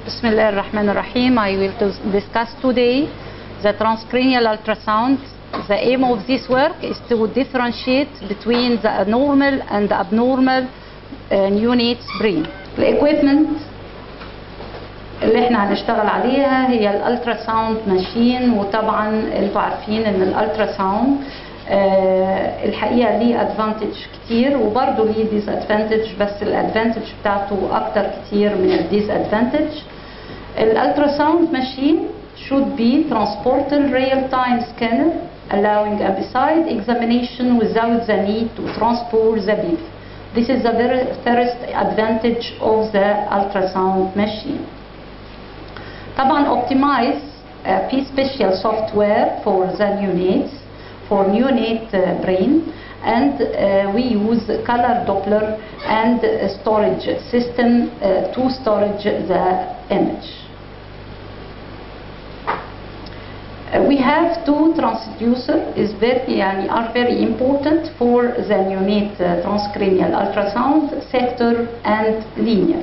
Bismillah ar-Rahman ar-Rahim. I will discuss today the transcranial ultrasound. The aim of this work is to differentiate between the normal and the abnormal neonates brain. Equipment اللي احنا هنشتغل عليها هي الالتراساوند ماشين، وطبعا انتوا عارفين ان الالتراساوند الحقيقه ليه ادفانتج كتير وبرضه ليه ديز ادفانتج، بس الادفانتج بتاعته اكتر كتير من الديز ادفانتج. الالتراساوند ماشين should be transported real-time scanner allowing a beside examination without the need to transport the baby. This is the very first advantage of the ultrasound machine. طبعا optimize P special software for the neonates, for neonate brain, and we use color Doppler and storage system to storage the image. We have two transducers are very important for the neonate transcranial ultrasound, sector and linear.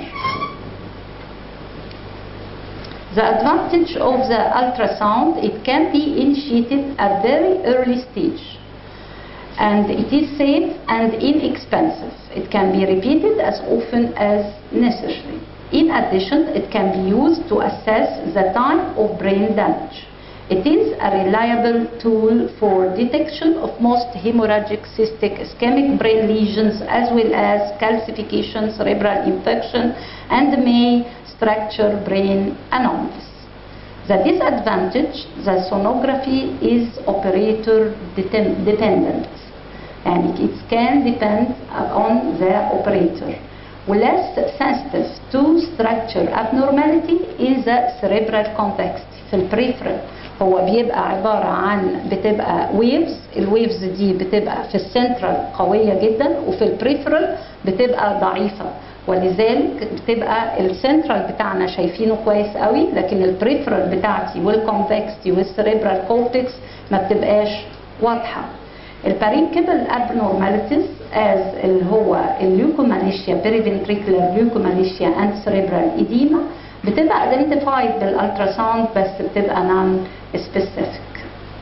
The advantage of the ultrasound, it can be initiated at very early stage, and it is safe and inexpensive. It can be repeated as often as necessary. In addition, it can be used to assess the time of brain damage. It is a reliable tool for detection of most hemorrhagic cystic ischemic brain lesions as well as calcification, cerebral infection, and may structure brain anomalies. The disadvantage, the sonography is operator dependent, and it can depend on the operator. Less sensitive to structure abnormality in the cerebral context. في البريفرال هو بيبقى عبارة عن بتبقى ويفز، الويفز دي بتبقى في السنترال قوية جدا وفي البريفرال بتبقى ضعيفة، ولذلك بتبقى السنترال بتاعنا شايفينه كويس قوي، لكن البريفرال بتاعتي والكونفكستي والسريبرال كورتكس ما بتبقاش واضحة. البارينكيبل abnormalities as اللي هو الليوكوماليشيا periventricular ليوكوماليشيا and cerebral edema بتبقى identified بالالتراساوند بس بتبقى non specific.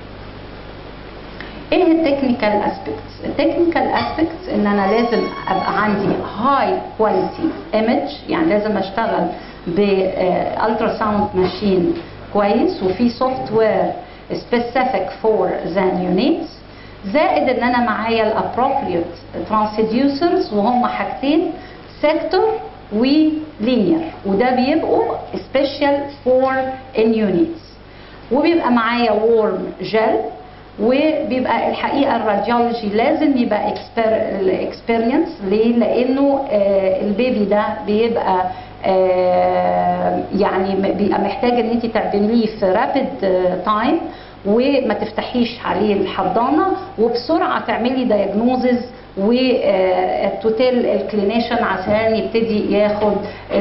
ايه التكنيكال اسبيكتس؟ التكنيكال اسبيكتس ان انا لازم ابقى عندي هاي كواليتي ايمج، يعني لازم اشتغل بالتراساوند ماشين كويس وفي سوفت وير سبيسيفيك فور ذا نيونيتس، زائد ان انا معايا الابروبريت ترانسديوسرز وهم حاجتين سيكتور ولينير، وده بيبقوا سبيشال فور النيونيتس، وبيبقى معايا وورم جل، وبيبقى الحقيقه الراديولوجي لازم يبقى الاكسبيرينس. ليه؟ لانه البيبي ده بيبقى يعني بيبقى محتاج ان انت تعمليه في رابيد تايم وما تفتحيش عليه الحضانه، وبسرعه تعملي دايجنوزز وتوتيل الكلينيشن عشان يبتدي ياخد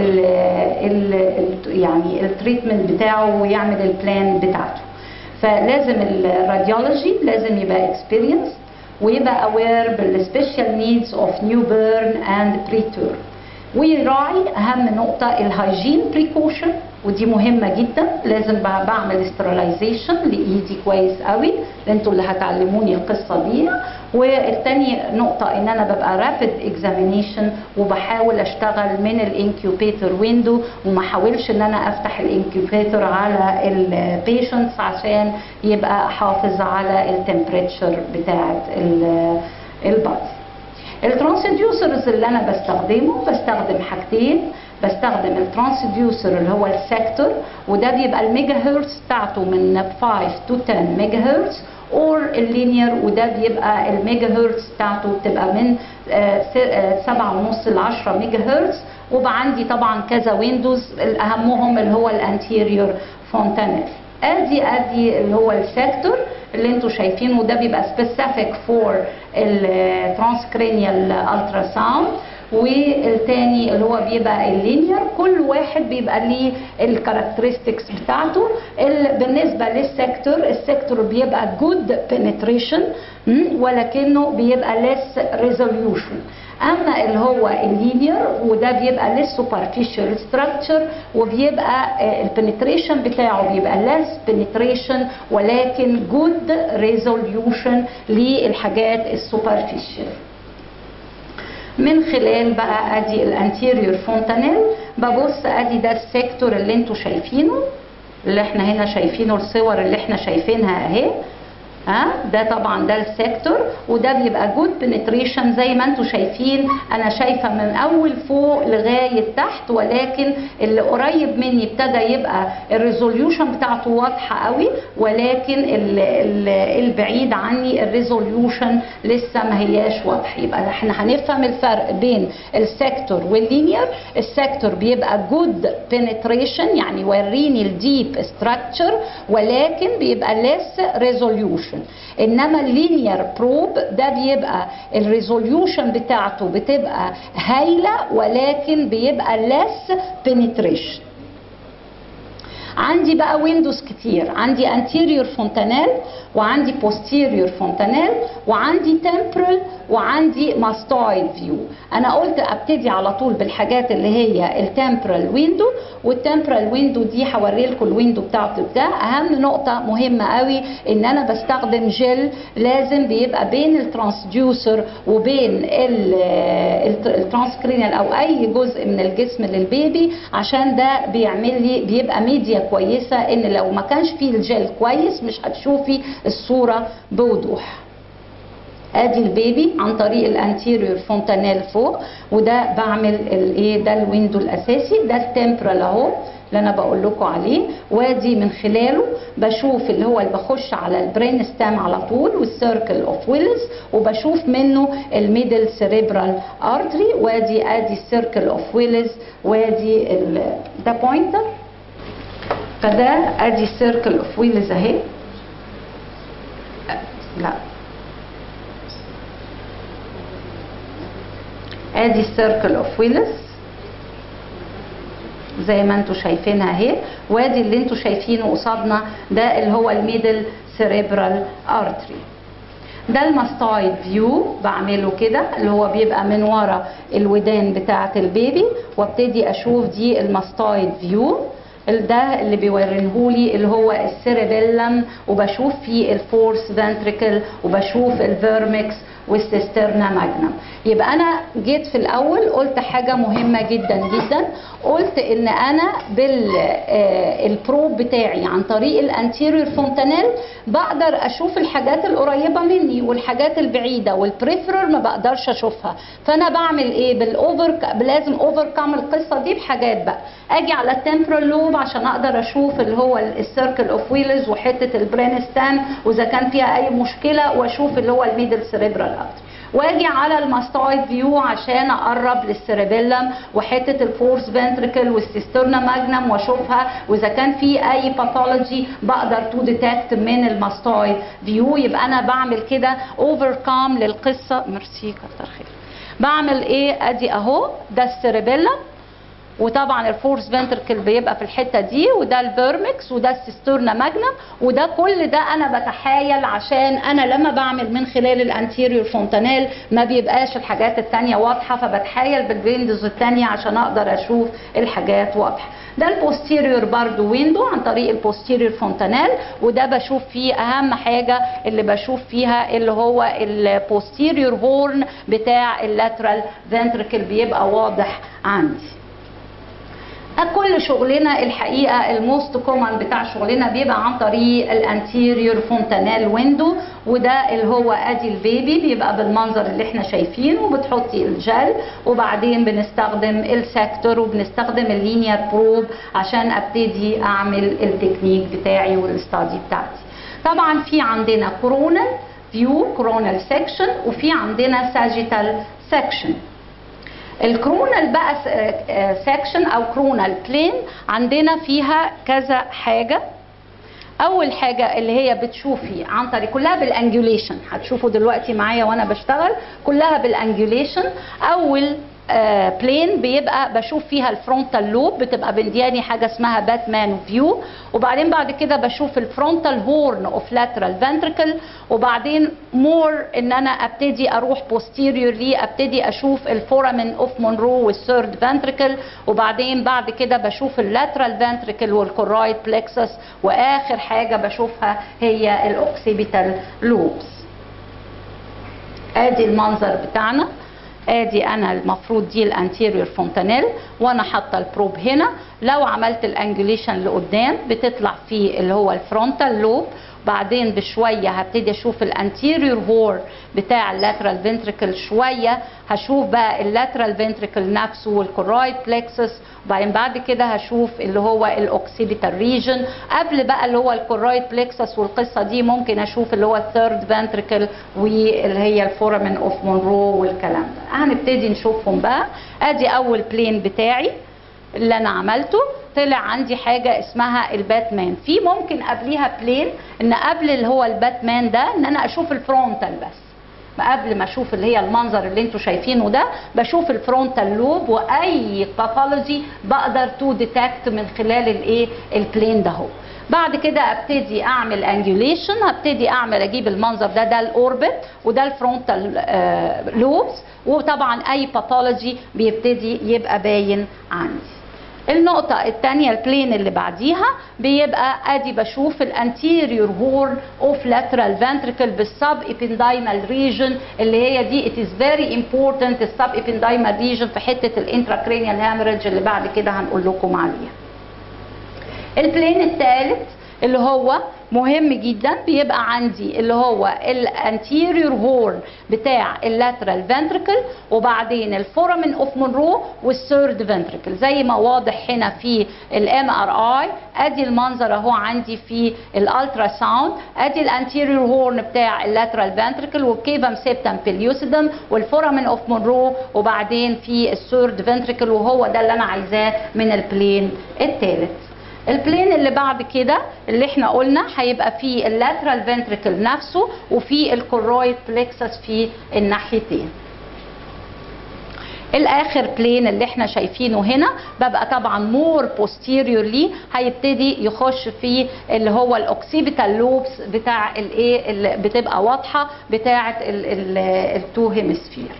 يعني التريتمنت بتاعه ويعمل البلان بتاعته. فلازم الراديولوجي لازم يبقى اكسبيرينس ويبقى اوير بالسبيشال نيدز اوف نيو بيرن اند بريتيرم، ويراعي اهم نقطه الهايجين بريكوشن، ودي مهمه جدا. لازم بعمل استرلايزيشن لايدي كويس قوي، انتوا اللي هتعلموني القصه دي. والتاني نقطه ان انا ببقى رابيد اكزامينيشن وبحاول اشتغل من الانكيوبيتر ويندو، وما احاولش ان انا افتح الانكيوبيتر على البيشنتس عشان يبقى احافظ على التمبريتشر بتاعه البادي. الترانسديوسرز اللي انا بستخدم حاجتين. بستخدم الترانسديوسر اللي هو السيكتور، وده بيبقى الميجا هرتز بتاعته من 5 to 10 ميجا هرتز، اور اللينير وده بيبقى الميجا هرتز بتاعته بتبقى من 7.5 ل 10 ميجا هرتز. وبقى عندي طبعا كذا ويندوز، اهمهم اللي هو الانتيريور فونتانيل. ادي اللي هو السيكتور اللي انتوا شايفينه، وده بيبقى سبيسيفيك فور الترانسكرانيال التراساوند، والتاني اللي هو بيبقى اللينير. كل واحد بيبقى ليه الكاركترستكس بتاعته. بالنسبه للسيكتور، السيكتور بيبقى جود بنتريشن ولكنه بيبقى less resolution. اما اللي هو اللينير وده بيبقى ليس سوبرفيشال ستراكشر، وبيبقى البنتريشن بتاعه بيبقى ليس بنتريشن ولكن جود ريزوليوشن للحاجات السوبرفيشال. من خلال بقى ادي الانتيريور فونتانيل ببص ادي ده السيكتور اللي انتوا شايفينه، اللي احنا هنا شايفينه، الصور اللي احنا شايفينها اهي، ده طبعا ده السيكتور، وده بيبقى جود بنتريشن زي ما انتم شايفين. انا شايفه من اول فوق لغايه تحت، ولكن اللي قريب مني ابتدى يبقى الريزوليوشن بتاعته واضحه قوي، ولكن البعيد عني الريزوليوشن لسه ما هياش واضحه. يبقى احنا هنفهم الفرق بين السيكتور واللينير. السيكتور بيبقى جود بنتريشن يعني وريني الديب ستراكشر، ولكن بيبقى ليس ريزوليوشن. انما اللينير بروب ده بيبقى الريزوليوشن بتاعته بتبقى هايله، ولكن بيبقى less penetration. عندي بقى ويندوز كتير، عندي anterior fontanelle وعندي posterior fontanelle وعندي temporal وعندي mastoid view. انا قلت ابتدي على طول بالحاجات اللي هي التمبرال ويندو، والتمبرال ويندو دي هوري لكم الويندو بتاعته. ده اهم نقطه مهمه قوي، ان انا بستخدم جل لازم بيبقى بين الترانسديوسر وبين الترانسكرينيال او اي جزء من الجسم للبيبي، عشان ده بيعمل لي بيبقى ميديا كويسه، ان لو ما كانش فيه الجل كويس مش هتشوفي الصوره بوضوح. ادي البيبي عن طريق الانتيريور فونتانيل فوق، وده بعمل الايه، ده الويندو الاساسي، ده التمبرال اهو اللي انا بقول لكم عليه، وادي من خلاله بشوف اللي هو اللي بخش على البرين ستام على طول والسيركل اوف ويلز، وبشوف منه الميدل سيريبرال ارتري، وادي السيركل اوف ويلز، وادي ده بوينتر. فده ادي السيركل اوف ويلز اهي، لا ادي السيركل اوف ويلز زي ما انتم شايفينها اهي، وادي اللي انتم شايفينه قصادنا ده اللي هو الميدل سيريبرال ارتري. ده الماستويد فيو بعمله كده، اللي هو بيبقى من ورا الودان بتاعه البيبي، وابتدي اشوف دي الماستويد فيو. ده اللي بيوريهولي اللي هو السيريبيلم، وبشوف فيه الفورس فنتريكل، وبشوف الفيرمكس والسيسترنا ماجنم. يبقى انا جيت في الاول قلت حاجه مهمه جدا جدا، قلت ان انا بالبروب بتاعي عن طريق الانتيريور فونتانيل بقدر اشوف الحاجات القريبه مني والحاجات البعيده، والبريفرر ما بقدرش اشوفها. فانا بعمل ايه لازم اوفركم القصه دي بحاجات بقى. اجي على التمبرال لوب عشان اقدر اشوف اللي هو السيركل اوف ويلز وحته البرين ستام واذا كان فيها اي مشكله، واشوف اللي هو الميدل سيريبرال ارتري. واجي على الماستويد فيو عشان اقرب للسيريبيلم وحته الفورس فنتريكل والسيسترنا ماجنم واشوفها، واذا كان في اي باثولوجي بقدر تو ديتكت من الماستويد فيو. يبقى انا بعمل كده اوفركم للقصه. ميرسي كتر خير. بعمل ايه؟ ادي اهو ده السيريبيلم، وطبعا الفورس فنتركل بيبقى في الحته دي، وده الفيرمكس، وده السيسترنا ماجنم، وده كل ده انا بتحايل عشان انا لما بعمل من خلال الانتيريور فونتانيل ما بيبقاش الحاجات الثانيه واضحه، فبتحايل بالويندوز الثانيه عشان اقدر اشوف الحاجات واضحه. ده البوستيريور برضو ويندو عن طريق البوستيريور فونتانيل، وده بشوف فيه اهم حاجه اللي بشوف فيها اللي هو البوستيريور هورن بتاع اللاترال فنتركل بيبقى واضح عندي. كل شغلنا الحقيقه الموست كومن بتاع شغلنا بيبقى عن طريق الانتيريور فونتانيل ويندو، وده اللي هو ادي البيبي بيبقى بالمنظر اللي احنا شايفينه، بتحطي الجل وبعدين بنستخدم السيكتور وبنستخدم اللينير بروب عشان ابتدي اعمل التكنيك بتاعي والاستادي بتاعتي. طبعا في عندنا كورونال فيو، كورونال سيكشن، وفي عندنا ساجيتال سيكشن. الكرونال بقى سيكشن او كرونال بلين عندنا فيها كذا حاجه. اول حاجه اللي هي بتشوفي عن طريق كلها بالانجوليشن، هتشوفوا دلوقتي معايا وانا بشتغل كلها بالانجوليشن. اول بلين بيبقى بشوف فيها الفرونتال لوب، بتبقى مدياني حاجه اسمها باتمان فيو، وبعدين بعد كده بشوف الفرونتال هورن اوف لاترال فنتريكل، وبعدين مور ان انا ابتدي اروح بوستيريورلي ابتدي اشوف الفورامين اوف مونرو والثيرد فنتريكل، وبعدين بعد كده بشوف اللاترال فنتريكل والكورايد بلكسس، واخر حاجه بشوفها هي الاوكسيبيتال لوبس. ادي المنظر بتاعنا، ادي انا المفروض دي الانتيريور فونتانيل وانا حاطه البروب هنا. لو عملت الانجوليشن لقدام بتطلع فيه اللي هو الفرونتال لوب، بعدين بشويه هبتدي اشوف الانتيريور هور بتاع اللاترال فنتريكل، شويه هشوف بقى اللاترال فنتريكل نفسه والكورايد بلكسس، وبعدين بعد كده هشوف اللي هو الاوكسيبيتال ريجن. قبل بقى اللي هو الكورايد بلكسس والقصه دي ممكن اشوف اللي هو الثيرد فنتريكل واللي هي الفورامين اوف مونرو والكلام ده. هنبتدي نشوفهم بقى. ادي اول بلين بتاعي اللي انا عملته، طلع عندي حاجه اسمها الباتمان. في ممكن قبليها بلين ان قبل اللي هو الباتمان ده ان انا اشوف الفرونتال بس، قبل ما اشوف اللي هي المنظر اللي انتوا شايفينه ده بشوف الفرونتال لوب، واي باثولوجي بقدر تو ديتكت من خلال الايه البلين ده. هو بعد كده ابتدي اعمل انجوليشن، هبتدي اجيب المنظر ده الاوربت وده الفرونتال لوبس، وطبعا اي باثولوجي بيبتدي يبقى باين عندي. النقطة الثانية البلين اللي بعديها بيبقى ادي بشوف الانتيريور هورن اوف لاترال فنتريكل بالسب ابندايمال ريجن، اللي هي دي it is very important السب ابندايمال ريجن في حتة الانتراكرينيال هامرج اللي بعد كده هنقول لكم عليها. البلين الثالث اللي هو مهم جدا بيبقى عندي اللي هو الانتيريور هورن بتاع اللاترال فنتريكل، وبعدين الفورامين اوف مونرو والثيرد فنتريكل زي ما واضح هنا في الام ار اي. ادي المنظر اهو عندي في الالترا ساوند، ادي الانتيريور هورن بتاع اللاترال فنتريكل والكيفم سيبتم بيليوسيدم والفورامين اوف مونرو، وبعدين في الثيرد فنتريكل، وهو ده اللي انا عايزاه من البلين الثالث. البلين اللي بعد كده اللي احنا قلنا هيبقى فيه اللاترال فنتريكل نفسه وفي الكورويد بلكسس في الناحيتين. الاخر بلين اللي احنا شايفينه هنا ببقى طبعا مور بوستيريورلي هيبتدي يخش في اللي هو الاوكسيبيتال لوبس بتاع الايه اللي بتبقى واضحه بتاعه التو هيمسفير.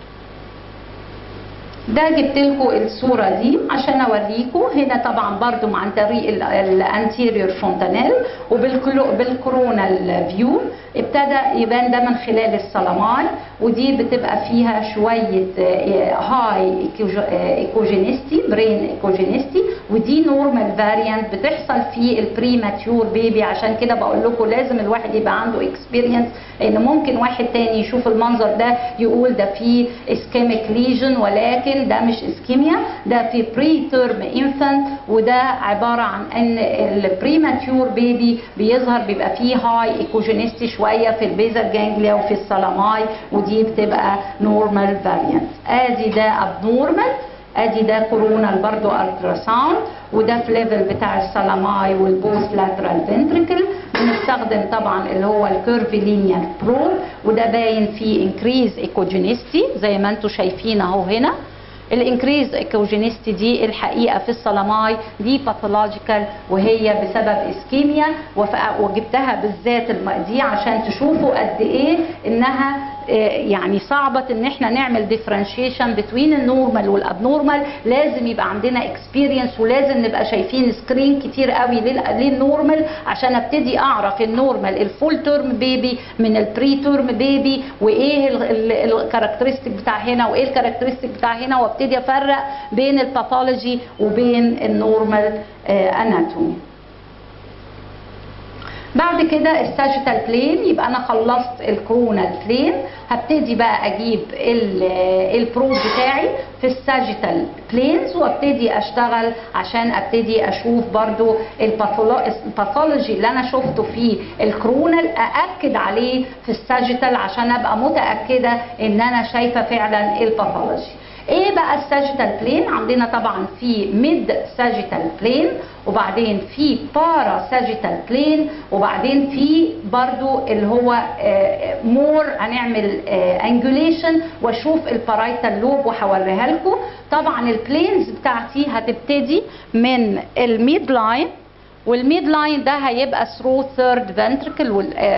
ده جبت لكم الصوره دي عشان اوريكم. هنا طبعا برضو عن طريق الانتيريور فونتانيل وبالكورونال فيو ابتدى يبان ده من خلال السلاماي، ودي بتبقى فيها شويه هاي ايكوجينيستي برين ايكوجينيستي، ودي نورمال فاريانت بتحصل في البريماتيور بيبي. عشان كده بقول لكم لازم الواحد يبقى عنده اكسبيرينس، ان ممكن واحد تاني يشوف المنظر ده يقول ده فيه اسكيميك ليجن، ولكن ده مش اسكيميا، ده في بري تيرم انفانت، وده عباره عن ان البريماتيور بيبي بيظهر بيبقى فيه هاي ايكوجينيستي شويه في البيزال جانجليا وفي السلاماي، ودي بتبقى نورمال فاريانت. ادي ده ابنورمال، ادي ده كورونال برضو الترا ساوند، وده في ليفل بتاع السلاماي والبوست لاترال فنتريكل. بنستخدم طبعا اللي هو الكيرفيلينيال بروب، وده باين فيه انكريز ايكوجينيستي زي ما انتم شايفين اهو هنا. الانكريز ايكوجينيستي دي الحقيقه في السلاماي دي باثولوجيكال، وهي بسبب اسكيميا، وجبتها بالذات دي عشان تشوفوا قد ايه انها يعني صعبه ان احنا نعمل ديفرنشيشن بين النورمال والابنورمال. لازم يبقى عندنا اكسبيرينس، ولازم نبقى شايفين سكرين كتير قوي للنورمال عشان ابتدي اعرف النورمال الفول تيرم بيبي من البري تيرم بيبي، وايه الكاركترستيك بتاع هنا وايه الكاركترستيك بتاع هنا، وابتدي افرق بين الباثولوجي وبين النورمال اناتومي. بعد كده الساجيتال بلين، يبقى انا خلصت الكورونال بلين. هبتدي بقى اجيب البروب بتاعي في الساجيتال بلينز وابتدي اشتغل عشان ابتدي اشوف برضو الباثولوجي اللي انا شفته في الكورونال ااكد عليه في الساجيتال عشان ابقى متاكده ان انا شايفه فعلا الباثولوجي. ايه بقى الساجيتال بلين؟ عندنا طبعا في ميد ساجيتال بلين، وبعدين في بارا ساجيتال بلين، وبعدين في برضو اللي هو مور هنعمل انجوليشن واشوف البارايتال لوب وهوريها لكم. طبعا البلينز بتاعتي هتبتدي من الميد لاين، والميد لاين ده هيبقى ثرو ثيرد فنتركل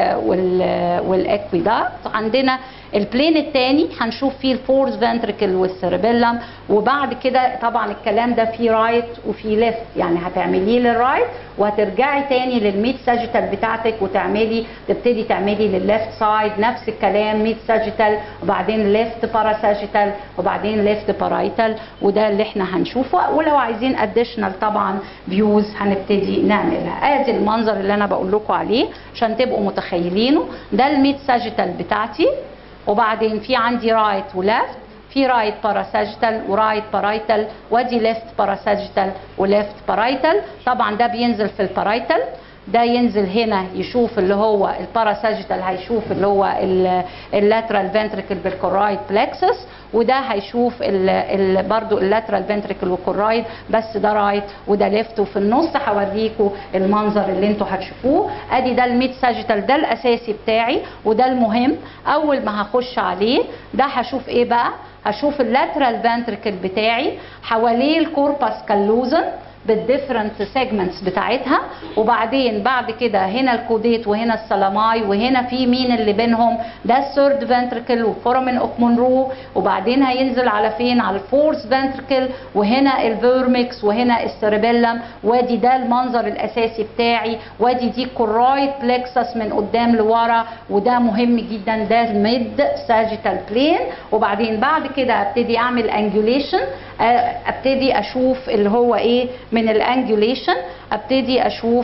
والاكويداكت. عندنا البلين الثاني هنشوف فيه الفورث فنتركل والسيربيلم، وبعد كده طبعا الكلام ده فيه رايت وفيه ليفت، يعني هتعمليه للرايت وهترجعي تاني للميد ساجيتال بتاعتك تبتدي تعملي للليفت سايد نفس الكلام، ميد ساجيتال وبعدين ليفت بارا ساجيتال وبعدين ليفت بارايتال، وده اللي احنا هنشوفه. ولو عايزين اديشنال طبعا فيوز هنبتدي نعملها. ادي المنظر اللي انا بقول لكم عليه عشان تبقوا متخيلينه. ده الميد ساجيتال بتاعتي، وبعدين في عندي رايت وليفت، في رايت باراساجيتال ورايت بارايتال، وادي ليفت باراساجيتال وليفت بارايتال. طبعا ده بينزل في البارايتال، ده ينزل هنا يشوف اللي هو الباراساجيتال، هيشوف اللي هو اللاترال فنتريكل بالكورايد بلكسس، وده هيشوف برضو اللاترال فنتريكل والكورايد، بس ده رايت وده ليفت. وفي النص هوريكم المنظر اللي انتوا هتشوفوه. ادي ده الميد ساجيتال، ده الاساسي بتاعي وده المهم. اول ما هخش عليه ده هشوف ايه بقى؟ هشوف اللاترال فنتريكل بتاعي حواليه الكورباس كالوزن بالديفرنت سيجمنتس بتاعتها، وبعدين بعد كده هنا الكوديت وهنا السلاماي، وهنا في مين اللي بينهم؟ ده الثيرد فنتركل والفورامين اوف مونرو، وبعدين هينزل على فين؟ على الفورث فنتركل، وهنا الفيرمكس وهنا السيربيلم. وادي ده المنظر الاساسي بتاعي، وادي دي كورايد بلكسس من قدام لورا، وده مهم جدا، ده الميد ساجيتال بلين. وبعدين بعد كده ابتدي اعمل انجوليشن، ابتدي اشوف اللي هو ايه من الانجوليشن، ابتدي اشوف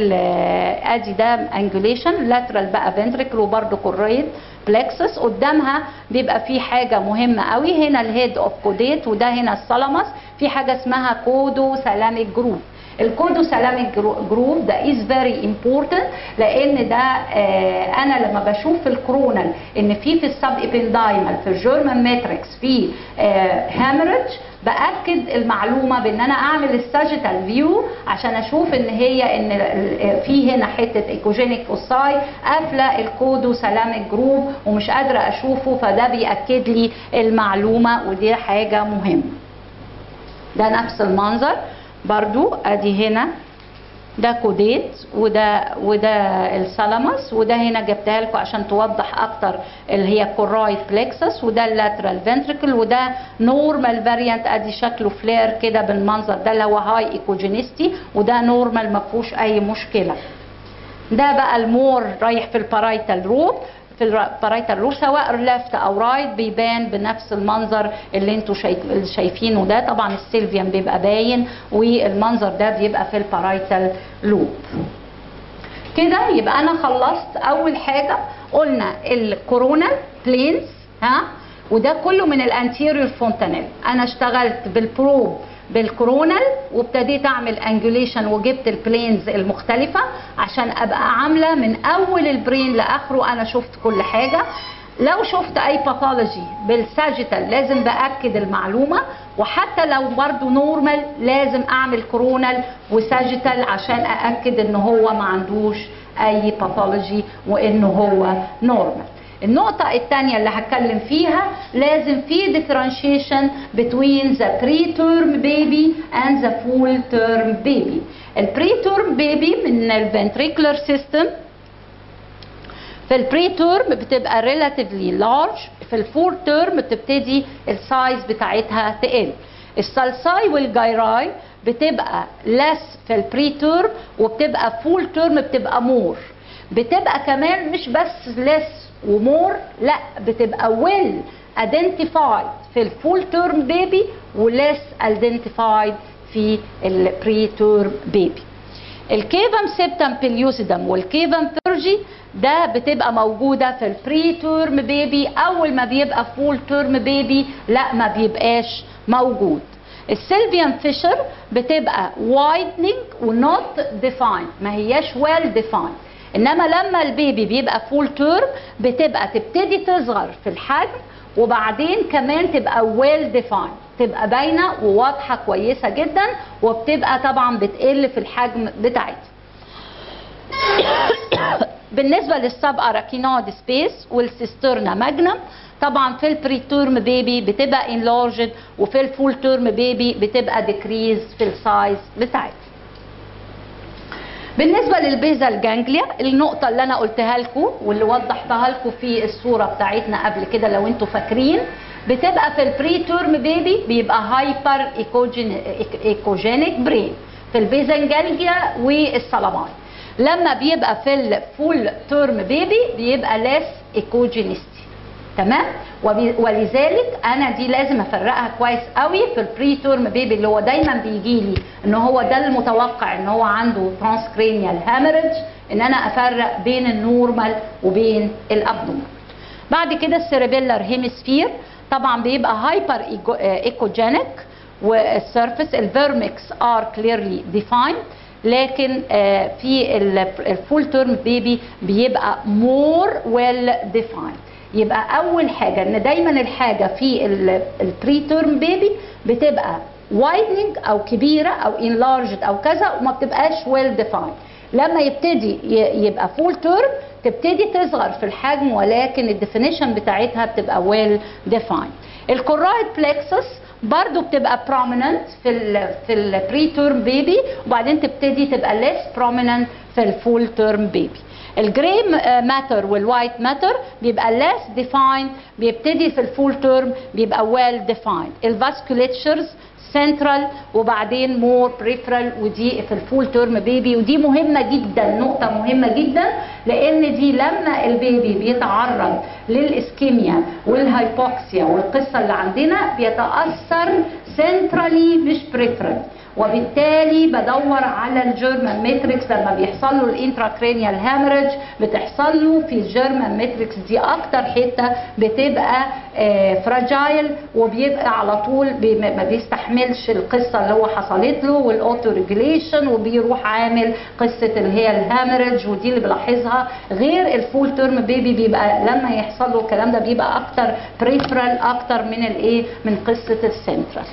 ادي ده انجوليشن لاترال بقى فنتريكل وبرده كورايد بلكسس. قدامها بيبقى في حاجه مهمه قوي، هنا الهيد اوف كوديت وده هنا الثالاموس، في حاجه اسمها كودو سالاميك جروف. الكودو سالاميك جروف ده is very important، لان ده انا لما بشوف الكرونال ان في السب ابندايمال في الجيرمان ماتريكس في هامرج، باكد المعلومه بان انا اعمل الساجيتال فيو عشان اشوف ان هي ان في هنا حته ايكوجينيك اوساي قافله الكودو سالاميك جروف ومش قادره اشوفه، فده بياكد لي المعلومه، ودي حاجه مهمه. ده نفس المنظر برضو، ادي هنا ده كوديت وده الثالاموس، وده هنا جبتها لكم عشان توضح اكتر اللي هي كورايد بلكسس، وده اللاترال فنتريكل، وده نورمال فاريانت، ادي شكله فلير كده بالمنظر ده اللي هو هاي ايكوجينيستي، وده نورمال ما فيهوش اي مشكله. ده بقى المور رايح في البارايتال روب، في البارايتال روب سواء ليفت او رايت بيبان بنفس المنظر اللي انتوا شايفينه ده. طبعا السيلفيان بيبقى باين، والمنظر ده بيبقى في البارايتال لوب. كده يبقى انا خلصت اول حاجه، قلنا الكورونال بلينز، وده كله من الانتيريور فونتانيل. انا اشتغلت بالبروب بالكورونال وابتديت اعمل انجوليشن وجبت البلينز المختلفه عشان ابقى عامله من اول البرين لاخره انا شفت كل حاجه. لو شفت اي باثولوجي بالساجيتال لازم باكد المعلومه، وحتى لو برضو نورمال لازم اعمل كورونال وساجيتال عشان ااكد ان هو ما عندوش اي باثولوجي وانه هو نورمال. النقطة الثانية اللي هتكلم فيها لازم في differentiation between the preterm baby and the full term baby. البريتيرم بيبي من الفنتريكولار سيستم، في البريتيرم بتبقى relatively large، في الفول تيرم بتبتدي السايز بتاعتها تقل. السالساي والجايراي بتبقى less في البريتيرم، وبتبقى فول تيرم بتبقى more. بتبقى كمان مش بس less ومور، لا بتبقى ويل ايدنتيفايد في الفول تيرم بيبي وليس ايدنتيفايد في البري تيرم بيبي. الكيفم سيبتم بيليوسيدم والكيفم بيرجي ده بتبقى موجوده في البري تيرم بيبي، اول ما بيبقى فول تيرم بيبي لا ما بيبقاش موجود. السيلفيان فيشر بتبقى وايدنينج ونوت ديفايند، ما هياش ويل ديفايند. انما لما البيبي بيبقى فول تيرم بتبقى تبتدي تصغر في الحجم وبعدين كمان تبقى ويل ديفايند، تبقى باينه وواضحه كويسه جدا، وبتبقى طبعا بتقل في الحجم بتاعتها. بالنسبه للسب اراكينود سبيس والسيسترنا ماجنم، طبعا في البري تيرم بيبي بتبقى انلارجد، وفي الفول تيرم بيبي بتبقى ديكريز في السايز بتاعتها. بالنسبه للبيزال جانجليا، النقطه اللي انا قلتها لكم واللي وضحتها لكم في الصوره بتاعتنا قبل كده لو انتوا فاكرين، بتبقى في البري تيرم بيبي بيبقى هايبر ايكوجينيك برين في البيزال جانجليا والسلاماي. لما بيبقى في الفول تيرم بيبي بيبقى ليس ايكوجينيستي. تمام؟ ولذلك انا دي لازم افرقها كويس قوي في البري تيرم بيبي اللي هو دايما بيجي لي ان هو ده المتوقع ان هو عنده ترانسكرينيال هامرج، ان انا افرق بين النورمال وبين الابنورمال. بعد كده السيربيلر هيمسفير طبعا بيبقى هايبر ايكوجينيك، والسيرفيس الفيرمكس ار كليرلي ديفايند، لكن في الفول تيرم بيبي بيبقى مور ويل ديفايند. يبقى اول حاجه ان دايما الحاجه في البري تيرم بيبي بتبقى وايدنج او كبيره او انلارجد او كذا، وما بتبقاش ويل ديفايند. لما يبتدي يبقى فول تيرم تبتدي تصغر في الحجم، ولكن الديفينيشن بتاعتها بتبقى ويل ديفايند. الكورايد بلكسس برضو بتبقى prominent في البري تيرم بيبي، وبعدين تبتدي تبقى less prominent في الفول تيرم بيبي. الجراي ماتر والوايت ماتر بيبقى less defined، بيبتدي في الفول تيرم بيبقى well defined. الفاسكوليتشرز سنترال وبعدين مور بريفرال، ودي في الفول تيرم بيبي، ودي مهمه جدا، نقطه مهمه جدا، لان دي لما البيبي بيتعرض للاسكيميا والهايبوكسيا والقصه اللي عندنا بيتاثر سنترالي مش بريفرال، وبالتالي بدور على الجيرمان ماتريكس. لما بيحصل له الانتراكرينيال هامرج بتحصل له في الجيرمان ماتريكس، دي اكتر حته بتبقى فراجايل، وبيبقى على طول ما بيستحملش القصه اللي هو حصلت له والاوتو ريجوليشن، وبيروح عامل قصه اللي هي الهامرج، ودي اللي بلاحظها. غير الفول تيرم بيبي بيبقى لما يحصل له الكلام ده بيبقى اكتر بريفرال اكتر من الايه، من قصه السنترال.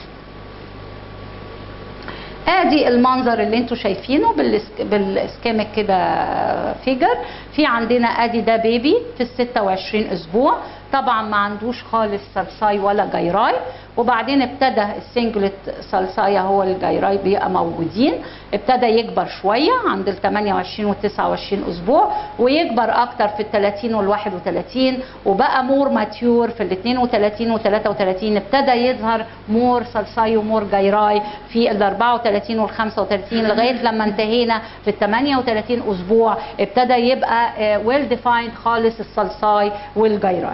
ادي المنظر اللي انتوا شايفينه بالاسكيميك كده فيجر. في عندنا ادي ده بيبي في ال26 اسبوع، طبعا ما عندوش خالص سلساي ولا جيراي، وبعدين ابتدى السنجلت سلسايا هو الجيراي بيبقى موجودين، ابتدى يكبر شويه عند ال28 وال29 اسبوع، ويكبر اكتر في ال30 وال31، وبقى مور ماتيور في ال32 وال33. ابتدى يظهر مور سلساي ومور جيراي في ال34 وال35 لغايه لما انتهينا في ال38 اسبوع ابتدى يبقى ويل ديفايند خالص السلساي والجيراي.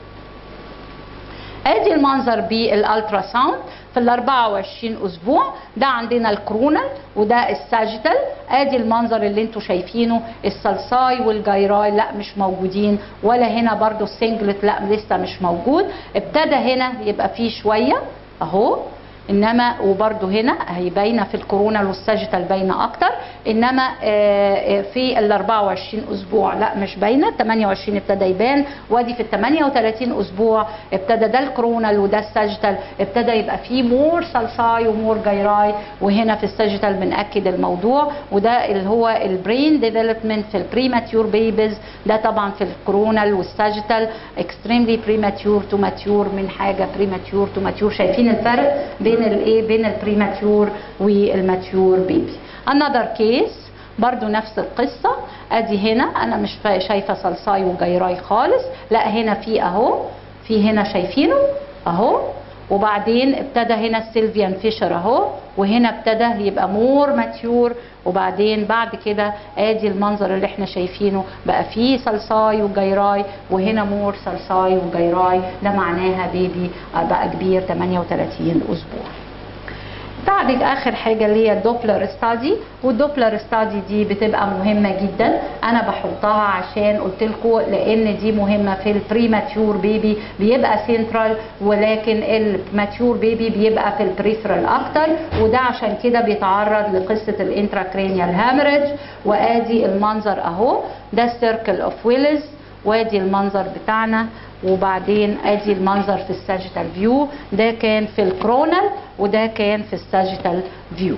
ادي المنظر بالالترا ساوند في ال24 اسبوع، ده عندنا الكرونال وده الساجيتال. ادي المنظر اللي انتوا شايفينه، السلساي والجيراي لا مش موجودين، ولا هنا برضو السنجلت لا لسه مش موجود. ابتدى هنا يبقى فيه شويه اهو، انما وبرده هنا هي باينه في الكورونال والساجيتال باينه اكتر، انما في ال24 اسبوع لا مش باينه. 28 ابتدى يبان، وادي في ال38 اسبوع ابتدى ده الكورونال وده الساجيتال ابتدى يبقى فيه مور سلساي ومور جيراي، وهنا في الساجيتال بنأكد الموضوع. وده اللي هو البرين ديفلوبمنت في البريماتيور بيبيز، ده طبعا في الكورونال والساجيتال اكستريملي بريماتيور تو ماتيور، من حاجه بريماتيور تو ماتيور. شايفين الفرق بين الايه، بين البريماتيور والماتيور بيبي. another case برضو نفس القصة، ادي هنا انا مش شايفة سلساي وجيراي خالص، لا هنا في اهو، في هنا شايفينه اهو، وبعدين ابتدى هنا السيلفيان فيشر اهو، وهنا ابتدى يبقى مور ماتيور، وبعدين بعد كده ادي المنظر اللي احنا شايفينه بقى فيه سلساي وجيراي، وهنا مور سلساي وجيراي، ده معناها بيبي بقى كبير 38 اسبوع. بعد اخر حاجه اللي هي الدوبلر ستادي، والدوبلر ستادي دي بتبقى مهمه جدا، انا بحطها عشان قلت لكم لان دي مهمه في البريماتيور بيبي بيبقى سنترال، ولكن الماتيور بيبي بيبقى في البريفرال اكتر، وده عشان كده بيتعرض لقصه الانتراكرينيال هامرج. وادي المنظر اهو، ده السيركل اوف ويلز، وادي المنظر بتاعنا، وبعدين ادي المنظر في الساجيتال فيو. ده كان في الكرونال وده كان في الساجيتال فيو.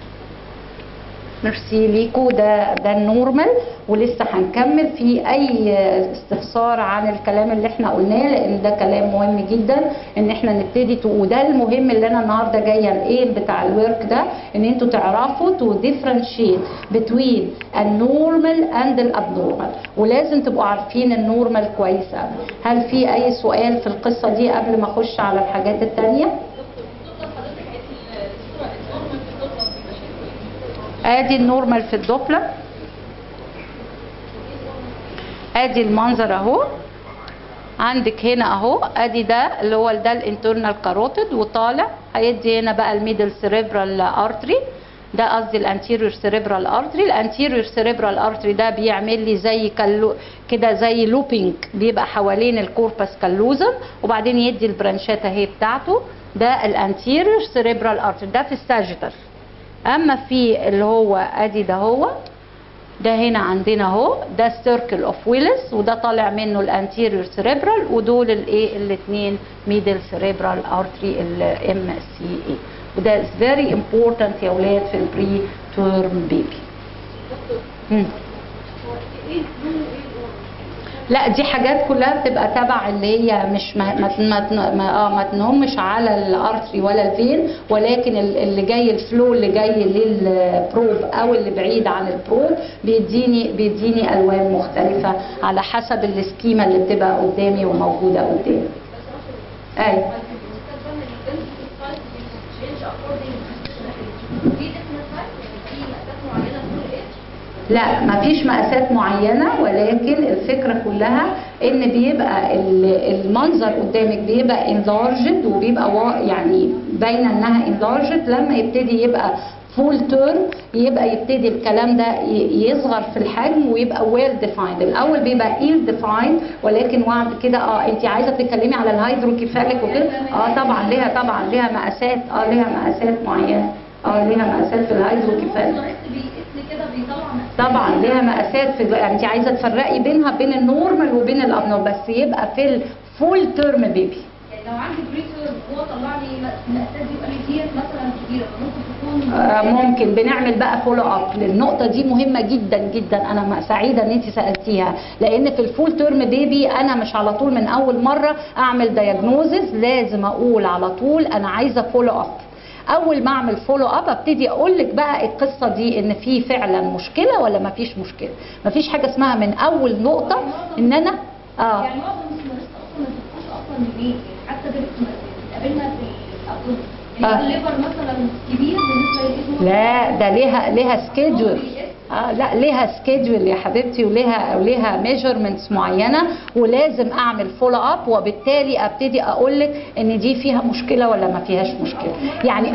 ميرسي ليكو. ده النورمال، ولسه هنكمل في اي استفسار عن الكلام اللي احنا قلناه، لان ده كلام مهم جدا ان احنا نبتدي وده المهم اللي انا النهارده جايه الايم بتاع الورك ده، ان انتوا تعرفوا تو ديفرنشيت بتوين النورمال اند الابنورمال، ولازم تبقوا عارفين النورمال كويس قوي. هل في اي سؤال في القصه دي قبل ما اخش على الحاجات الثانيه؟ ادي النورمال في الدوبلر، ادي المنظر اهو عندك هنا اهو. ادي ده اللي هو ده الانترنال كاروتيد وطالع هيدي هنا بقى الميدل سيريبرال ارتري، ده قصدي الانتيريور سيريبرال ارتري. الانتيريور سيريبرال ارتري ده بيعمل لي زي كده زي لوبينج بيبقى حوالين الكوربس كالوزم، وبعدين يدي البرانشات اهي بتاعته. ده الانتيريور سيريبرال ارتري ده في الساجيتال. اما في اللي هو ادي ده هو ده هنا عندنا اهو، ده السيركل اوف ويلس، وده طالع منه الانتيريور سيريبرال، ودول الايه الاثنين ميدل سيريبرال ارتري الام سي اي. وده is very important يا اولاد في البري تيرم بيبي. لا دي حاجات كلها بتبقى تبع اللي هي مش ما تنهمش على الارتري ولا الفين، ولكن اللي جاي الفلو اللي جاي للبروب او اللي بعيد عن البروب بيديني الوان مختلفه على حسب السكيما اللي بتبقى قدامي وموجوده قدامي. ايوه لا مفيش مقاسات معينة، ولكن الفكرة كلها ان بيبقى المنظر قدامك بيبقى انلارجد، وبيبقى يعني باينة انها انلارجد. لما يبتدي يبقى فول تيرم يبقى يبتدي الكلام ده يصغر في الحجم ويبقى ويل ديفايند. الاول بيبقى ايل ديفايند، ولكن بعد كده انت عايزه تتكلمي على الهيدروكيفاليك وكده طبعا ليها مقاسات ليها مقاسات معينه ليها مقاسات في الهيدروكيفاليك طبعا ليها مقاسات في يعني انت عايزه تفرقي بينها بين النورمال وبين الابنورمال، بس يبقى في الفول تيرم بيبي. يعني لو عندي بري تيرم هو طلع لي مقاسات دي وقال لي ديت مثلا كبيره، فممكن تكون ممكن بنعمل بقى فولو اب للنقطه دي، مهمه جدا جدا. انا سعيده ان انت سالتيها، لان في الفول تيرم بيبي انا مش على طول من اول مره اعمل دايجنوزز، لازم اقول على طول انا عايزه فولو اب. اول ما اعمل فولو اب ابتدي اقول لك بقى القصه دي ان في فعلا مشكله ولا ما فيش مشكله. ما فيش حاجه اسمها من اول نقطه ان انا يعني معظم السيناريست اصلا ما بتبقاش اصلا من يعني حتى بتقابلنا في الابدومين الليفر مثلا كبير بالنسبه للاسم. لا ده ليها سكيدجول. لا ليها سكيدجول يا حبيبتي، وليها ميجرمنتس معينه، ولازم اعمل فولو اب، وبالتالي ابتدي اقول لك ان دي فيها مشكله ولا ما فيهاش مشكله. يعني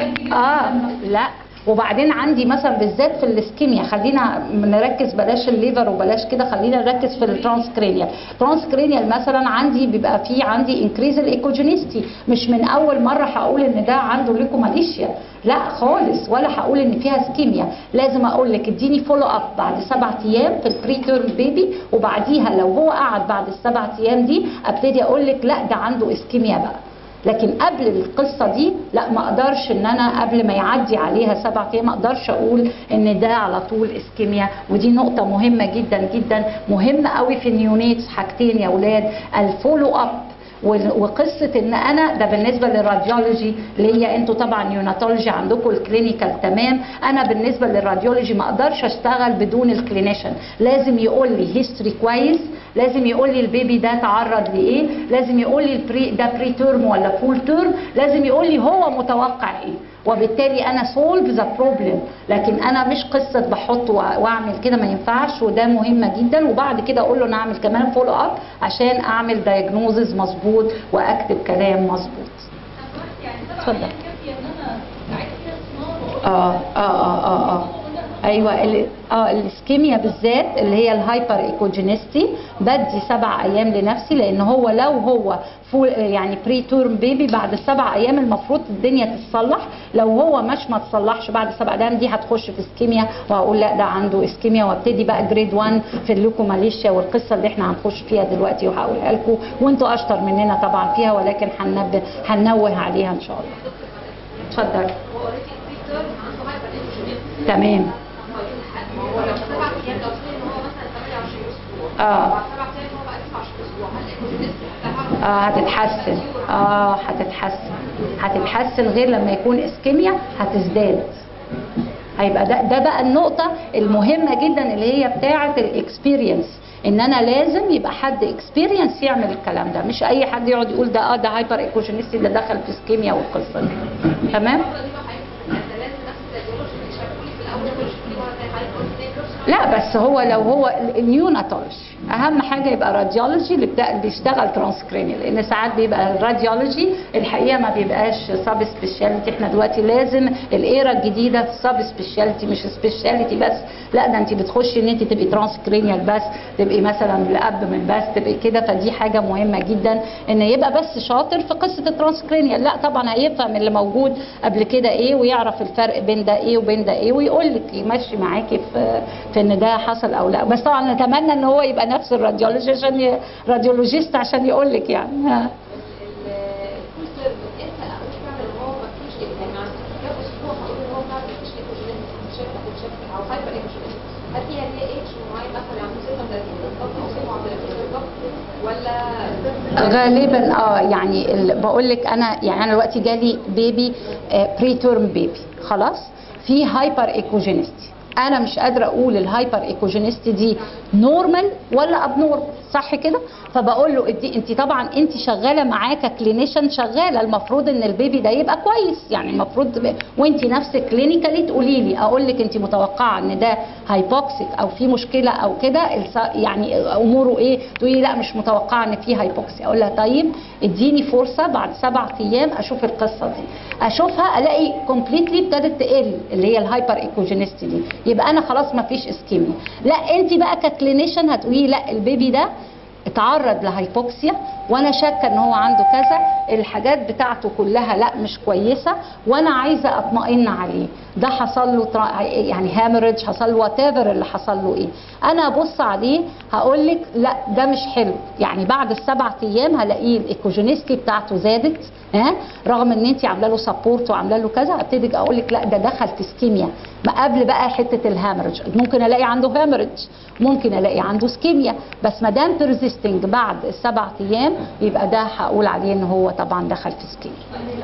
لا وبعدين عندي مثلا بالذات في الاسكيميا، خلينا نركز بلاش الليفر وبلاش كده، خلينا نركز في الترانسكرينيال. الترانسكرينيال مثلا بيبقى في عندي انكريز الايكوجينيستي. مش من اول مره هقول ان ده عنده ليكوماليشيا، لا خالص، ولا هقول ان فيها اسكيميا. لازم اقول لك اديني فولو اب بعد 7 ايام في البري تيرم بيبي، وبعديها لو هو قعد بعد ال7 ايام دي ابتدي اقول لك لا ده عنده اسكيميا بقى. لكن قبل القصه دي لا، ما اقدرش ان انا قبل ما يعدي عليها 7 ايام ما اقدرش اقول ان ده على طول اسكيميا. ودي نقطه مهمه جدا جدا، مهمه قوي في النيونيتس. حاجتين يا اولاد، الفولو اب وقصه ان انا ده بالنسبه للراديولوجي اللي هي انتوا طبعا نيوناتولوجي عندكم الكلينيكال تمام. انا بالنسبه للراديولوجي ما اقدرش اشتغل بدون الكلينيشن. لازم يقول لي هيستوري كويس، لازم يقول لي البيبي ده تعرض لايه، لازم يقول لي ده بري تيرم ولا فول تيرم، لازم يقول لي هو متوقع ايه، وبالتالي انا سولف ذا بروبلم. لكن انا مش قصه بحط واعمل كده، ما ينفعش، وده مهمه جدا. وبعد كده اقول له نعمل كمان فولو اب عشان اعمل دايجنوزز مظبوط واكتب كلام مظبوط. اتفضل. ايوه الاسكيميا بالذات اللي هي الهايبر ايكوجينيستي بدي 7 ايام لنفسي، لان هو لو هو يعني بري تورم بيبي بعد ال7 ايام المفروض الدنيا تتصلح، لو هو مش ما تصلحش بعد 7 ايام دي هتخش في اسكيميا، وهقول لا ده عنده اسكيميا، وابتدي بقى جريد 1 في اللوكوماليشيا والقصه اللي احنا هنخش فيها دلوقتي وهقولها لكم، وانتوا اشطر مننا طبعا فيها، ولكن هننوه عليها ان شاء الله. اتفضل. تمام. هو لو 7 ايام لو هو مثلا 28 اسبوع بعد 7 ايام هو بقى 29 اسبوع، هل هتتحسن؟ هتتحسن غير لما يكون اسكيميا هتزداد. هيبقى ده بقى النقطة المهمة جدا اللي هي بتاعة الاكسبيرينس، ان انا لازم يبقى حد اكسبيرينس يعمل الكلام ده، مش اي حد يقعد يقول ده ده هايبر ايكوجينيستي ده دخل في اسكيميا والقصة دي. تمام؟ لا بس هو لو هو نيوناتولوجي اهم حاجه يبقى راديولوجي اللي بيشتغل ترانسكرينيال، لان ساعات بيبقى الراديولوجي الحقيقه ما بيبقاش سب سبيشاليتي. احنا دلوقتي لازم الايرا الجديده في سب سبيشاليتي، مش سبيشاليتي بس، لا ده انت بتخشي ان انت تبقي ترانسكرينيال بس، تبقي مثلا الابدومين بس، تبقي كده. فدي حاجه مهمه جدا ان يبقى بس شاطر في قصه الترانسكرينيال. لا طبعا هيفهم اللي موجود قبل كده ايه، ويعرف الفرق بين ده ايه وبين ده ايه، ويقول لك يمشي معاكي في ان ده حصل او لا. بس طبعا نتمنى ان هو يبقى نفس الراديولوجي عشان راديولوجيست عشان يقول لك يعني. ها غالبا يعني بقول لك انا يعني انا دلوقتي جالي بيبي بري تورم بيبي خلاص في هايبر ايكوجينيستي، انا مش قادره اقول الهايبر ايكوجينيستي دي نورمال ولا اب نورمال، صح كده؟ فبقول له انت طبعا انت شغاله معاه ككلينيشن، شغاله المفروض ان البيبي ده يبقى كويس، يعني المفروض وانت نفسك كلينيكالي تقولي لي، اقول لك انت متوقعه ان ده هايبوكسيك او في مشكله او كده يعني اموره ايه، تقولي لا مش متوقعه ان في هايبوكسيا، اقول لها طيب اديني فرصه بعد 7 ايام اشوف القصه دي، اشوفها الاقي كومبليتلي ابتدت تقل اللي هي الهايبر ايكوجينيستي دي، يبقى انا خلاص ما فيش اسكيميا. لا انت بقى ككلينيشن هتقولي لا البيبي ده اتعرض لهايبوكسيا وانا شاكه ان هو عنده كذا، الحاجات بتاعته كلها لا مش كويسه وانا عايزه اطمئن عليه، ده حصل له يعني هامرج، حصل له وات ايفر اللي حصل له ايه، انا ابص عليه هقول لك لا ده مش حلو، يعني بعد ال7 ايام هلاقيه الايكوجينيستي بتاعته زادت، رغم ان انت عامله له سبورت وعامله له كذا، ابتدي اقول لك لا ده دخل في اسكيميا ما قبل بقى حته الهامرج، ممكن الاقي عنده هامرج، ممكن الاقي عنده اسكيميا، بس ما دام بيرزيستنج بعد ال7 ايام يبقى ده هقول عليه ان هو طبعا دخل في اسكيميا.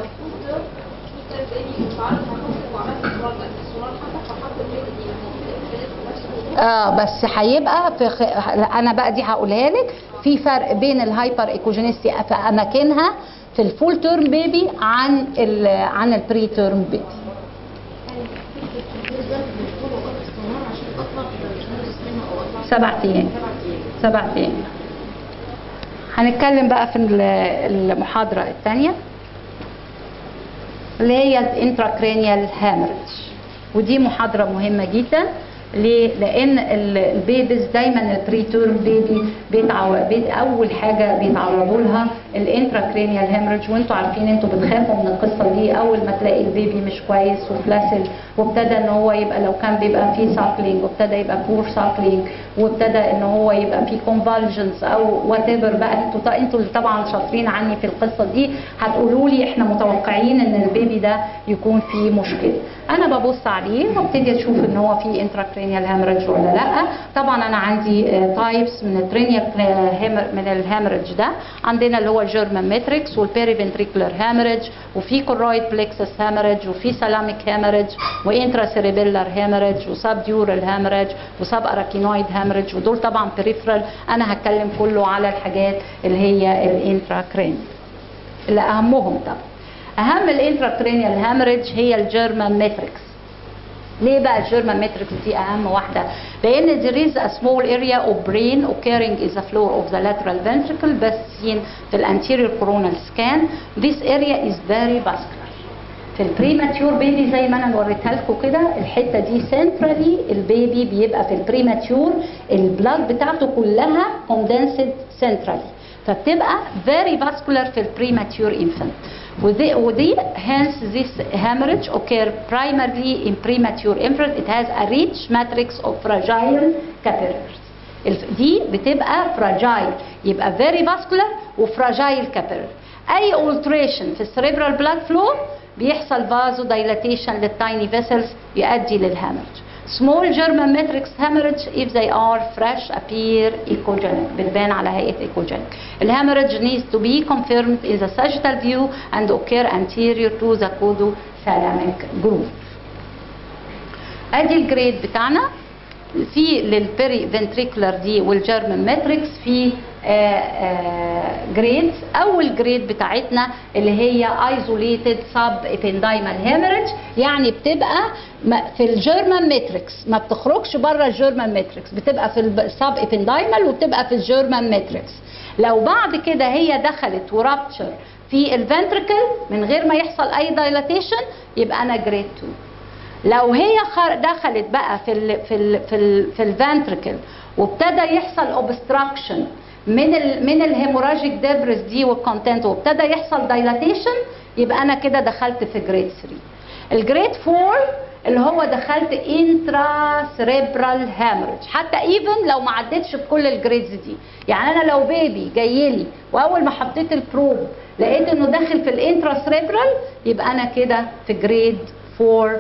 بس هيبقى انا بقى دي هقولها لك، في فرق بين الهايبر ايكوجينيستي في اماكنها في الفول تيرم بيبي عن البري تيرم بيبي. 7 ايام. 7 ايام. هنتكلم بقى في المحاضرة الثانية اللي هي الانتراكرانيال هامرج، ودي محاضرة مهمة جدا. ليه؟ لان البيبيز دايما البري تيرم بيبي اول حاجه بيتعرضوا لها الانتراكرانيال هامرج، وانتوا عارفين انتوا بتخافوا من القصه دي اول ما تلاقي البيبي مش كويس وفلاسل، وابتدى ان هو يبقى لو كان بيبقى فيه ساكلينج وابتدى يبقى بور ساكلينج، وابتدى ان هو يبقى فيه كونفالجنس او وات ايفر بقى. انتوا اللي طبعا شاطرين عني في القصه دي هتقولوا لي احنا متوقعين ان البيبي ده يكون فيه مشكله. انا ببص عليه وابتدي اشوف ان هو فيه انتراكرانيال هامرج ولا لا. طبعا انا عندي تايبس من الهامرج ده، عندنا اللي هو الجيرمان ماتريكس والبيريفنتريكولار هامرج، وفي كورويد بلكسس هامرج، وفي سلاميك هامرج، وانترا سيريبيلار هامرج، وسب ديورال هامرج، وسب اراكينويد هامرج، ودول طبعا بريفرال. انا هتكلم كله على الحاجات اللي هي الانتراكرانيال اللي اهمهم. طبعا اهم الانتراكرانيال هامرج هي الجيرمان ماتريكس. ليه بقى الجيرمان ماتريكس دي اهم واحده؟ لان there is a small area of brain occurring in the floor of the lateral ventricle best seen في anterior coronal scan. This area is very vascular. في البريماتيور بيبي زي ما انا وريتها لكم كده، الحته دي سنترالي البيبي بيبقى في البريماتيور البلاد بتاعته كلها كوندنسد سنترالي، فبتبقى very vascular في البريماتيور infant. ودي hence this hemorrhage occur primarily in premature infant. It has a rich matrix of fragile capillaries. دي بتبقى fragile، يبقى very vascular وفراجايل capillary. اي alteration في السريبرال بلاد فلو بيحصل vasodilation للتايني vessels يؤدي للهemorrhage. Small German matrix hemorrhage if they are fresh appear echogenic، بتبان على هيئة echogenic. الهemorrhage needs to be confirmed in the sagittal view and occur anterior to the caudo-thalamic groove. ادي الجريد بتاعنا في للبيري فنتريكولار دي والجيرمان ماتريكس في جريدز. اول جريد بتاعتنا اللي هي ايزوليتد سب ابندايمال هيموريدج، يعني بتبقى في الجيرمان ماتريكس، ما بتخرجش بره الجيرمان ماتريكس، بتبقى في السب ابندايمال وبتبقى في الجيرمان ماتريكس. لو بعد كده هي دخلت ورابتشر في الفنتريكل من غير ما يحصل اي دايلاتيشن يبقى انا جريد 2. لو هي دخلت بقى في الفنتريكل وابتدى يحصل اوبستراكشن من الهيموراجيك ديبرس دي والكونتنت وابتدى يحصل دايلاتيشن يبقى انا كده دخلت في جريد 3. الجريد 4 اللي هو دخلت انترا سيريبرال هامرج، حتى ايفن لو ما عدتش بكل الجريدز دي. يعني انا لو بيبي جاي لي واول ما حطيت البروب لقيت انه داخل في الانترا سيريبرال يبقى انا كده في جريد 4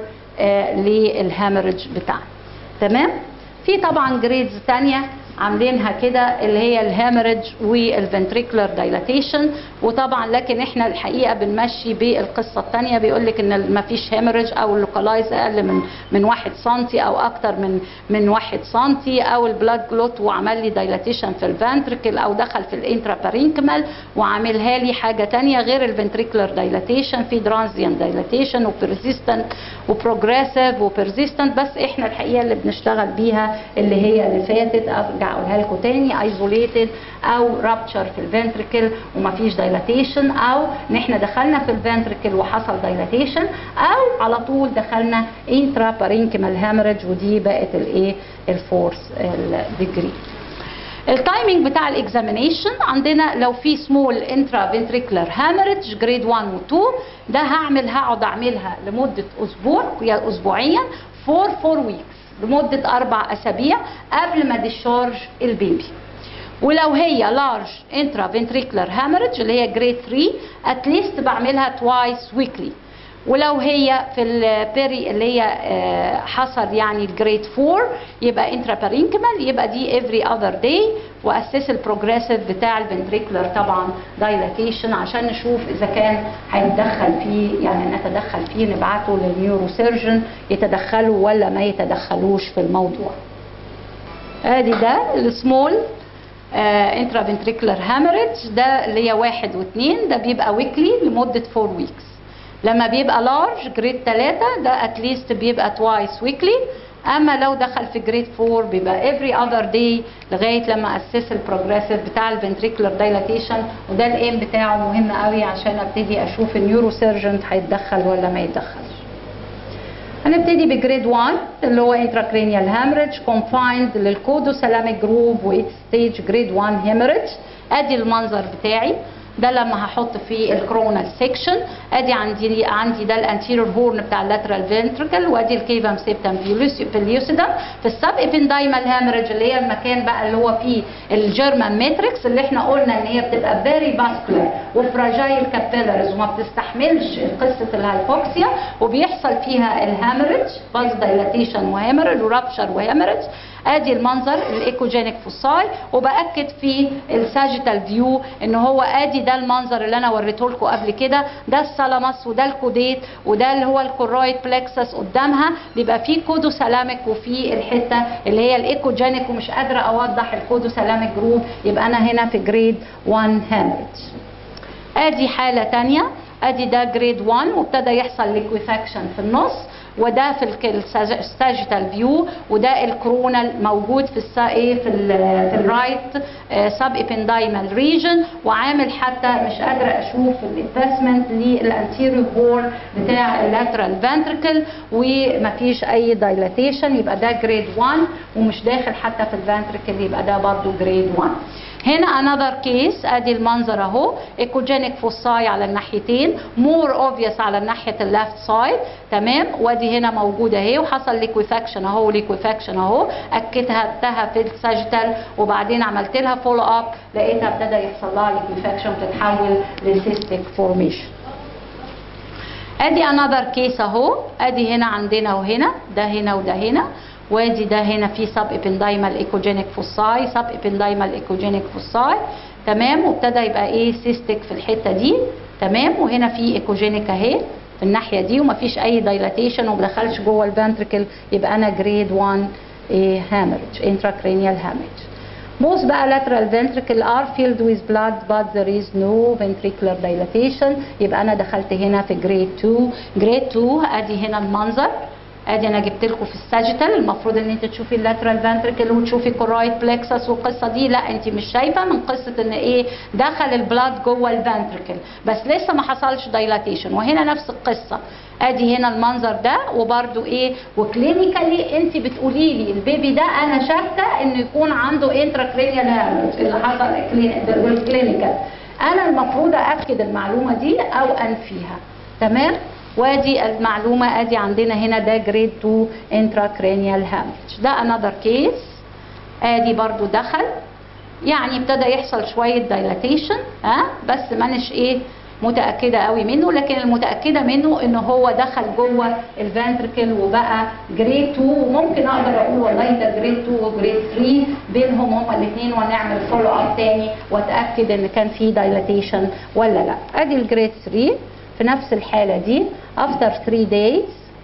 للهامرج بتاعنا. تمام. في طبعا جريدز تانية عاملينها كده اللي هي الهامرج والفنتريكولار دايلاتيشن، وطبعا لكن احنا الحقيقه بنمشي بالقصه الثانيه، بيقول لك ان ما فيش هامرج او اللوكالايز اقل من 1 سم او اكتر من 1 سم، او البلاد جلوت وعمل لي دايلاتيشن في الفنتريكل او دخل في الانترا بارينكمال وعاملها لي حاجه ثانيه غير الفنتريكولار دايلاتيشن. في ترانزيان دايلاتيشن وبرزيستنت وبروجريسيف وبرزيستنت، بس احنا الحقيقه اللي بنشتغل بيها اللي هي اللي فاتت ارجع اقولها لكم تاني، ايزوليتد او رابتشر في الفنتريكل ومفيش دايلاتيشن، او ان احنا دخلنا في الفنتريكل وحصل دايلاتيشن، او على طول دخلنا انترا بارينكمال هامرج ودي بقت الايه الفورث ديجري. التايمينج بتاع الاكزامينيشن عندنا لو في سمول انترا فنتريكولار هامرج جريد 1 و2 ده هقعد اعملها لمده اسبوع يا اسبوعيا فور ويكس لمدة 4 أسابيع قبل ما ديشارج البيبي. ولو هي لارج انترا فنتريكولار هامرج اللي هي جريد 3 اتليست بعملها توايس ويكلي. ولو هي في البيري اللي هي حصل يعني الجريد 4 يبقى انترا بارينكمال يبقى دي افري اذر داي، واسس البروجريسيف بتاع الفنتريكولار طبعا دايلاتيشن عشان نشوف اذا كان هيتدخل فيه، يعني نتدخل فيه نبعته للنيورو سيرجن يتدخلوا ولا ما يتدخلوش في الموضوع. ادي ده السمول انترا فنتريكولار هامرج ده اللي هي 1 و2 ده بيبقى ويكلي لمده 4 ويكس. لما بيبقى لارج جريد 3 ده اتليست بيبقى توايس ويكلي، اما لو دخل في جريد 4 بيبقى افري اذر داي لغايه لما اسس البروجريسيف بتاع الفنتريكولار دايلاتيشن، وده الايم بتاعه مهم قوي عشان ابتدي اشوف النيورو سيرجن هيتدخل ولا ما يتدخلش. هنبتدي بجريد 1 اللي هو انتراكرينيال هامرج كونفايند للكودو سلاميك جروب وإتس ستيج جريد 1 هامرج. ادي المنظر بتاعي ده لما هحط فيه الكرونال سيكشن. ادي عندي ده الانتيريور هورن بتاع اللاترال فنتريكل، وادي الكيفم سيبتم بيليوسيدم. في السب ابندايمال هامرج اللي هي المكان بقى اللي هو فيه الجيرمان ماتريكس اللي احنا قلنا ان هي بتبقى فيري فاسكولار وفراجايل كابيلاريز وما بتستحملش قصه الهايبوكسيا وبيحصل فيها الهامرج باز دايلاتيشن وهامرج ورابشر وهامرج. ادي المنظر الايكوجينيك فوساي، وباكد في الساجيتال فيو ان هو ادي ده المنظر اللي انا وريته لكم قبل كده، ده الثالاموس وده الكوديت وده اللي هو الكورويد بلكسس قدامها بيبقى فيه كودو سلاميك وفي الحته اللي هي الايكوجينيك ومش قادره اوضح الكودو سلاميك جروب، يبقى انا هنا في جريد 1 هامرج. ادي حاله ثانيه، ادي ده جريد 1 وابتدى يحصل ليكويفاكشن في النص، وده في الساجيتال فيو، وده الكورونال موجود في في الرايت سب ابندايمال ريجن، وعامل حتى مش قادره اشوف الانفستمنت للانتيريور بور بتاع اللاترال فانتركل، ومفيش اي دايلاتيشن، يبقى ده جريد 1 ومش داخل حتى في الفانتركل، يبقى ده برضو جريد 1. هنا another case، ادي المنظر اهو، ايكوجينيك فوساي على الناحيتين، مور اوبفيس على ناحيه الليفت سايد، تمام، وادي هنا موجوده اهي، وحصل ليكويفاكشن اهو، ليكويفاكشن اهو، اكدتها في الساجيتال، وبعدين عملت لها فولو اب لقيتها ابتدى يحصل لها ليكويفاكشن وتتحول لسيستيك فورميشن. ادي another case اهو، ادي هنا عندنا وهنا، ده هنا وده هنا، وادي ده هنا في سب ابندايمال ايكوجينيك فوساي، سب ابندايمال ايكوجينيك فوساي، تمام، وابتدى يبقى ايه سيستيك في الحته دي، تمام، وهنا في ايكوجينيك اهي في الناحيه دي، ومفيش اي دايلاتيشن وما دخلش جوه الفانتركل، يبقى انا جريد 1 هامرج، انتراكرينيال هامرج. Most بقى lateral ventricle are filled with blood but there is no ventricular dilatation، يبقى انا دخلت هنا في جريد 2. جريد 2 ادي هنا المنظر، ادي انا جبت لكم في الساجيتال، المفروض ان انت تشوفي اللاترال فانتركل وتشوفي كورايت بلكسس والقصه دي، لا انت مش شايفه، من قصه ان ايه دخل البلاد جوه الفانتركل بس لسه ما حصلش دايلاتيشن. وهنا نفس القصه، ادي هنا المنظر ده، وبرده ايه وكلينيكالي انت بتقولي لي البيبي ده انا شاكه انه يكون عنده انتراكرينيال هامرج اللي حصل بالكلينيكال، انا المفروض اكد المعلومه دي او انفيها، تمام. وادي المعلومه، ادي عندنا هنا ده جريد 2 انتراكرينيال هامرج. ده انذر كيس، ادي برضو دخل، يعني ابتدى يحصل شويه دايلاتيشن، بس مانيش ايه متاكده قوي منه، لكن المتاكده منه ان هو دخل جوه الفانتركل وبقى جريد 2، وممكن اقدر اقول والله ده جريد 2 وجريد 3 بينهم هما الاثنين، ونعمل فولو اب تاني واتاكد ان كان في دايلاتيشن ولا لا. ادي الجريد 3 في نفس الحاله دي after 3 days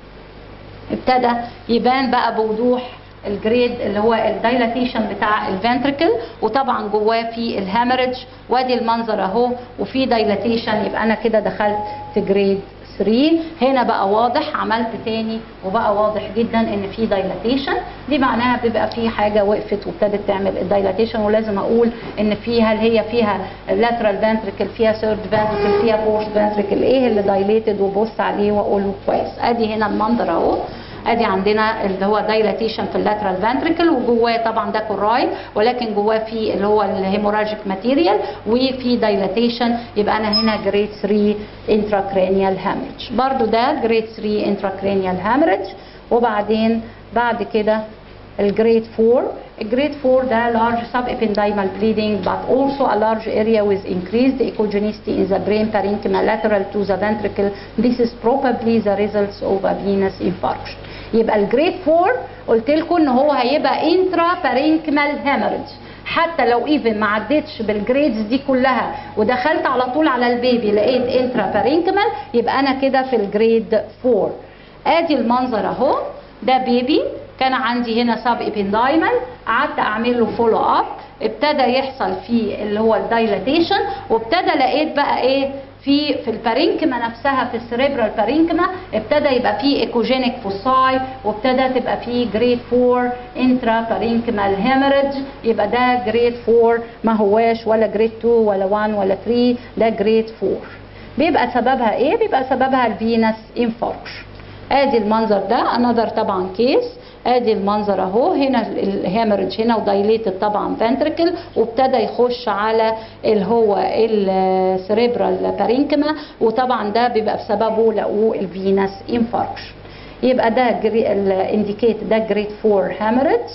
ابتدى يبان بقى بوضوح الجريد اللي هو الدايلاتيشن بتاع الفنتركل، وطبعا جواه في الهامرج، وادي المنظر اهو وفي دايلاتيشن، يبقى انا كده دخلت في جريد 3. هنا بقى واضح، عملت تاني وبقى واضح جدا ان في دايلاتيشن، دي معناها بيبقى في حاجه وقفت وابتدت تعمل الدايلاتيشن. ولازم اقول ان فيها هل هي فيها اللاترال فنتركل، فيها ثيرد فنتركل، فيها فورث فنتركل، ايه اللي دايليتد، وبص عليه واقول له كويس. ادي هنا المنظر اهو، ادي عندنا اللي هو دايلاتيشن في اللاترال فانتريكل، وجواه طبعا ده كورايد، ولكن جواه في اللي هو الهيموراجيك ماتيريال وفي دايلاتيشن، يبقى انا هنا جريد 3 انتراكرينيال هامرج. برضو ده جريد 3 انتراكرينيال هامرج. وبعدين بعد كده الجريد 4. الجريد 4 ده large subependymal bleeding but also a large area with increased echogenicity in the brain parenchyma lateral to the ventricle. This is probably the results of a venous infarction. يبقى الجريد 4 قلت لكم ان هو هيبقى intra parenchymal hemorrhage، حتى لو ايفن ما عدتش بالجريدز دي كلها ودخلت على طول على البيبي لقيت انترا بارينكمال، يبقى انا كده في الجريد 4. ادي المنظر اهو، ده بيبي كان عندي هنا سب ابندايمال، قعدت اعمل له فولو اب، ابتدى يحصل فيه اللي هو الدايلاتيشن، وابتدى لقيت بقى ايه في البارينكما نفسها، في السريبرال بارينكما ابتدى يبقى فيه ايكوجينيك فوساي، وابتدى تبقى فيه جريد 4 انترا بارينكمال هيموريدج. يبقى ده جريد 4، ما هواش ولا جريد 2 ولا 1 ولا 3، ده جريد 4. بيبقى سببها ايه؟ بيبقى سببها الفينس انفاركشن. ادي المنظر ده انذر طبعا كيس، ادي المنظر اهو، هنا الهيموريدج هنا ودايليتد طبعا فنتركل، وابتدى يخش على اللي هو السريبرال بارينكما، وطبعا ده بيبقى بسببه لقوه الفينس انفاركشن. يبقى ده الانديكيت ده جريد 4 هيموريدج،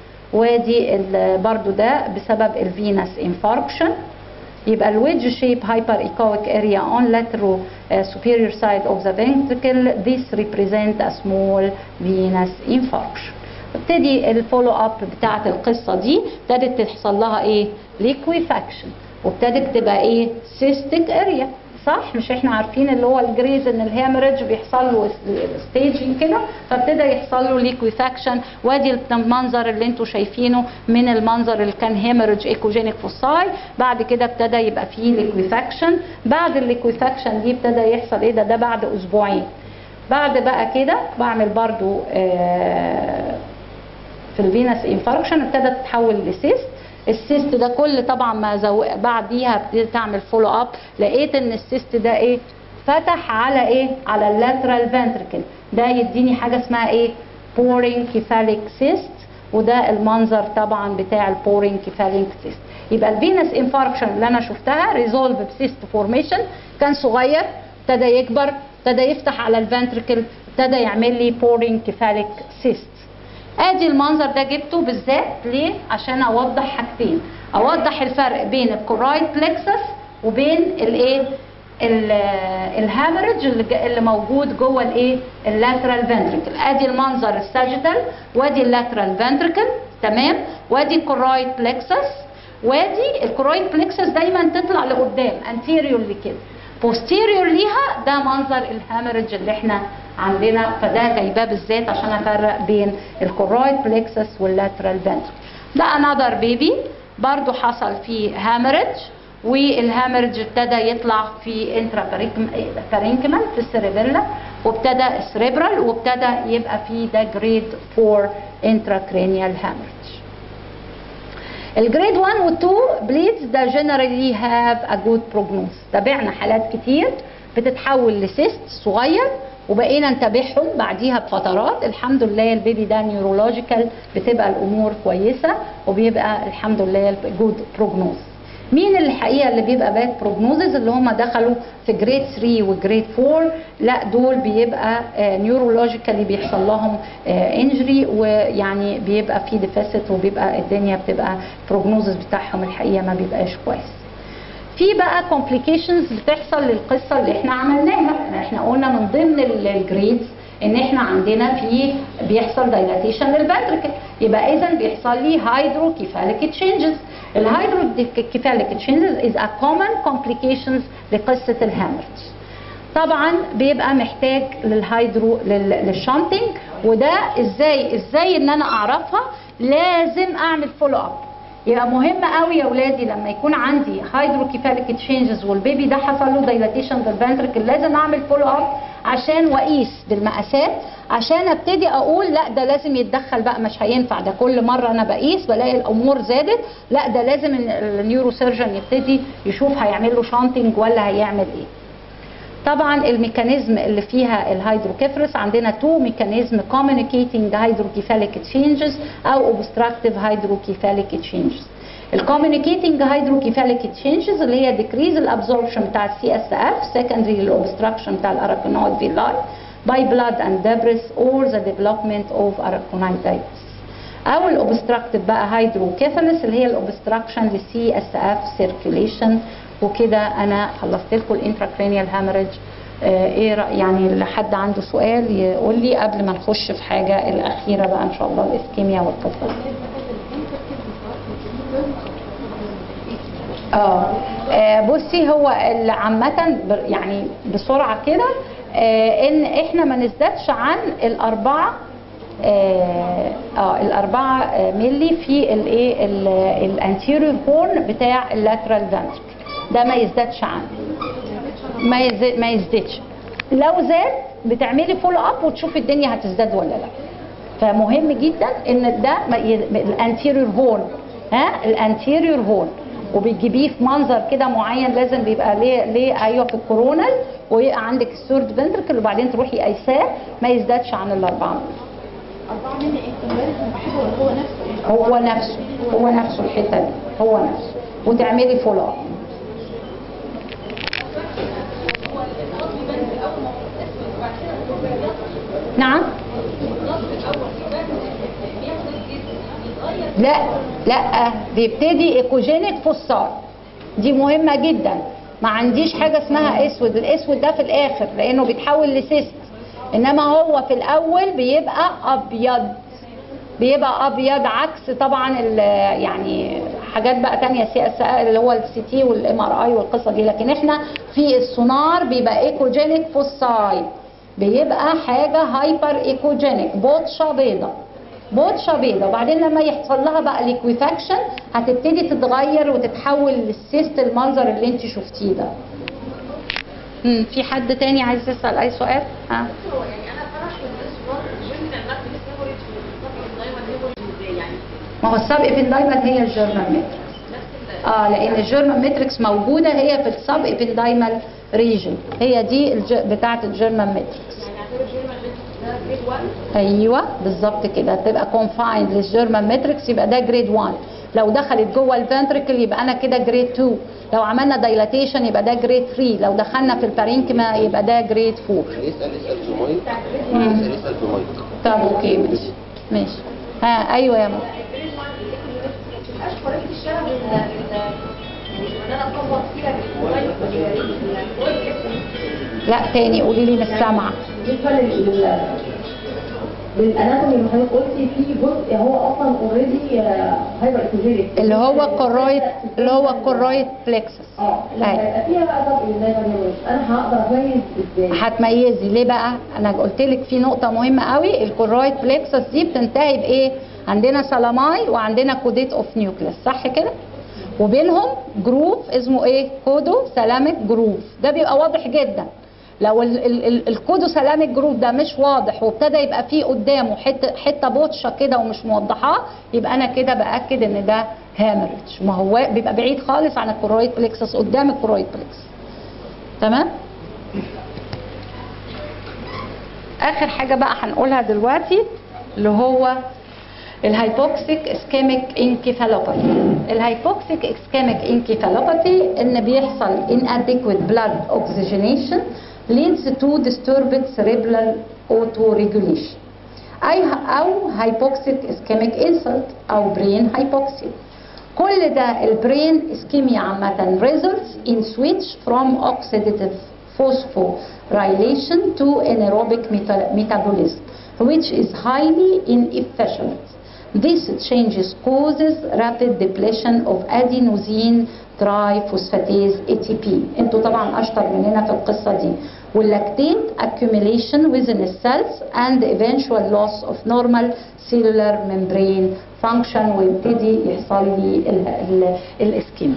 وادي برضو ده بسبب الفينس انفاركشن. يبقى الويدج شيب هايبر ايكويك اريا اون lateral superior side of the ventricle. This represent a small venous infarction. ابتدي الفولو اب بتاعت القصه دي، ابتدت تحصل لها ايه؟ liquefaction، وابتدت تبقى ايه؟ cystic area، صح؟ مش احنا عارفين اللي هو الجريز ان الهيموريدج بيحصل له ستيجنج كده، فابتدى يحصل له ليكويفاكشن. وادي المنظر اللي انتم شايفينه من المنظر اللي كان هيموريدج ايكوجينيك فوساي، بعد كده ابتدى يبقى فيه ليكويفاكشن. بعد الليكويفاكشن دي ابتدى يحصل ايه؟ ده بعد اسبوعين. بعد بقى كده بعمل برضو في الفينس انفاركشن ابتدت تتحول لسيست. السيست ده كل طبعا ما بعديها ابتديت تعمل فولو اب، لقيت ان السيست ده ايه فتح على ايه على اللاترال فنتركل، ده يديني حاجه اسمها ايه بورين كيفاليك سيست، وده المنظر طبعا بتاع البورين كيفاليك سيست. يبقى الفينس انفاركشن اللي انا شفتها ريزولف بسيست فورميشن، كان صغير ابتدى يكبر ابتدى يفتح على الفنتركل ابتدى يعمل لي بورين كيفاليك سيست. ادي المنظر ده جبته بالذات ليه؟ عشان اوضح حاجتين، اوضح الفرق بين الكورايد بلكسس وبين الايه الهامرج اللي موجود جوه الايه اللاترال فنتركل. ادي المنظر الساجيتال وادي اللاترال فنتركل تمام، وادي الكورايد بلكسس، وادي الكورايد بلكسس دايما تطلع لقدام انتيريورلي كده، بوستيريور ليها ده منظر الهامرج اللي احنا عندنا، فده جايباه بالذات عشان افرق بين الكورايد بلكسس واللاترال فنتركل. ده انذر بيبي برضو حصل فيه هامرج، والهامرج ابتدى يطلع في انترا بارينكمال في السيريبيلا، وابتدى سريبرال، وابتدى يبقى في ده جريد 4 انترا كرينيال هامرج. الجريد 1 و 2 بليدز ده جنرالي هاف ا جود بروجنوز. تابعنا حالات كتير بتتحول لسيست صغير وبقينا نتابعهم بعديها بفترات، الحمد لله البيبي ده نيورولوجيكال بتبقى الامور كويسه وبيبقى الحمد لله جود بروجنوز. مين الحقيقه اللي بيبقى باد بروجنوزز؟ اللي هم دخلوا في جريد 3 وجريد 4، لا دول بيبقى نيورولوجيكالي بيحصل لهم انجري، ويعني بيبقى في ديفيسيت وبيبقى الدنيا بتبقى بروجنوزز بتاعهم الحقيقه ما بيبقاش كويس. في بقى كومبليكيشنز بتحصل للقصه اللي احنا عملناها، احنا قلنا من ضمن الجريدز ان احنا عندنا في بيحصل دايلاتيشن للفنتركل، يبقى اذا بيحصل لي هيدروكيفاليك تشينجز. الهيدروكيفاليك تشينجز از ا كومن كومبليكيشنز لقصه الهامرج. طبعا بيبقى محتاج للشانتنج، وده ازاي ان انا اعرفها؟ لازم اعمل فولو اب. يبقى مهم قوي يا اولادي لما يكون عندي هيدروكيفاليك تشينجز والبيبي ده حصل له دايلاتيشن للفنتركل، لازم اعمل فولو اب عشان واقيس بالمقاسات، عشان ابتدي اقول لا ده لازم يتدخل بقى، مش هينفع ده كل مره انا بقيس بلاقي الامور زادت، لا ده لازم النيورو سيرجن يبتدي يشوف هيعمل له شانتنج ولا هيعمل ايه. طبعا الميكانيزم اللي فيها الهيدروكيفالس عندنا 2 ميكانيزم communicating hydrocephalic changes او obstructive hydrocephalic changes. الكوميونيكيتنج هيدروكيفاليك تشينجز اللي هي decrease الابزوربشن بتاع السي اس اف secondary للاوبستراكشن بتاع الاراكونويد فيلاي by blood and debris or the development of arachnoiditis، او الاوبستراكتيف بقى هيدروكيفالس اللي هي الاوبستراكشن للسي اس اف سيركيوليشن. وكده انا خلصت لكم الانتراكرينيال هامرج. ايه يعني حد عنده سؤال يقول لي قبل ما نخش في حاجه الاخيره بقى ان شاء الله الاسكيميا والقصه. بصي هو عامه يعني بسرعه كده ان احنا ما نزدادش عن الاربعه الاربعه ملي في الايه الانتيريور هورن بتاع اللاترال فنتركل، ده ما يزدادش عنه، ما يزدادش. لو زاد بتعملي فول اب وتشوفي الدنيا هتزداد ولا لا. فمهم جدا ان ده الانتيريور هورن، الانتيريور هورن، وبتجيبيه في منظر كده معين، لازم بيبقى ليه ايوه في الكورونال، ويبقى عندك الثيرد فنتركل وبعدين تروحي قايساه ما يزدادش عن الاربعه. 4 مللي هو نفسه هو نفسه الحته دي هو نفسه، وتعملي فول اب. نعم لا بيبتدي ايكوجينيك فوسار، دي مهمه جدا. ما عنديش حاجه اسمها اسود، الاسود ده في الاخر لانه بيتحول لسيست، انما هو في الاول بيبقى ابيض عكس طبعا يعني حاجات بقى تانية سي اس اللي هو السي تي والام ار اي والقصه دي. لكن احنا في السونار بيبقى ايكوجينيك فوساي، بيبقى حاجه هايبر ايكوجينيك، بوتشه بيضه، وبعدين لما يحصل لها بقى ليكويفاكشن هتبتدي تتغير وتتحول للسيست المنظر اللي انت شفتيه ده. في حد تاني عايز يسال اي سؤال؟ ها هو يعني انا فرح بالنسبه جيرمينال ماتريكس هيموريج والسب دايما هيموريج ازاي يعني؟ ما هو السب ابندايمال هي الجيرمان ماتريكس. لان الجيرمان ماتريكس موجوده هي في السب ابندايمال ريجن، هي دي بتاعه الجيرمان ماتريكس. يعني اعتبر الجيرمان ماتريكس ده جريد 1؟ ايوه بالظبط كده، تبقى كونفايند للجيرمان ماتريكس يبقى ده جريد 1. لو دخلت جوه الفنتريكل يبقى انا كده جريد 2. لو عملنا دايلاتيشن يبقى ده جريد 3. لو دخلنا في البارينكما يبقى ده جريد 4. اسال في مايك. اسال في مايك. طب اوكي ماشي ماشي. ايوه يا ماما. الجريد 1 اللي ما تبقاش قريبه الشبه ان انا اطبق فيها لا تاني قولي لي مش سامعه. بالنسبه للاناتومي اللي حضرتك قلتي في جزء هو اصلا اوريدي هايبر اكوجينيك اللي هو الكورويد بلكسس. لما يبقى فيها بقى طب انا هقدر اميز ازاي؟ هتميزي ليه بقى؟ انا قلت لك في نقطه مهمه قوي، الكورويد بلكسس دي بتنتهي بايه؟ عندنا سلاماي وعندنا كوديت اوف نيوكليس، صح كده؟ وبينهم جروف اسمه ايه؟ كودو سلامك جروف، ده بيبقى واضح جدا. لو الكودو سلامك جروف ده مش واضح وابتدى يبقى فيه قدامه حته بوتشه كده ومش موضحاه، يبقى انا كده باكد ان ده هامرج. ما هو بيبقى بعيد خالص عن الكورويد بلكسس، قدام الكورويد بلكسس. تمام؟ اخر حاجه بقى هنقولها دلوقتي اللي هو الهايبوكسيك اسكيميك انكيفالوباثي. الهايبوكسيك اسكيميك انكيفالوباثي ان بيحصل inadequate blood oxygenation leads to disturbed cerebral autoregulation او hypoxic ischemic insult او brain hypoxia. كل ده البرين اسكيميا عامة results in switch from oxidative phosphorylation to anaerobic metabolism which is highly inefficient. This changes causes rapid depletion of adenosine triphosphatase ATP. انتوا طبعا اشطر مننا في القصه دي. واللاكتين accumulation within the cells and eventual loss of normal cellular membrane function ويبتدي يحصل لي الاسكيميا.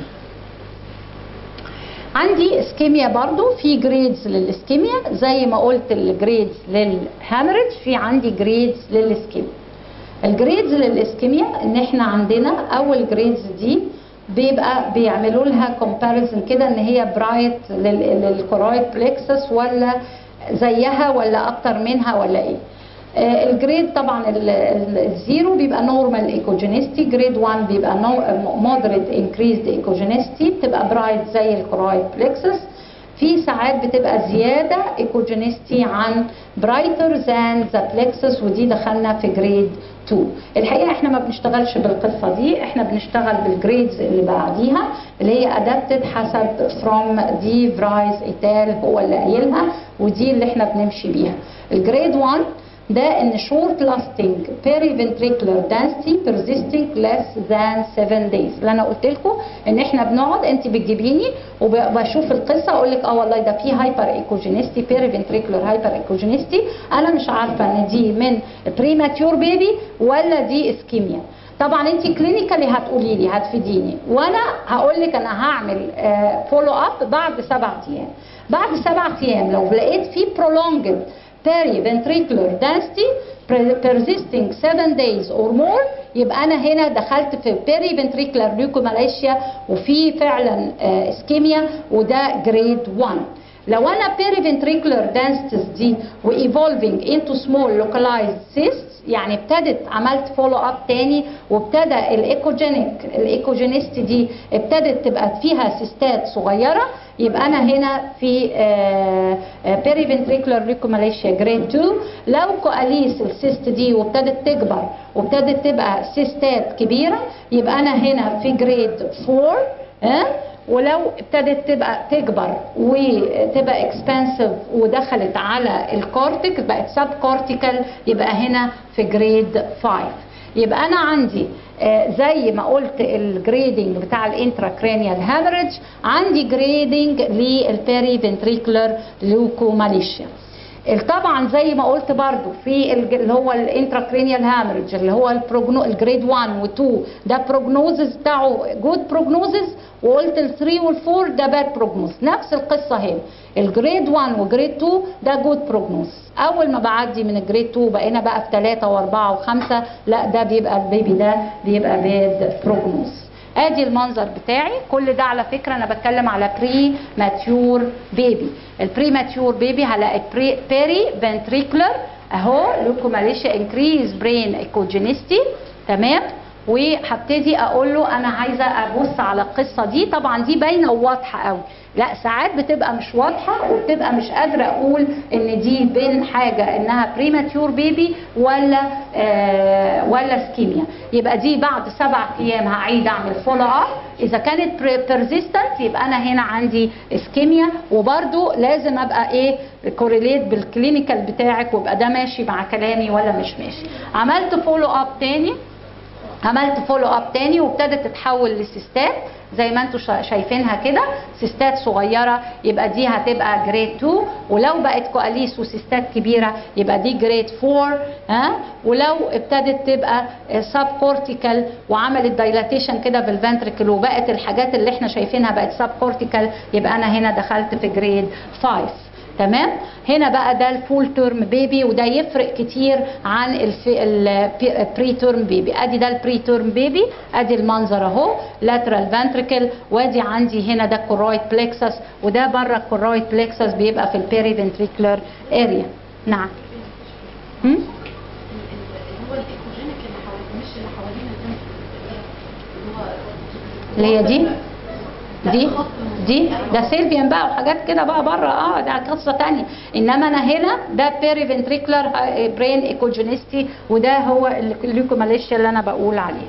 عندي اسكيميا برضو في جريدز للاسكيميا زي ما قلت الجريدز للهامرج، في عندي جريدز للاسكيميا. الجريدز للاسكيميا ان احنا عندنا اول جريدز دي بيبقى بيعملوا لها كومباريزن كده ان هي برايت للكورويد بلكسس ولا زيها ولا اكتر منها ولا ايه. الجريد طبعا الزيرو بيبقى نورمال ايكوجينيستي، جريد 1 بيبقى مودريت انكريزد ايكوجينيستي بتبقى برايت زي الكورويد بلكسس. في ساعات بتبقى زياده ايكوجينيستي عن برايتر ذان ذا بلكسس، ودي دخلنا في جريد 2. الحقيقه احنا ما بنشتغلش بالقصه دي، احنا بنشتغل بالجريدز اللي بعديها اللي هي ادابتد حسب فروم دي فرايز ايتال هو اللي قايلها، ودي اللي احنا بنمشي بيها. الجريد 1 ده ان short lasting periventricular density persisting less than 7 days. اللي انا قلت لكم ان احنا بنقعد انت بتجيبيني وبشوف القصه اقول لك والله ده في هايبر ايكوجينيستي periventricular هايبر ايكوجينيستي، انا مش عارفه ان دي من بريماتيور بيبي ولا دي اسكيميا. طبعا انت كلينيكالي هتقولي لي هتفيديني وانا هقول لك انا هعمل فولو اب بعد 7 ايام. بعد 7 ايام لو لقيت في prolonged periventricular density persisting 7 days or more يبقى انا هنا دخلت في periventricular leukomalacia وفي فعلا اسكيميا وده جريد 1. لو انا periventricular densities دي و evolving into small localized cysts يعني ابتدت عملت فولو اب تاني وابتدى الايكوجينيستي دي ابتدت تبقى فيها سيستات صغيره، يبقى انا هنا في periventricular leukomalacia جريد 2. لو كواليس السيست دي وابتدت تكبر وابتدت تبقى سيستات كبيره يبقى انا هنا في جريد 4. ولو ابتدت تبقى تكبر وتبقى اكسبانسيف ودخلت على الكورتيك بقت سب كورتيكال يبقى هنا في جريد 5. يبقى انا عندي زي ما قلت الجريدنج بتاع الانتراكرانيال هامرج عندي جريدنج للبيري فنتريكولار ليوكوماليشيا. طبعا زي ما قلت برضو في اللي هو الانتراكرينيال هامرج اللي هو الجريد 1 و2 ده بروجنوزز بتاعه جود بروجنوزز، وقلت ال 3 وال 4 ده باد بروجنوز. نفس القصه هنا، الجريد 1 وجريد 2 ده جود بروجنوز. اول ما بعدي من الجريد 2 بقينا بقى في 3 و4 و5، لا ده بيبقى البيبي ده بيبقى باد بروجنوز. ادي المنظر بتاعي. كل ده على فكره انا بتكلم على بري ماتيور بيبي. البري ماتيور بيبي هلاقي بيري فنتريكولر اهو لوكوماليشيا انكريز برين ايكوجينيستي، تمام. وهبتدي اقول له انا عايزه ابص على القصه دي. طبعا دي باينه وواضحه قوي، لا ساعات بتبقى مش واضحه وبتبقى مش قادره اقول ان دي بين حاجه انها بريماتيور بيبي ولا سكيميا. يبقى دي بعد 7 ايام هعيد اعمل فولو اب. اذا كانت بيرزيستنت يبقى انا هنا عندي اسكيميا، وبرده لازم ابقى ايه كوريليت بالكلينيكال بتاعك ويبقى ده ماشي مع كلامي ولا مش ماشي. عملت فولو اب تاني وابتدت تتحول لسيستات زي ما انتم شايفينها كده، سيستات صغيره يبقى دي هتبقى جريد 2، ولو بقت كواليس وسيستات كبيره يبقى دي جريد 4 ولو ابتدت تبقى سب كورتيكال وعملت دايلاتيشن كده في الفنتريكل وبقت الحاجات اللي احنا شايفينها بقت سب كورتيكال يبقى انا هنا دخلت في جريد 5. تمام. هنا بقى ده الفول تيرم بيبي، وده يفرق كتير عن البري تيرم بيبي. ادي ده البري تيرم بيبي، ادي المنظر اهو لاترال فنتريكل، وادي عندي هنا ده الكورويد بلكسس، وده بره الكورويد بلكسس بيبقى في البيري فنتريكولار اريا. نعم. هو الايكوجينيك اللي حوالين مش اللي حوالين اللي هي دي ده سيلفيان بقى وحاجات كده بقى بره، ده قصه ثانيه. انما انا هنا ده بيري فنتريكولار برين ايكوجينيستي، وده هو الليوكوماليشيا اللي انا بقول عليه.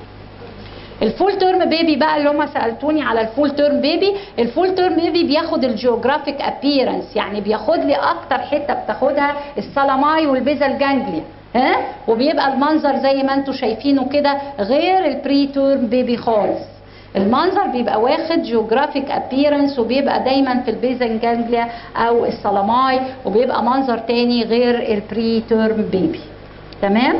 الفول تيرم بيبي بقى اللي هم سالتوني على الفول تيرم بيبي. الفول تيرم بيبي بياخد الجيوغرافيك ابييرنس، يعني بياخد لي اكتر حته بتاخدها السلاماي والبيزال جانجليا، وبيبقى المنظر زي ما انتم شايفينه كده غير البري تيرم بيبي خالص. المنظر بيبقى واخد جيوغرافيك ابييرنس وبيبقى دايما في البيزن جانجليا او السلاماي، وبيبقى منظر تاني غير البري تيرم بيبي. تمام.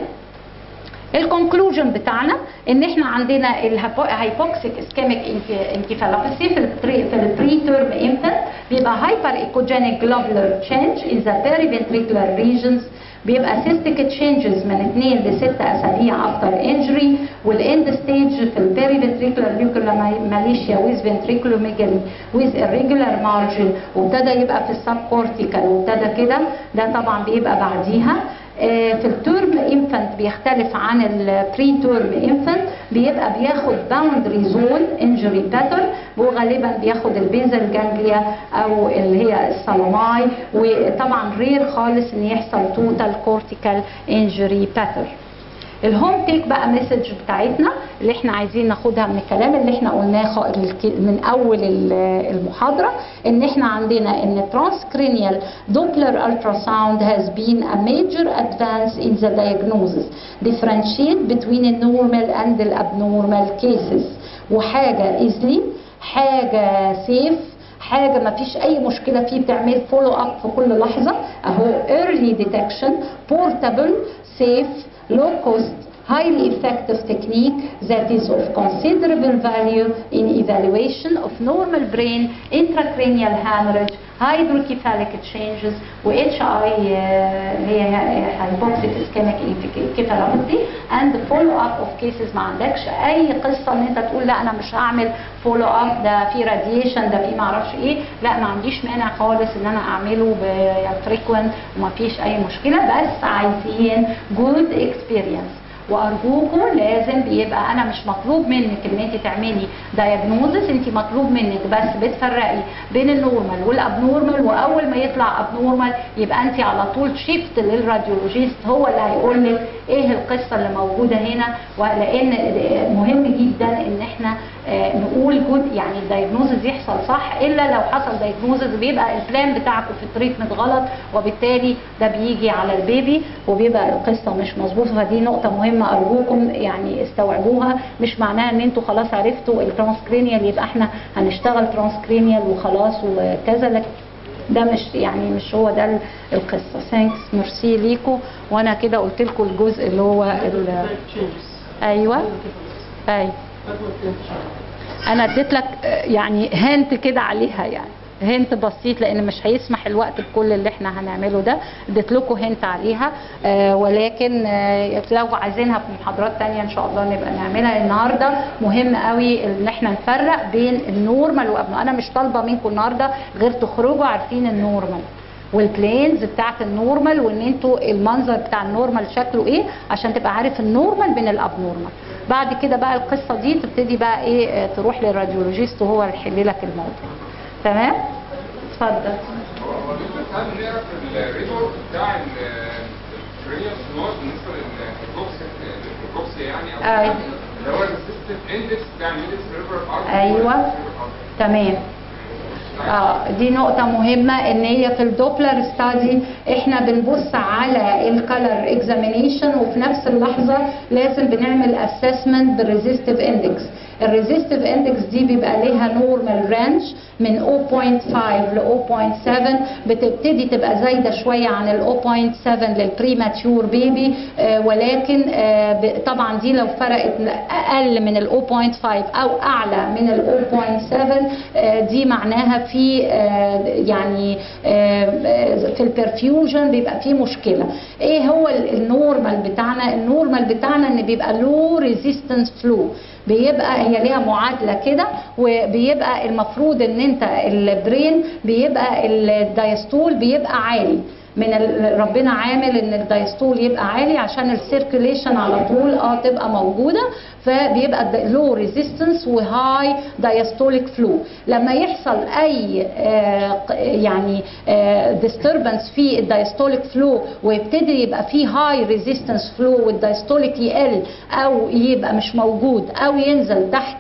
الكونكلوجن بتاعنا ان احنا عندنا الهايبوكسيك اسكيميك انكيفالوباثي في البري تيرم انفانت بيبقى هايبر ايكوجينيك جلوبولار تشينج ان ذا بيريفنتريكولار ريجنز، بيبقى سيستيك تشينجز من 2 ل 6 اسابيع افتر انجري، والاند ستيج في البيريفنتريكولار ليوكوماليشيا ويز فنتريكولوميجالي ويز irregular مارجن، وابتدى يبقى في السب كورتيكال وابتدى كده، ده طبعا بيبقى بعديها. في التيرم انفانت بيختلف عن البري تيرم انفانت، بيبقى بياخد باوندري زون انجري باترن، وغالبا بياخد البيزل جانجليا او اللي هي السلاماي، وطبعا رير خالص ان يحصل توتال كورتيكال انجري باترن. الهوم تيك بقى مسج بتاعتنا اللي احنا عايزين ناخدها من الكلام اللي احنا قلناه من اول المحاضره، ان احنا عندنا ان transcranial Doppler ultrasound has been a major advance in the diagnosis, differentiate between the normal and the abnormal cases، وحاجه easily، حاجه safe، حاجه ما فيش اي مشكله فيه، بتعمل فولو اب في كل لحظه اهو، early detection، portable، safe، low cost، highly effective technique that is of considerable value in evaluation of normal brain intracranial hemorrhage, hydrocephalic changes و HI اللي هي hypoxic ischemic encephalopathy and follow up of cases. ما عندكش اي قصه ان انت تقول لا انا مش هعمل فولو اب، ده في راديشن، ده في ما اعرفش ايه، لا ما عنديش مانع خالص ان انا اعمله فريكوينت وما فيش اي مشكله، بس عايزين جود اكسبيرينس. وارجوكم لازم بيبقى انا مش مطلوب منك ان انت تعملي دايجنوزس، انت مطلوب منك بس بتفرقي بين النورمال والابنورمال، واول ما يطلع ابنورمال يبقى انت على طول شيفت للراديولوجيست، هو اللي هيقول لك ايه القصه اللي موجوده هنا. ولان مهم جدا ان احنا نقول جود، يعني الدايجنوزس يحصل صح، الا لو حصل دايجنوزس بيبقى البلان بتاعكم في التريتمنت غلط، وبالتالي ده بيجي على البيبي وبيبقى القصه مش مظبوطه. فدي نقطه مهمه ارجوكم يعني استوعبوها، مش معناها ان انتوا خلاص عرفتوا الترانسكرينيال يبقى احنا هنشتغل ترانسكرينيال وخلاص وكذا، ده مش هو ده القصه. ثانكس، ميرسي ليكم. وانا كده قلت لكم الجزء اللي هو ايوه انا اديت لك يعني هنت كده عليها، يعني هنت بسيط لان مش هيسمح الوقت بكل اللي احنا هنعمله ده. اديت لكم هنت عليها ولكن لو عايزينها في محاضرات تانية ان شاء الله نبقى نعملها. النهارده مهم قوي ان احنا نفرق بين النورمال وابنورمال. انا مش طالبه منكم النهارده غير تخرجوا عارفين النورمال والبلينز بتاعت النورمال، وان انتوا المنظر بتاع النورمال شكله ايه عشان تبقى عارف النورمال من الابنورمال. بعد كده بقى القصه دي تبتدي بقى ايه تروح للراديولوجيست وهو يحل لك الموضوع. تمام؟ اتفضل. هو دكتور هل نقرا في الريبورت بتاع الكرينيال سنور بالنسبه للبروكسيا يعني او اللي هو الريسيستنت اندكس بتاع الميدل سيرفر؟ ايوه تمام. دي نقطة مهمة ان هي في الدوبلر ستادي احنا بنبص على الكالر اكزامينيشن وفي نفس اللحظة لازم بنعمل اسسمنت بالريزيستيف اندكس. الريزيستيف اندكس دي بيبقى ليها نورمال رانج من 0.5 ل 0.7، بتبتدي تبقى زايده شويه عن ال 0.7 للبريماتيور بيبي، ولكن طبعا دي لو فرقت اقل من ال 0.5 او اعلى من ال 0.7 دي معناها في يعني في البرفيوجن بيبقى في مشكله. ايه هو النورمال بتاعنا؟ النورمال بتاعنا ان بيبقى لو ريزيستنس فلو، بيبقى هي ليها معادله كده، وبيبقى المفروض ان انت البرين بيبقى الدايستول بيبقى عالي من ربنا عامل ان الدايستول يبقى عالي عشان السيركيليشن على طول تبقى موجوده، فبيبقى لو ريزيستنس وهاي دايستوليك فلو. لما يحصل اي يعني ديستربنس في الدايستوليك فلو ويبتدي يبقى فيه هاي ريزيستنس فلو والدايستوليك يقل او يبقى مش موجود او ينزل تحت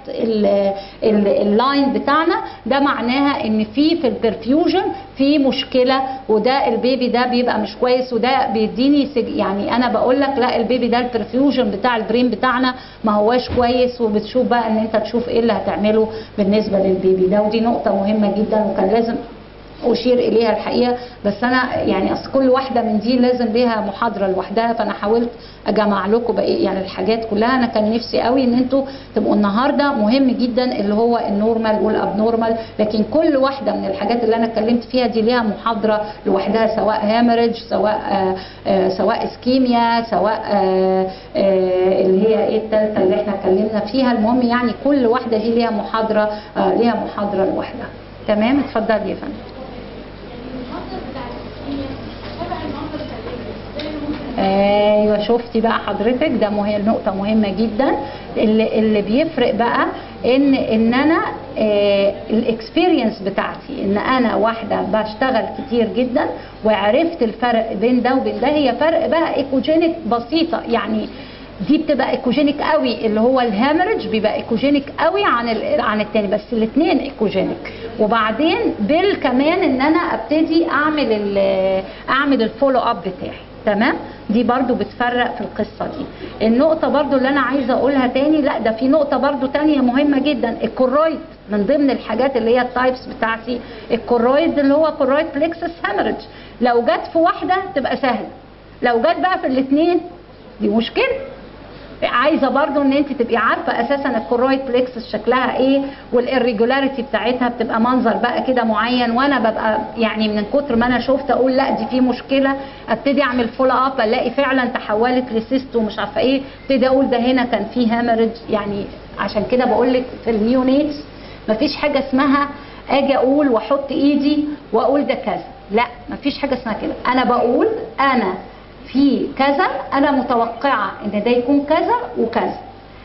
اللاين بتاعنا، ده معناها ان في البرفيوجن في مشكله، وده البيبي ده بيبقى مش كويس، وده بيديني يعني انا بقول لك لا البيبي ده البرفيوجن بتاع البرين بتاعنا ما هواش كويس، وبتشوف بقى ان انت تشوف ايه اللي هتعمله بالنسبه للبيبي ده. ودي نقطه مهمه جدا وكان لازم اشير اليها الحقيقه، بس انا يعني اصل كل واحده من دي لازم ليها محاضره لوحدها، فانا حاولت اجمع لكم بقى يعني الحاجات كلها. انا كان نفسي قوي ان انتوا تبقوا النهارده مهم جدا اللي هو النورمال والابنورمال، لكن كل واحده من الحاجات اللي انا اتكلمت فيها دي ليها محاضره لوحدها، سواء هامرج، سواء اسكيميا، سواء اللي هي ايه الثالثه اللي احنا اتكلمنا فيها. المهم يعني كل واحده دي ليها محاضره لوحدها. تمام؟ اتفضلي يا فندم. ايوه شفتي بقى حضرتك، ده نقطه مهمه جدا. اللي بيفرق بقى ان انا الاكسبيرينس بتاعتي، ان انا واحده بشتغل كتير جدا وعرفت الفرق بين ده وبين ده. هي فرق بقى ايكوجينيك بسيطه، يعني دي بتبقى ايكوجينيك قوي اللي هو الهامرج بيبقى ايكوجينيك قوي عن التاني، بس الاثنين ايكوجينيك. وبعدين كمان ان انا ابتدي اعمل الفولو اب بتاعي. تمام؟ دي برضو بتفرق في القصة دي. النقطة برضو اللي أنا عايزة أقولها تاني، لا ده في نقطة برضو تانية مهمة جدا. الكورويد من ضمن الحاجات اللي هي التايبس بتاعتي، الكورويد اللي هو كورويد بليكسس هامرج. لو جت في واحدة تبقى سهلة، لو جت بقى في الاثنين دي مشكلة. عايزه برضو ان انت تبقي عارفه اساسا الكورويد بليكسس شكلها ايه، والاريجولاريتي بتاعتها بتبقى منظر بقى كده معين، وانا ببقى يعني من كتر ما انا شفت اقول لا دي في مشكله، ابتدي اعمل فول اب الاقي فعلا تحولت لسيست ومش عارفه ايه، ابتدي اقول ده هنا كان في هامرج. يعني عشان كده بقول لك في النيونيتس مفيش حاجه اسمها اجي اقول واحط ايدي واقول ده كذا، لا مفيش حاجه اسمها كده. انا بقول انا في كذا، انا متوقعه ان ده يكون كذا وكذا،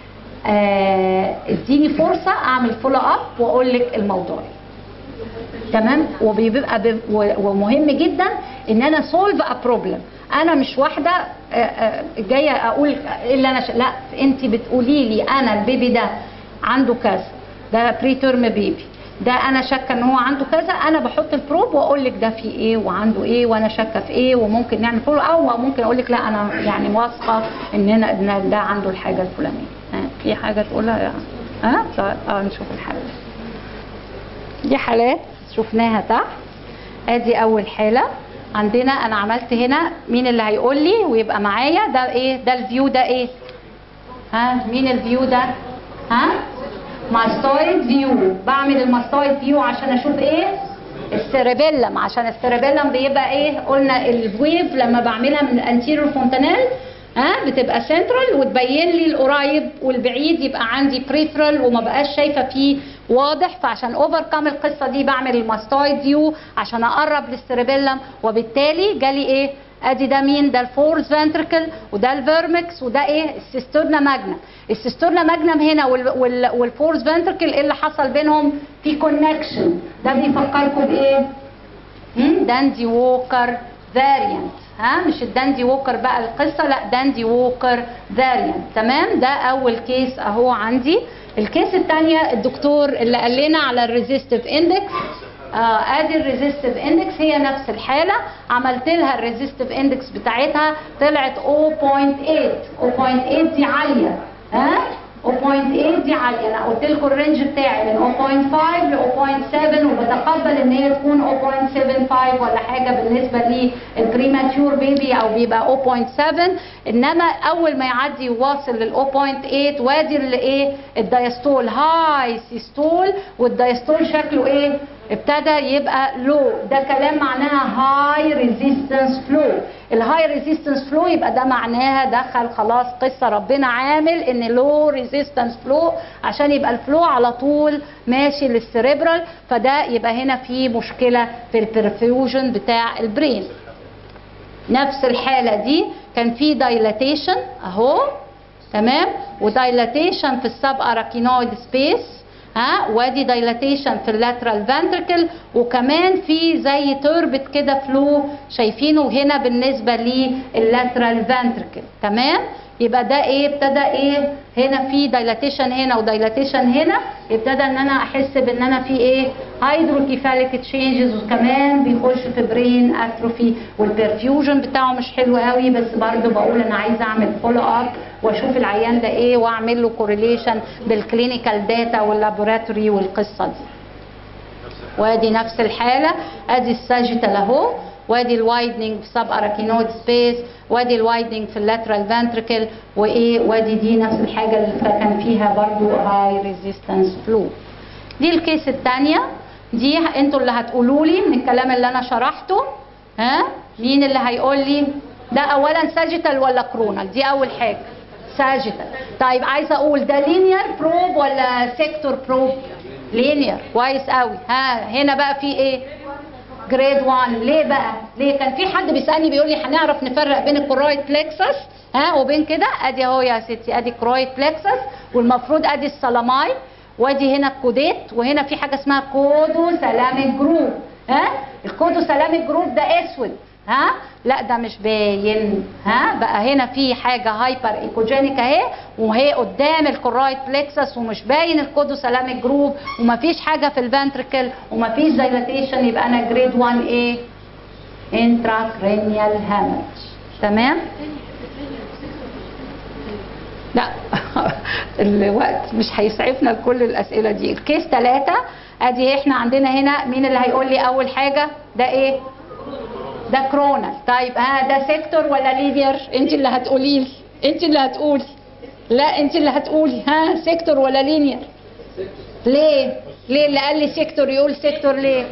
اديني فرصه اعمل فولو اب واقول لك الموضوع. تمام؟ وبيبقى ومهم جدا ان انا سولف ا بروبلم. انا مش واحده جايه اقول اللي انا لا، انت بتقولي لي انا البيبي ده عنده كذا، ده بري تيرم بيبي، ده انا شاكه ان هو عنده كذا، انا بحط البروب واقول لك ده في ايه وعنده ايه وانا شاكه في ايه، وممكن نعمل فولو او ممكن اقول لك لا انا يعني واثقه ان ده عنده الحاجه الفلانيه. في حاجه تقولها يعني؟ نشوف الحالات. دي حالات شفناها تحت. ادي اول حاله عندنا. انا عملت هنا، مين اللي هيقول لي ويبقى معايا؟ ده ايه؟ ده الفيو ده ايه؟ ها مين الفيو ده؟ ها ماستويد فيو. بعمل الماستويد فيو عشان اشوف ايه؟ السيربيلم، عشان السيربيلم بيبقى ايه؟ قلنا الويف لما بعملها من الانتيريور فونتانيل بتبقى سنترال وتبين لي القريب والبعيد، يبقى عندي بريفرال وما بقاش شايفه فيه واضح. فعشان اوفركم القصه دي بعمل الماستويد فيو عشان اقرب للسيربيلم، وبالتالي جالي ايه؟ ادي ده مين؟ ده الفورس فنتركل، وده الفيرمكس، وده ايه؟ السيستورنا ماجنم. السيستورنا ماجنم هنا والفورس فنتركل ايه اللي حصل بينهم؟ في كونكشن. ده بيفكركم بايه؟ داندي ووكر فاريانت. مش الداندي ووكر بقى القصه، لا داندي ووكر فاريانت. تمام. ده اول كيس اهو عندي. الكيس الثانيه الدكتور اللي قال لنا على الريزيستيف اندكس. ادي الريزيستيف اندكس هي نفس الحاله، عملت لها الريزيستيف اندكس بتاعتها طلعت 0.8. 0.8 دي عاليه. 0.8 دي عاليه. انا قلت لكم الرينج بتاعي من 0.5 ل 0.7، وبتقبل ان هي تكون 0.75 ولا حاجه بالنسبه للبريماتيور بيبي، او بيبقى 0.7. انما اول ما يعدي يواصل لل 0.8 وادي الايه؟ الدايستول هاي سيستول، والدايستول شكله ايه؟ ابتدى يبقى لو. ده كلام معناها هاي ريزيستنس فلو. الهاي ريزيستنس فلو يبقى ده معناها دخل خلاص قصه ربنا عامل ان لو ريزيستنس فلو، عشان يبقى الفلو على طول ماشي للسيريبرال. فده يبقى هنا في مشكله في البرفيوجن بتاع البرين. نفس الحاله دي كان في دايلاتيشن اهو. تمام. ودايلاتيشن في السب اراكينويد سبيس. وادي دايلاتيشن في اللاترال فانتركل، وكمان في زي توربت كده فلو شايفينه هنا بالنسبه لللاترال فانتركل. تمام. يبقى ده ايه؟ ابتدى ايه؟ هنا في دايلاتيشن هنا ودايلاتيشن هنا، ابتدى ان انا احس بان انا في ايه؟ هيدروكيفاليك تشينجز، وكمان بيخش في برين اتروفي، والبرفيوجن بتاعه مش حلو قوي. بس برضه بقول انا عايزه اعمل فولو اب واشوف العيان ده ايه، واعمل له كورليشن بالكلينيكال داتا واللابوراتوري والقصه دي. وادي نفس الحاله، ادي الساجيتال اهو، وادي الوايدنينج في سب اراكينويد سبيس، وادي الوايدنينج في اللاترال فانتركل، وايه؟ وادي دي نفس الحاجه اللي كان فيها برضو هاي ريزيستنس فلو. دي الكيس الثانيه. دي انتوا اللي هتقولوا لي من الكلام اللي انا شرحته. مين اللي هيقول لي؟ ده اولا ساجيتال ولا كرونال؟ دي اول حاجه ساجيتال. طيب عايزه اقول ده لينير بروب ولا سيكتور بروب؟ لينير. كويس قوي. هنا بقى في ايه؟ جريد 1. ليه بقى؟ ليه؟ كان في حد بيسالني بيقول لي هنعرف نفرق بين الكرويد بلكسس وبين كده. ادي اهو يا ستي، ادي كرويد بلكسس، والمفروض ادي السلاماي، وادي هنا الكوديت، وهنا في حاجه اسمها كودو سلاميك جروب. الكودو سلاميك جروب ده اسود. لا ده مش باين. بقى هنا في حاجه هايبر ايكوجينيك اهي، وهي قدام الكورايد بلكسس، ومش باين الكودو سلاميك جروب، ومفيش حاجه في الفنتركل، ومفيش دايلاتيشن. يبقى انا جريد 1 ايه؟ انتراكرينيال هامج. تمام. لا الوقت مش هيسعفنا لكل الاسئله دي. الكيس 3 ادي احنا عندنا هنا. مين اللي هيقول لي اول حاجه؟ ده ايه؟ ده كرونال. طيب ده سيكتور ولا لينير؟ انت اللي هتقولي لي. انت اللي هتقولي. لا انت اللي هتقولي. سيكتور ولا لينير؟ ليه؟ ليه اللي قال لي سيكتور يقول سيكتور ليه؟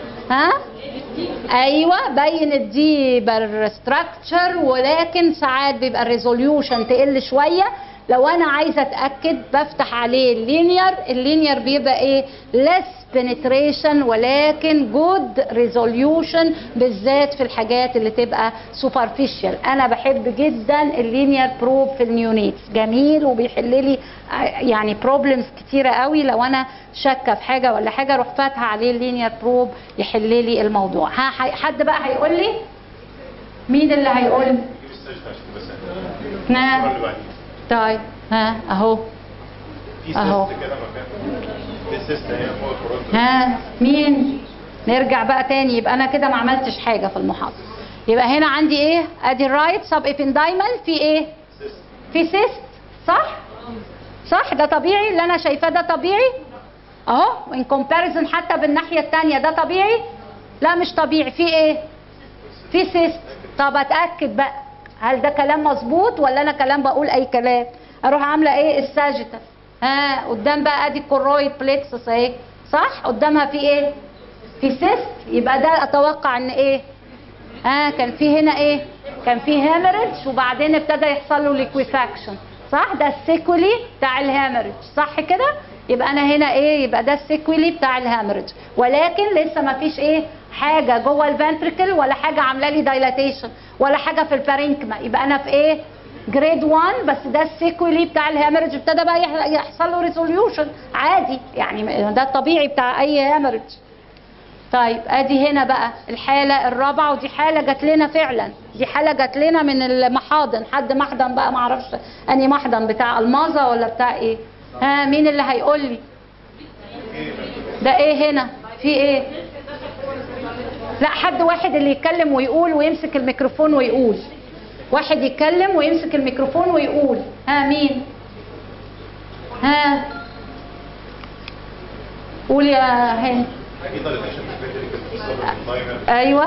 ايوه بين الديبر ستراكشر، ولكن ساعات بيبقى الريزوليوشن تقل شويه. لو انا عايزه اتاكد بفتح عليه اللينير. اللينير بيبقى ايه؟ less penetration ولكن good resolution، بالذات في الحاجات اللي تبقى superficial. انا بحب جدا اللينير بروب في النيونيتس، جميل وبيحل لي يعني بروبلمز كتيره قوي. لو انا شاكه في حاجه ولا حاجه اروح فاتحه عليه اللينير بروب يحل لي الموضوع. حد بقى هيقول لي؟ مين اللي هيقول؟ طيب اهو اهو. مين؟ نرجع بقى تاني. يبقى انا كده ما عملتش حاجه في المحاضره. يبقى هنا عندي ايه؟ ادي الرايت سب ابندايمال في ايه؟ في سيست. صح ده طبيعي اللي انا شايفاه، ده طبيعي اهو. ان كومباريزون حتى بالناحيه الثانيه ده طبيعي. لا مش طبيعي، في ايه؟ في سيست. طب اتاكد بقى هل ده كلام مظبوط ولا انا كلام بقول اي كلام. اروح عامله ايه؟ الساجيتال. قدام بقى ادي الكورويد بليكسس اهي، صح؟ قدامها في ايه؟ في سيست. يبقى ده اتوقع ان ايه؟ كان في هنا ايه؟ كان في هامرج وبعدين ابتدى يحصل له ليكويفاكشن، صح؟ ده السيكولي بتاع الهامرج، صح كده؟ يبقى انا هنا ايه؟ يبقى ده السيكولي بتاع الهامرج، ولكن لسه ما فيش ايه؟ حاجه جوه الفنتريكل ولا حاجه عامله لي دايلاتيشن ولا حاجه في البارينكما. يبقى انا في ايه؟ جريد 1. بس ده السيكولي بتاع الهامرج ابتدى بقى يحصل له ريزوليوشن عادي، يعني ده الطبيعي بتاع اي هامرج. طيب ادي هنا بقى الحاله الرابعه، ودي حاله جات لنا فعلا، دي حاله جات لنا من المحاضن. حد محضن بقى، ما اعرفش اني محضن بتاع الماظه ولا بتاع ايه. مين اللي هيقول لي ده ايه هنا؟ في ايه؟ لا حد واحد اللي يتكلم ويقول ويمسك الميكروفون ويقول. واحد يتكلم ويمسك الميكروفون ويقول. مين؟ قول يا هاني. ايوه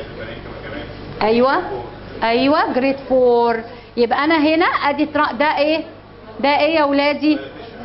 ايوه جريد 4. يبقى انا هنا ادي ده ايه؟ ده ايه يا ولادي؟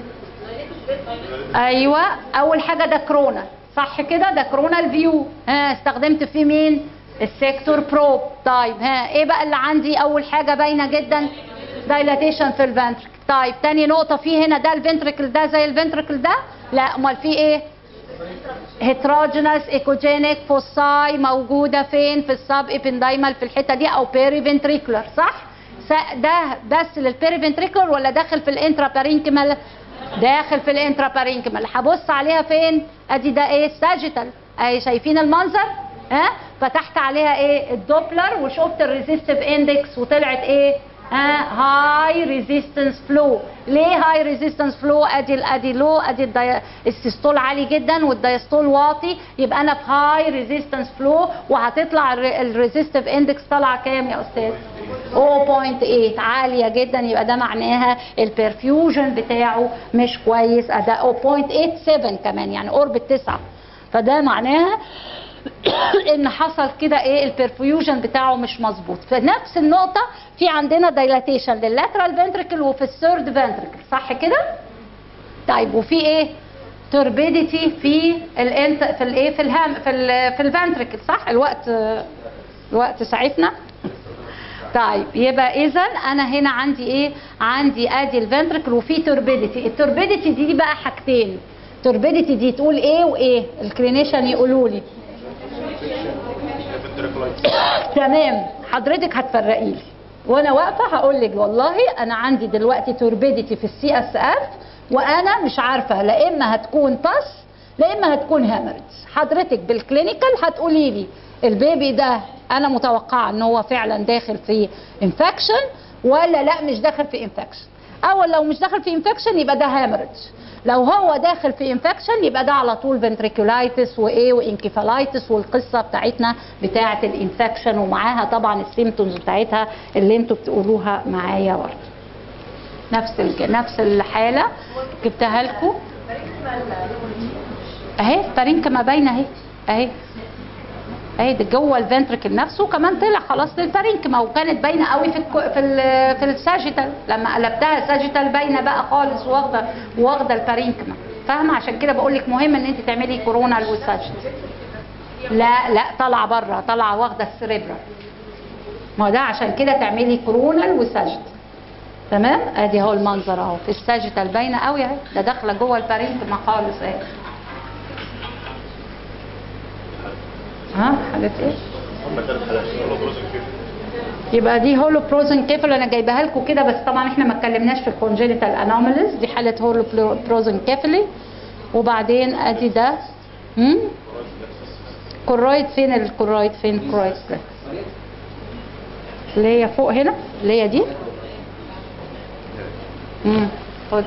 ايوه اول حاجه ده كورونا، صح كده؟ ده كورونا الفيو. استخدمت فيه مين؟ السيكتور بروب. طيب ايه بقى اللي عندي؟ اول حاجه باينه جدا دايلاتيشن في الفنتريكل. طيب تاني نقطه، في هنا ده الفنتريكل ده زي الفنتريكل ده؟ لا، امال في ايه؟ هيتروجينس ايكوجينيك فوساي موجوده فين؟ في السب ابندايمال في الحته دي، او بيري فنتريكولار، صح؟ ده بس للبيري فنتريكولار ولا داخل في الانترا بارينكمال؟ داخل في الانترا بارينكمال. هبص عليها فين؟ ادي ده ايه؟ ساجيتال اهي، شايفين المنظر؟ فتحت عليها ايه؟ الدوبلر وشفت الريزيستيف اندكس وطلعت ايه؟ هاي ريزيستنس فلو. ليه هاي ريزيستنس فلو؟ ادي لو، ادي السيستول عالي جدا والدايستول واطي، يبقى انا في هاي ريزيستنس فلو. وهتطلع الريزيستيف اندكس طالعه كام يا استاذ؟ 0.8 عاليه جدا، يبقى ده معناها البرفيوجن بتاعه مش كويس. ده 0.87 كمان، يعني قرب ال9. فده معناها ان حصل كده ايه؟ البرفيوجن بتاعه مش مظبوط. في نفس النقطه في عندنا دايلاتيشن لللاترال فنتريكل وفي الثيرد فنتريكل، صح كده؟ طيب وفي ايه؟ توربيديتي في في الايه؟ في الفنتريكل، صح؟ الوقت ساعتنا. طيب يبقى اذا انا هنا عندي ايه؟ عندي ادي الفنتريكل وفي توربيديتي. التوربيديتي دي بقى حاجتين. التوربيديتي دي تقول ايه وايه؟ الكلينيشن يقولوا لي. تمام، حضرتك هتفرقي لي وانا واقفه هقول لك والله انا عندي دلوقتي توربيديتي في السي اس اف، وانا مش عارفه لا اما هتكون طس لا اما هتكون هامرج. حضرتك بالكلينيكال هتقولي لي البيبي ده انا متوقعه ان هو فعلا داخل في انفكشن ولا لا مش داخل في انفكشن. اول لو مش داخل في انفكشن يبقى ده هامرج، لو هو داخل في انفكشن يبقى ده على طول فنتريكولايتس وايه وانكيفالايتس والقصه بتاعتنا بتاعه الانفكشن، ومعاها طبعا السيمتومز بتاعتها اللي انتوا بتقولوها معايا برضه. نفس الحاله جبتها لكم اهي. البارينكما باينه اهي اهي ده جوه الفنتريكل نفسه، كمان طلع خلاص للبارينكما، وكانت باينه قوي في الساجيتال. لما قلبتها ساجيتال باينه بقى خالص، واخده البارينكما. فاهمه؟ عشان كده بقول لك مهم ان انت تعملي كورونال والساجيتال. لا طالعه بره، طالعه واخده السريبرا. ما ده عشان كده تعملي كورونال والساجيتال. تمام؟ ادي اهو المنظر اهو في الساجيتال باينه قوي اهي، ده داخله جوه البارينكما خالص اهي. حاجات ايه؟ يبقى دي هولو بروزن كيفل. انا جايبها لكم كده بس طبعا احنا ما اتكلمناش في الكونجينيتال انوماليز. دي حاله هولو بروزن كيفلي. وبعدين ادي ده كورويد. فين الكورويد؟ فين الكورويد اللي هي فوق هنا اللي هي دي؟ خد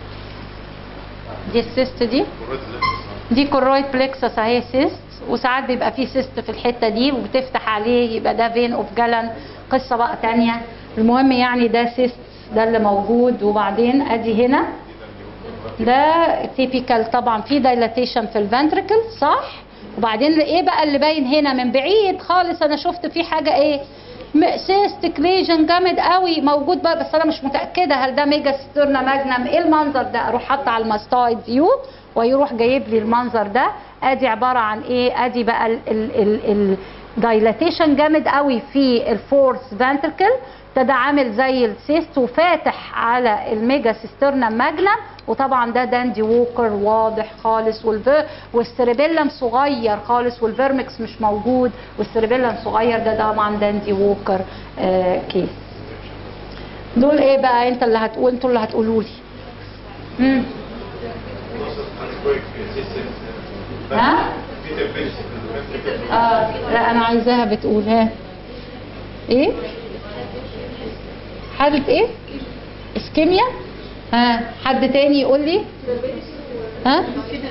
دي السيست دي كورويد بلكسس اهي سيست، وساعات بيبقى فيه سيست في الحته دي وبتفتح عليه يبقى ده فين اوف جالن، قصه بقى تانية. المهم يعني ده سيست ده اللي موجود. وبعدين ادي هنا ده تيبيكال طبعا في دايلاتيشن في الفنتريكل، صح؟ وبعدين ايه بقى اللي باين هنا من بعيد خالص؟ انا شفت في حاجه ايه، سيستيك ليجن جامد قوي موجود بقى، بس انا مش متاكده هل ده ميجا ستيرنا ماجنم. ايه المنظر ده؟ اروح حاطه على الماستويد فيو ويروح جايب لي المنظر ده. ادي عباره عن ايه؟ ادي بقى الدايلاتيشن جامد قوي في الفورث فانتركل، ده عامل زي السيست وفاتح على الميجا سيسترنا ماجنم. وطبعا ده داندي ووكر واضح خالص، والسيربيلم صغير خالص، والفيرمكس مش موجود، والسيربيلم صغير ده طبعا داندي ووكر كيس. دول ايه بقى؟ انت اللي هتقول، انتوا اللي هتقولوا لي. ها؟ لا انا عايزاها بتقول. ها ايه؟ حالة ايه؟ اسكيميا؟ ها حد تاني يقول لي؟ ها؟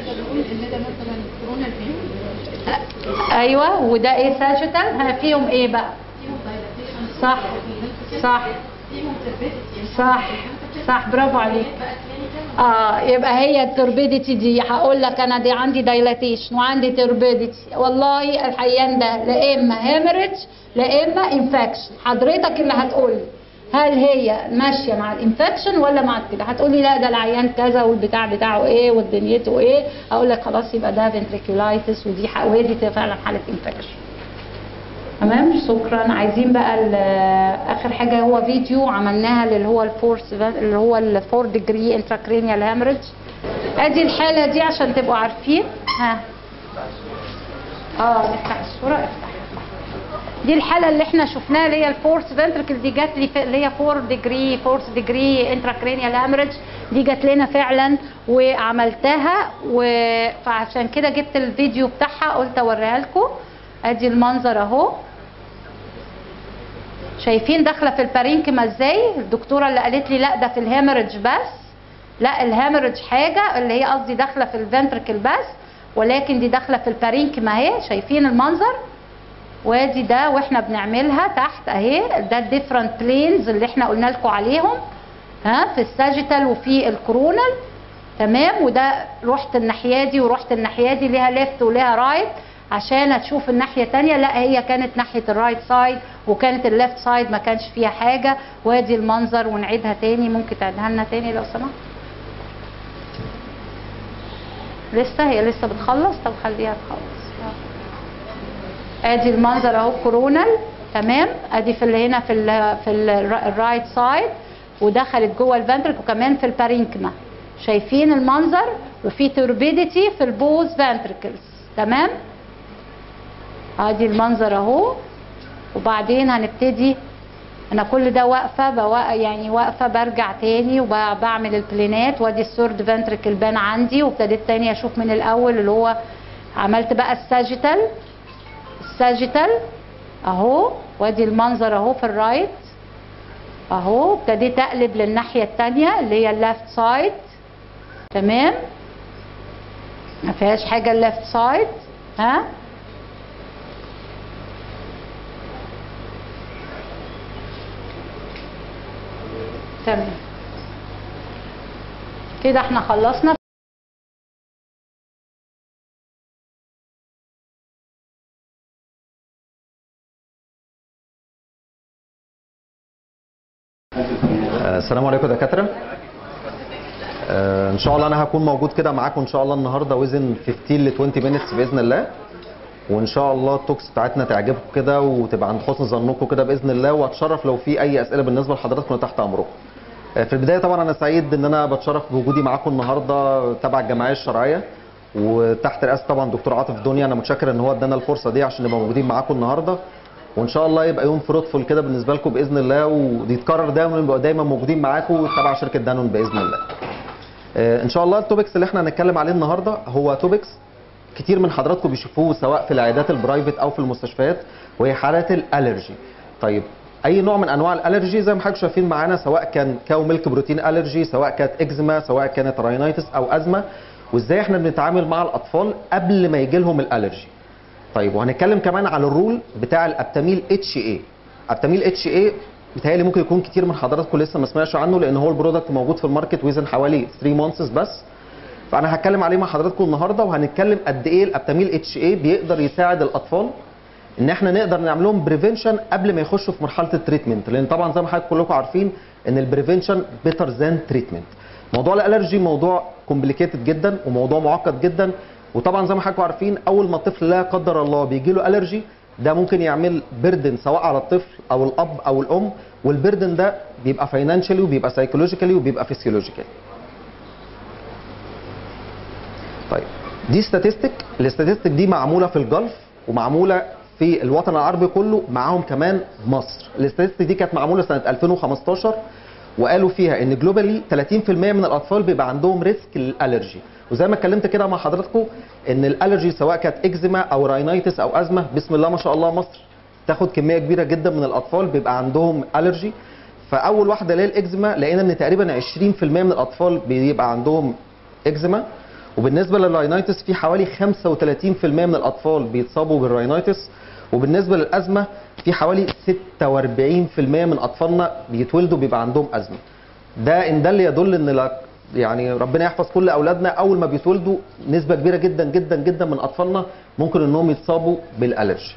ايوه. وده ايه ساجيتال؟ ها فيهم ايه بقى؟ صح صح صح صح، برافو عليك. يبقى هي التوربيديتي دي، هقول لك انا دي عندي دايلاتيشن وعندي توربيديتي. والله الحيان ده لا اما هيمرج لا اما انفكشن. حضرتك اللي هتقول هل هي ماشيه مع الانفكشن ولا مع كده؟ هتقول لي لا ده العيان كذا والبتاع بتاعه ايه ودنيته ايه. اقول لك خلاص يبقى ده فنتريكولايتس ودي فعلا حاله انفكشن. تمام شكرا. عايزين بقى اخر حاجه هو فيديو عملناها اللي هو الفورس اللي هو الفور ديجري انتراكرينيال هامرج. ادي الحاله دي عشان تبقوا عارفين. ها نفتح الصوره. افتح. دي الحاله اللي احنا شفناها اللي هي الفورس فنتركل. دي جات لي اللي هي فورث ديجري انتراكرينيال هامرج. دي جات لنا فعلا وعملتها، فعشان كده جبت الفيديو بتاعها قلت اوريها لكم. ادي المنظر اهو. شايفين داخله في البارينكما ازاي؟ الدكتوره اللي قالت لي لا ده في الهامرج بس، لا الهامرج حاجه اللي هي قصدي داخله في الفنتركل بس، ولكن دي داخله في البارينكما اهي. شايفين المنظر؟ وادي ده واحنا بنعملها تحت اهي. ده الديفرنت بلينز اللي احنا قلنا لكم عليهم في الساجيتال وفي الكورونال. تمام. وده رحت الناحيه دي ورحت الناحيه دي، ليها ليفت وليها رايت عشان هتشوف الناحيه الثانيه. لا هي كانت ناحيه الرايت سايد وكانت الليفت سايد ما كانش فيها حاجه. وادي المنظر. ونعيدها تاني. ممكن تعيدها لنا تاني لو سمحت؟ لسه هي لسه بتخلص. طب خليها تخلص. ادي المنظر اهو كورونال. تمام. ادي في اللي هنا في الرايت سايد ودخلت جوه الفنترك وكمان في البارينكما. شايفين المنظر؟ وفي توربيديتي في البوز فنتركلز. تمام. ادي المنظر اهو. وبعدين هنبتدي. انا كل ده واقفه يعني واقفه برجع تاني وبعمل البلينات. وادي السورد فنتركل بان عندي. وابتديت تاني اشوف من الاول اللي هو عملت بقى الساجيتال اهو. وادي المنظر اهو في الرايت اهو. ابتديت اقلب للناحيه الثانيه اللي هي الليفت سايد. تمام. ما فيهاش حاجه الليفت سايد. تمام كده احنا خلصنا. السلام عليكم يا دكاتره. ان شاء الله انا هكون موجود كده معاكم ان شاء الله النهارده وزن 15 ل 20 مينتس باذن الله. وان شاء الله التوكس بتاعتنا تعجبكم كده وتبقى عند حسن ظنكم كده باذن الله. واتشرف لو في اي اسئله بالنسبه لحضراتكم تحت امركم. في البدايه طبعا انا سعيد ان انا بتشرف بوجودي معاكم النهارده تبع الجمعيه الشرعيه وتحت رئاسه طبعا دكتور عاطف دنيا. انا متشكر ان هو ادانا الفرصه دي عشان نبقى موجودين معاكم النهارده. وان شاء الله يبقى يوم فروتفول كده بالنسبه لكم باذن الله، ويتكرر دايما ونبقى دايما موجودين معاكم تبع شركه دانون باذن الله. ان شاء الله التوبكس اللي احنا هنتكلم عليه النهارده هو توبكس كتير من حضراتكم بيشوفوه سواء في العيادات البرايفت او في المستشفيات، وهي حالات الالرجي. طيب اي نوع من انواع الالرجي زي ما حضراتكم شايفين معانا، سواء كان كاو ميلك بروتين الرجي، سواء كانت اكزيما، سواء كانت راينايتس او ازمه، وازاي احنا بنتعامل مع الاطفال قبل ما يجي لهم الالرجي. طيب وهنتكلم كمان على الرول بتاع الابتاميل اتش اي. ابتاميل اتش اي بيتهيألي ممكن يكون كتير من حضراتكم لسه ما سمعش عنه، لان هو البرودكت موجود في الماركت ويزن حوالي 3 مانثس بس. فانا هتكلم عليه مع حضراتكم النهارده، وهنتكلم قد ايه الابتاميل اتش اي بيقدر يساعد الاطفال ان احنا نقدر نعمل لهم بريفنشن قبل ما يخشوا في مرحله التريتمنت، لان طبعا زي ما حضراتكم كلكم عارفين ان البريفنشن بيتر ذان تريتمنت. موضوع الالرجي موضوع كومبليكيتد جدا وموضوع معقد جدا، وطبعا زي ما حضراتكم عارفين اول ما الطفل لا قدر الله بيجي له الرجي ده ممكن يعمل بردن سواء على الطفل او الاب او الام، والبردن ده بيبقى فاينانشالي وبيبقى سايكولوجيكالي وبيبقى فيسيولوجيكالي. طيب دي ستاتستيك، الاستاتستيك دي معموله في الجلف ومعموله في الوطن العربي كله، معاهم كمان مصر. الاستاتستيك دي كانت معموله سنه 2015 وقالوا فيها ان جلوبالي 30% من الاطفال بيبقى عندهم ريسك للالرجي، وزي ما اتكلمت كده مع حضراتكم ان الالرجي سواء كانت اكزيما او راينايتس او ازمه، بسم الله ما شاء الله مصر تاخد كميه كبيره جدا من الاطفال بيبقى عندهم الرجي. فاول واحده اللي هي الاكزيما لقينا ان تقريبا 20% من الاطفال بيبقى عندهم اكزيما، وبالنسبه للراينايتس في حوالي 35% من الاطفال بيتصابوا بالراينايتس، وبالنسبه للازمه في حوالي 46% من اطفالنا بيتولدوا بيبقى عندهم ازمه. ده ان دل يدل ان يعني ربنا يحفظ كل اولادنا، اول ما بيتولدوا نسبه كبيره جدا جدا جدا من اطفالنا ممكن انهم يتصابوا بالالرجي.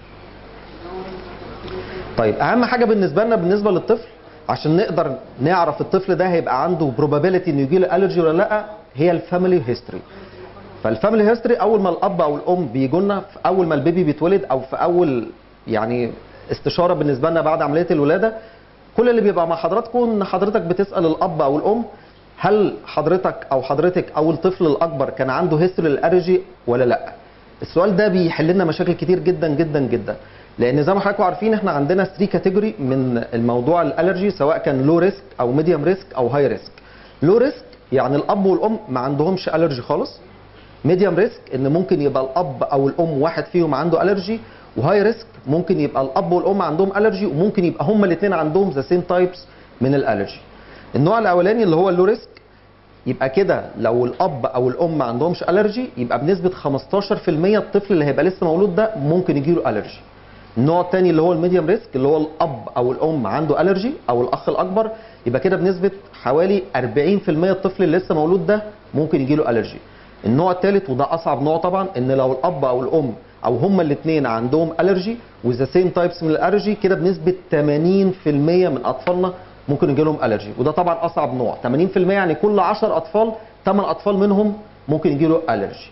طيب اهم حاجه بالنسبه لنا بالنسبه للطفل عشان نقدر نعرف الطفل ده هيبقى عنده probability انه يجي له الرجي ولا لا، هي الفاميلي هيستوري. فالفاميلي هيستوري اول ما الاب او الام بيجوا لنا في اول ما البيبي بيتولد او في اول يعني استشاره بالنسبه لنا بعد عمليه الولاده، كل اللي بيبقى مع حضراتكم ان حضرتك بتسال الاب او الام هل حضرتك او حضرتك او الطفل الاكبر كان عنده هيستوري للالرجي ولا لا. السؤال ده بيحل لنا مشاكل كتير جدا جدا جدا، لان زي ما حضراتكم عارفين احنا عندنا 3 كاتيجوري من الموضوع الالرجي، سواء كان لو ريسك او ميديوم ريسك او هاي ريسك. لو ريسك يعني الاب والام ما عندهمش الرجي خالص. ميديوم ريسك ان ممكن يبقى الاب او الام واحد فيهم عنده الرجي، وهاي ريسك ممكن يبقى الاب والام عندهم الرجي وممكن يبقى هما الاثنين عندهم ذا سيم تايبس من الالرجي. النوع الاولاني اللي هو اللو ريسك، يبقى كده لو الاب او الام ما عندهمش الرجي يبقى بنسبه 15% الطفل اللي هيبقى لسه مولود ده ممكن يجي له الرجي. النوع الثاني اللي هو الميديوم ريسك اللي هو الاب او الام عنده الرجي او الاخ الاكبر، يبقى كده بنسبه حوالي 40% الطفل اللي لسه مولود ده ممكن يجي له الرجي. النوع الثالث وده اصعب نوع طبعا، ان لو الاب او الام او هما الاثنين عندهم الرجي وذا سيم تايبس من الالرجي، كده بنسبه 80% من اطفالنا ممكن يجي لهم الرجي، وده طبعا اصعب نوع. 80% يعني كل 10 اطفال 8 اطفال منهم ممكن يجي له الرجي.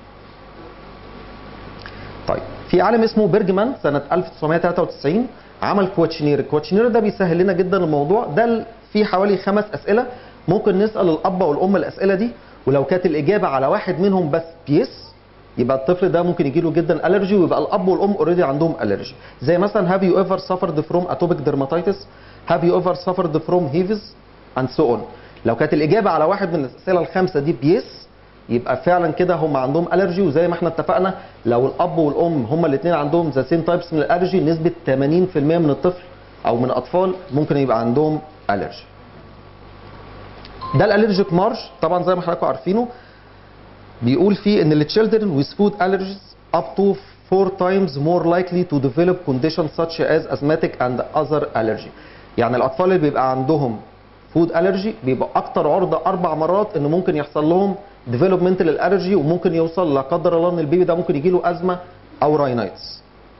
طيب في عالم اسمه بيرجمان سنه 1993 عمل كواتشنير. الكواتشنير ده بيسهل لنا جدا الموضوع ده، فيه حوالي 5 اسئله ممكن نسال الاب والام الاسئله دي، ولو كانت الاجابه على واحد منهم بس بيس يبقى الطفل ده ممكن يجي له جدا الرجي، ويبقى الاب والام اوريدي عندهم الرجي. زي مثلا هاف يو ايفر سفرد فروم اتوبيك ديرماتيتس، هاف يو ايفر سفرد فروم هيفز اند سو اون. لو كانت الاجابه على واحد من الاسئله الخمسه دي بيس يبقى فعلا كده هم عندهم الرجي. وزي ما احنا اتفقنا لو الاب والام هم الاثنين عندهم ذا سيم تايبس من الالرجي، نسبه 80% من الطفل او من الاطفال ممكن يبقى عندهم الرجي. ده الالرجيك مارش طبعا زي ما حضراتكم عارفينه، بيقول فيه ان ال children with food allergies up to 4 times more likely to develop conditions such as asthmatic and other allergy. يعني الاطفال اللي بيبقى عندهم فود الرجي بيبقى اكتر عرضه 4 مرات ان ممكن يحصل لهم ديفلوبمنت للالرجي، وممكن يوصل لا قدر الله ان البيبي ده ممكن يجي له ازمه او راينايتس.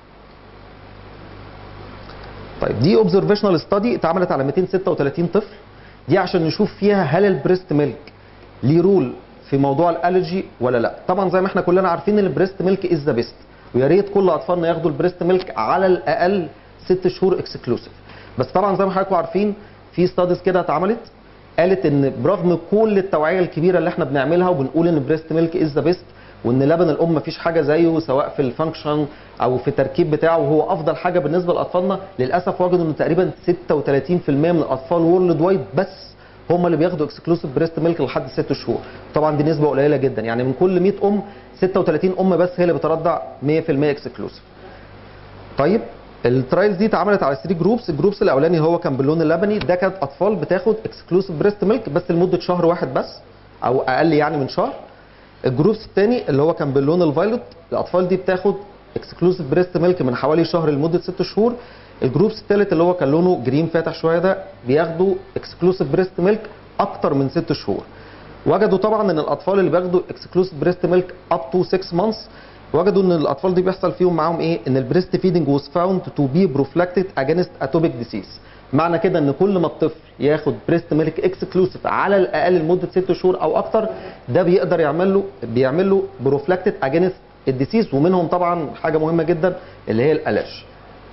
طيب دي اوبزرفيشنال ستادي اتعملت على 236 طفل، دي عشان نشوف فيها هل البريست ميلك ليه رول في موضوع الالرجي ولا لا. طبعا زي ما احنا كلنا عارفين ان البريست ميلك از ذا بيست، ويا ريت كل اطفالنا ياخدوا البريست ميلك على الاقل 6 شهور اكسكلوسيف. بس طبعا زي ما حضراتكم عارفين في ستاديز كده اتعملت قالت ان برغم كل التوعيه الكبيره اللي احنا بنعملها وبنقول ان البريست ميلك از ذا بيست، وان لبن الام مفيش حاجه زيه سواء في الفانكشن او في التركيب بتاعه وهو افضل حاجه بالنسبه لاطفالنا، للاسف وجدوا ان تقريبا 36% من الاطفال وورلد وايد بس هم اللي بياخدوا اكسكلوسيف بريست ميلك لحد 6 شهور. طبعا دي نسبه قليله جدا، يعني من كل 100 ام 36 ام بس هي اللي بترضع 100% اكسكلوسيف. طيب الترايلز دي اتعملت على 3 جروبس. الجروبس الاولاني هو كان باللون اللبني، ده كانت اطفال بتاخد اكسكلوسيف بريست ميلك بس لمده شهر واحد بس او اقل يعني من شهر. الجروبس الثاني اللي هو كان باللون الفايلوت، الاطفال دي بتاخد اكسكلوسيف بريست ميلك من حوالي شهر لمده 6 شهور. الجروبس الثالث اللي هو كان لونه جرين فاتح شويه ده بياخدوا اكسكلوسيف بريست ميلك اكتر من 6 شهور. وجدوا طبعا ان الاطفال اللي بياخدوا اكسكلوسيف بريست ميلك اب تو 6 مانثs وجدوا ان الاطفال دي بيحصل فيهم معاهم ايه؟ ان البريست فيدنج was found to be prophylactic against atopic disease. معنى كده ان كل ما الطفل ياخد بريست ميلك اكسكلوسيف على الاقل لمده 6 شهور او اكتر، ده بيقدر بيعمل له بروفلاكتد اجينست الديسيز، ومنهم طبعا حاجه مهمه جدا اللي هي الالرجي.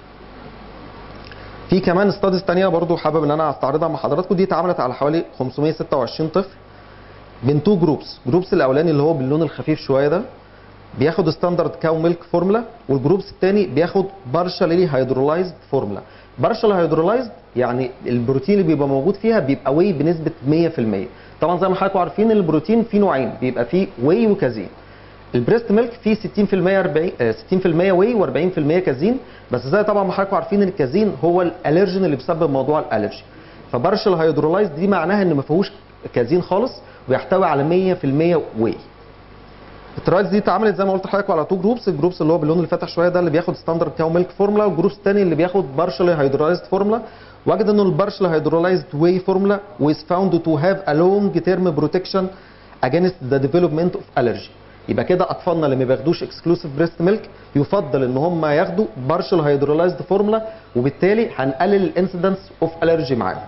في كمان ستاديز ثانيه برضو حابب ان انا استعرضها مع حضراتكم، دي اتعملت على حوالي 526 طفل بين تو جروبس الاولاني اللي هو باللون الخفيف شويه ده بياخد ستاندرد كاو ميلك فورمولا، والجروبس الثاني بياخد بارشالي هيدرولايزد فورمولا. بارشال هيدرولايزد يعني البروتين اللي بيبقى موجود فيها بيبقى واي بنسبه 100%. طبعا زي ما حضراتكم عارفين البروتين فيه نوعين، بيبقى فيه واي وكازين. البريست ميلك فيه 60% واي و40% كازين، بس زي طبعا ما حضراتكم عارفين ان الكازين هو الالرجين اللي بيسبب موضوع الالرجي. فبارشال هيدرولايزد دي معناها ان ما فيهوش كازين خالص ويحتوي على 100% واي. الترايلز دي اتعملت زي ما قلت لحضراتكم على تو الجروبس اللي هو باللون الفاتح شويه ده اللي بياخد ستاندرد كاو ميلك فورمولا، والجروبس الثاني اللي بياخد بارشالي هيدرولايزد فورمولا. وجد انه البارشالي هيدرولايزد واي فورمولا was found to have a long term protection against the development of allergy. يبقى كده اطفالنا اللي ما بياخدوش اكسكلوسيف بريست ميلك يفضل ان هم ياخدوا بارشال هيدرولايزد فورمولا، وبالتالي هنقلل الانسيدنس اوف الرجي معاهم.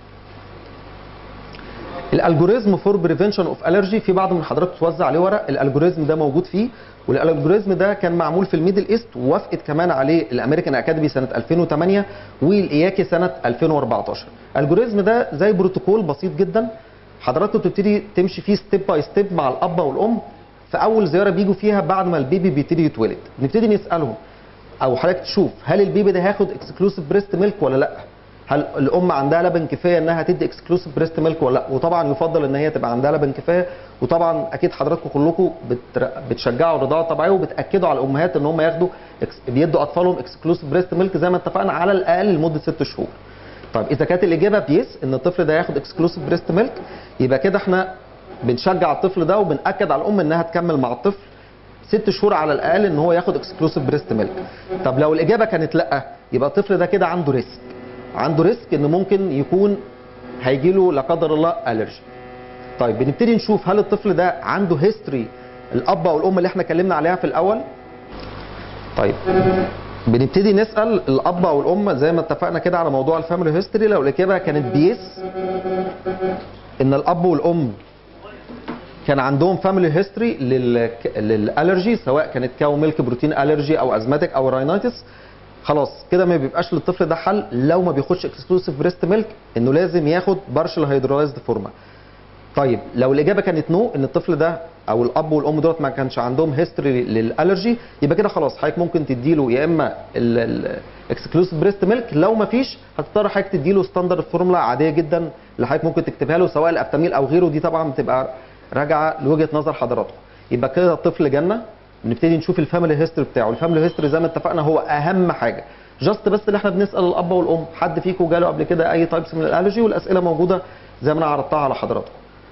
الالجوريزم فور بريفنشن اوف الرجي، في بعض من حضراتكم توزع عليه ورق، الالجوريزم ده موجود فيه، والالجوريزم ده كان معمول في الميدل ايست ووافقت كمان عليه الامريكان اكاديمي سنه 2008 والاياكي سنه 2014. الالجوريزم ده زي بروتوكول بسيط جدا حضراتكم بتبتدي تمشي فيه ستيب باي ستيب مع الاب والام. في اول زياره بيجوا فيها بعد ما البيبي بيبتدي يتولد نبتدي نسالهم او حضرتك تشوف هل البيبي ده هياخد اكسكلوسيف بريست ميلك ولا لا؟ هل الام عندها لبن كفايه انها تدي اكسكلوسيف بريست ميلك ولا لا؟ وطبعا يفضل ان هي تبقى عندها لبن كفايه، وطبعا اكيد حضراتكم كلكم بتشجعوا الرضاعه الطبيعيه وبتاكدوا على الامهات ان هم بيدوا اطفالهم اكسكلوسيف بريست ميلك زي ما اتفقنا على الاقل لمده 6 شهور. طيب اذا كانت الاجابه بيس ان الطفل ده هياخد اكسكلوسيف بريست ميلك، يبقى كده احنا بنشجع الطفل ده وبنأكد على الام انها تكمل مع الطفل 6 شهور على الاقل ان هو ياخد اكسكلوسيف بريست ميلك. طب لو الاجابه كانت لا، يبقى الطفل ده كده عنده ريسك ان ممكن يكون هيجي له لا قدر الله الرجي. طيب بنبتدي نشوف هل الطفل ده عنده هيستوري الاب او الام اللي احنا اتكلمنا عليها في الاول. طيب بنبتدي نسال الاب او الام زي ما اتفقنا كده على موضوع الفاميلي هيستوري. لو الاجابه كانت بيس ان الاب والام كان عندهم فاميلي هيستوري للالرجي سواء كانت كاو ميلك بروتين الرجي او ازماتيك او راينايتس، خلاص كده ما بيبقاش للطفل ده حل لو ما بياخدش اكسكلوسيف بريست ميلك انه لازم ياخد بارشال هيدرولايزد فورما. طيب لو الاجابه كانت نو ان الطفل ده او الاب والام دولت ما كانش عندهم هيستوري للالرجي، يبقى كده خلاص حضرتك ممكن تديله يا اما الاكسكلوسيف بريست ميلك، لو ما فيش هتضطر حضرتك تديله ستاندرد فورمولا عاديه جدا اللي حضرتك ممكن تكتبها له سواء الابتاميل او غيره، دي طبعا بتبقى راجعه لوجهه نظر حضراتكم. يبقى كده الطفل جالنا نبتدي نشوف الفاميلي هيستوري بتاعه. الفاميلي هيستوري زي ما اتفقنا هو اهم حاجه، جاست بس اللي احنا بنسال الاب والام حد فيكم جاله قبل كده اي تايبس من الالرجي، والاسئله موجوده زي ما انا عرضتها على حضراتكم.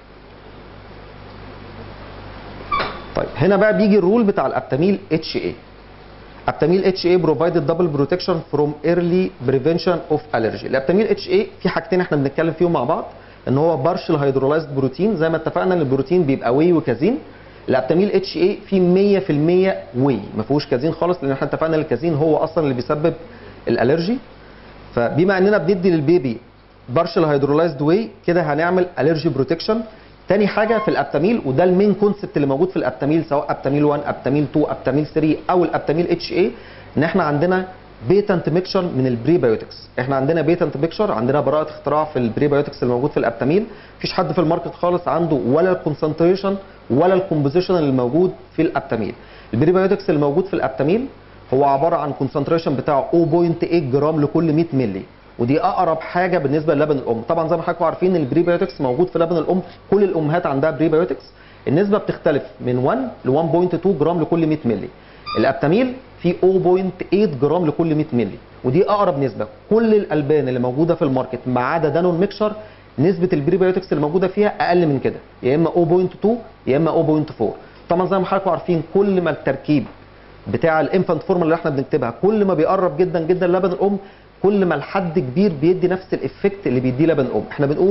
طيب هنا بقى بيجي الرول بتاع الابتاميل اتش اي. ابتاميل اتش اي بروفايدد دبل بروتكشن فروم ايرلي بريفنشن اوف الرجي. الابتاميل اتش اي في حاجتين احنا بنتكلم فيهم مع بعض، ان هو بارشل هيدرولايزد بروتين زي ما اتفقنا ان البروتين بيبقى واي وكازين. الابتاميل اتش اي فيه 100% واي ما فيهوش كازين خالص، لان احنا اتفقنا ان الكازين هو اصلا اللي بيسبب الالرجي. فبما اننا بندي للبيبي بارشل هيدرولايزد واي كده هنعمل الرجي بروتكشن. تاني حاجه في الابتاميل وده المين كونسبت اللي موجود في الابتاميل سواء ابتاميل 1 ابتاميل 2 ابتاميل 3 او الابتاميل اتش اي، ان احنا عندنا بيتنت ميكشر من البريبايوتكس. احنا عندنا بيتنت ميكشر، عندنا براءه اختراع في البريبايوتكس الموجود في الابتاميل. مفيش حد في الماركت خالص عنده ولا الكونسنتريشن ولا الكومبوزيشن اللي موجود في الابتاميل. البريبايوتكس اللي موجود في الابتاميل هو عباره عن كونسنتريشن بتاعه 0.8 جرام لكل 100 مللي، ودي اقرب حاجه بالنسبه للبن الام. طبعا زي ما حضراتكم عارفين البريبايوتكس موجود في لبن الام، كل الامهات عندها بريبايوتكس. النسبه بتختلف من 1 ل 1.2 جرام لكل 100 مللي. الابتاميل فيه 0.8 جرام لكل 100 مللي، ودي اقرب نسبه. كل الالبان اللي موجوده في الماركت ما عدا دانون ميكشر نسبه البريبايوتكس اللي موجوده فيها اقل من كده، يا اما 0.2 يا اما 0.4. طبعا زي ما حضراتكم عارفين كل ما التركيب بتاع الانفانت فورمولا اللي احنا بنكتبها كل ما بيقرب جدا جدا لبن الام، كل ما الحد كبير بيدي نفس الافكت اللي بيديه لبن الام. احنا بنقول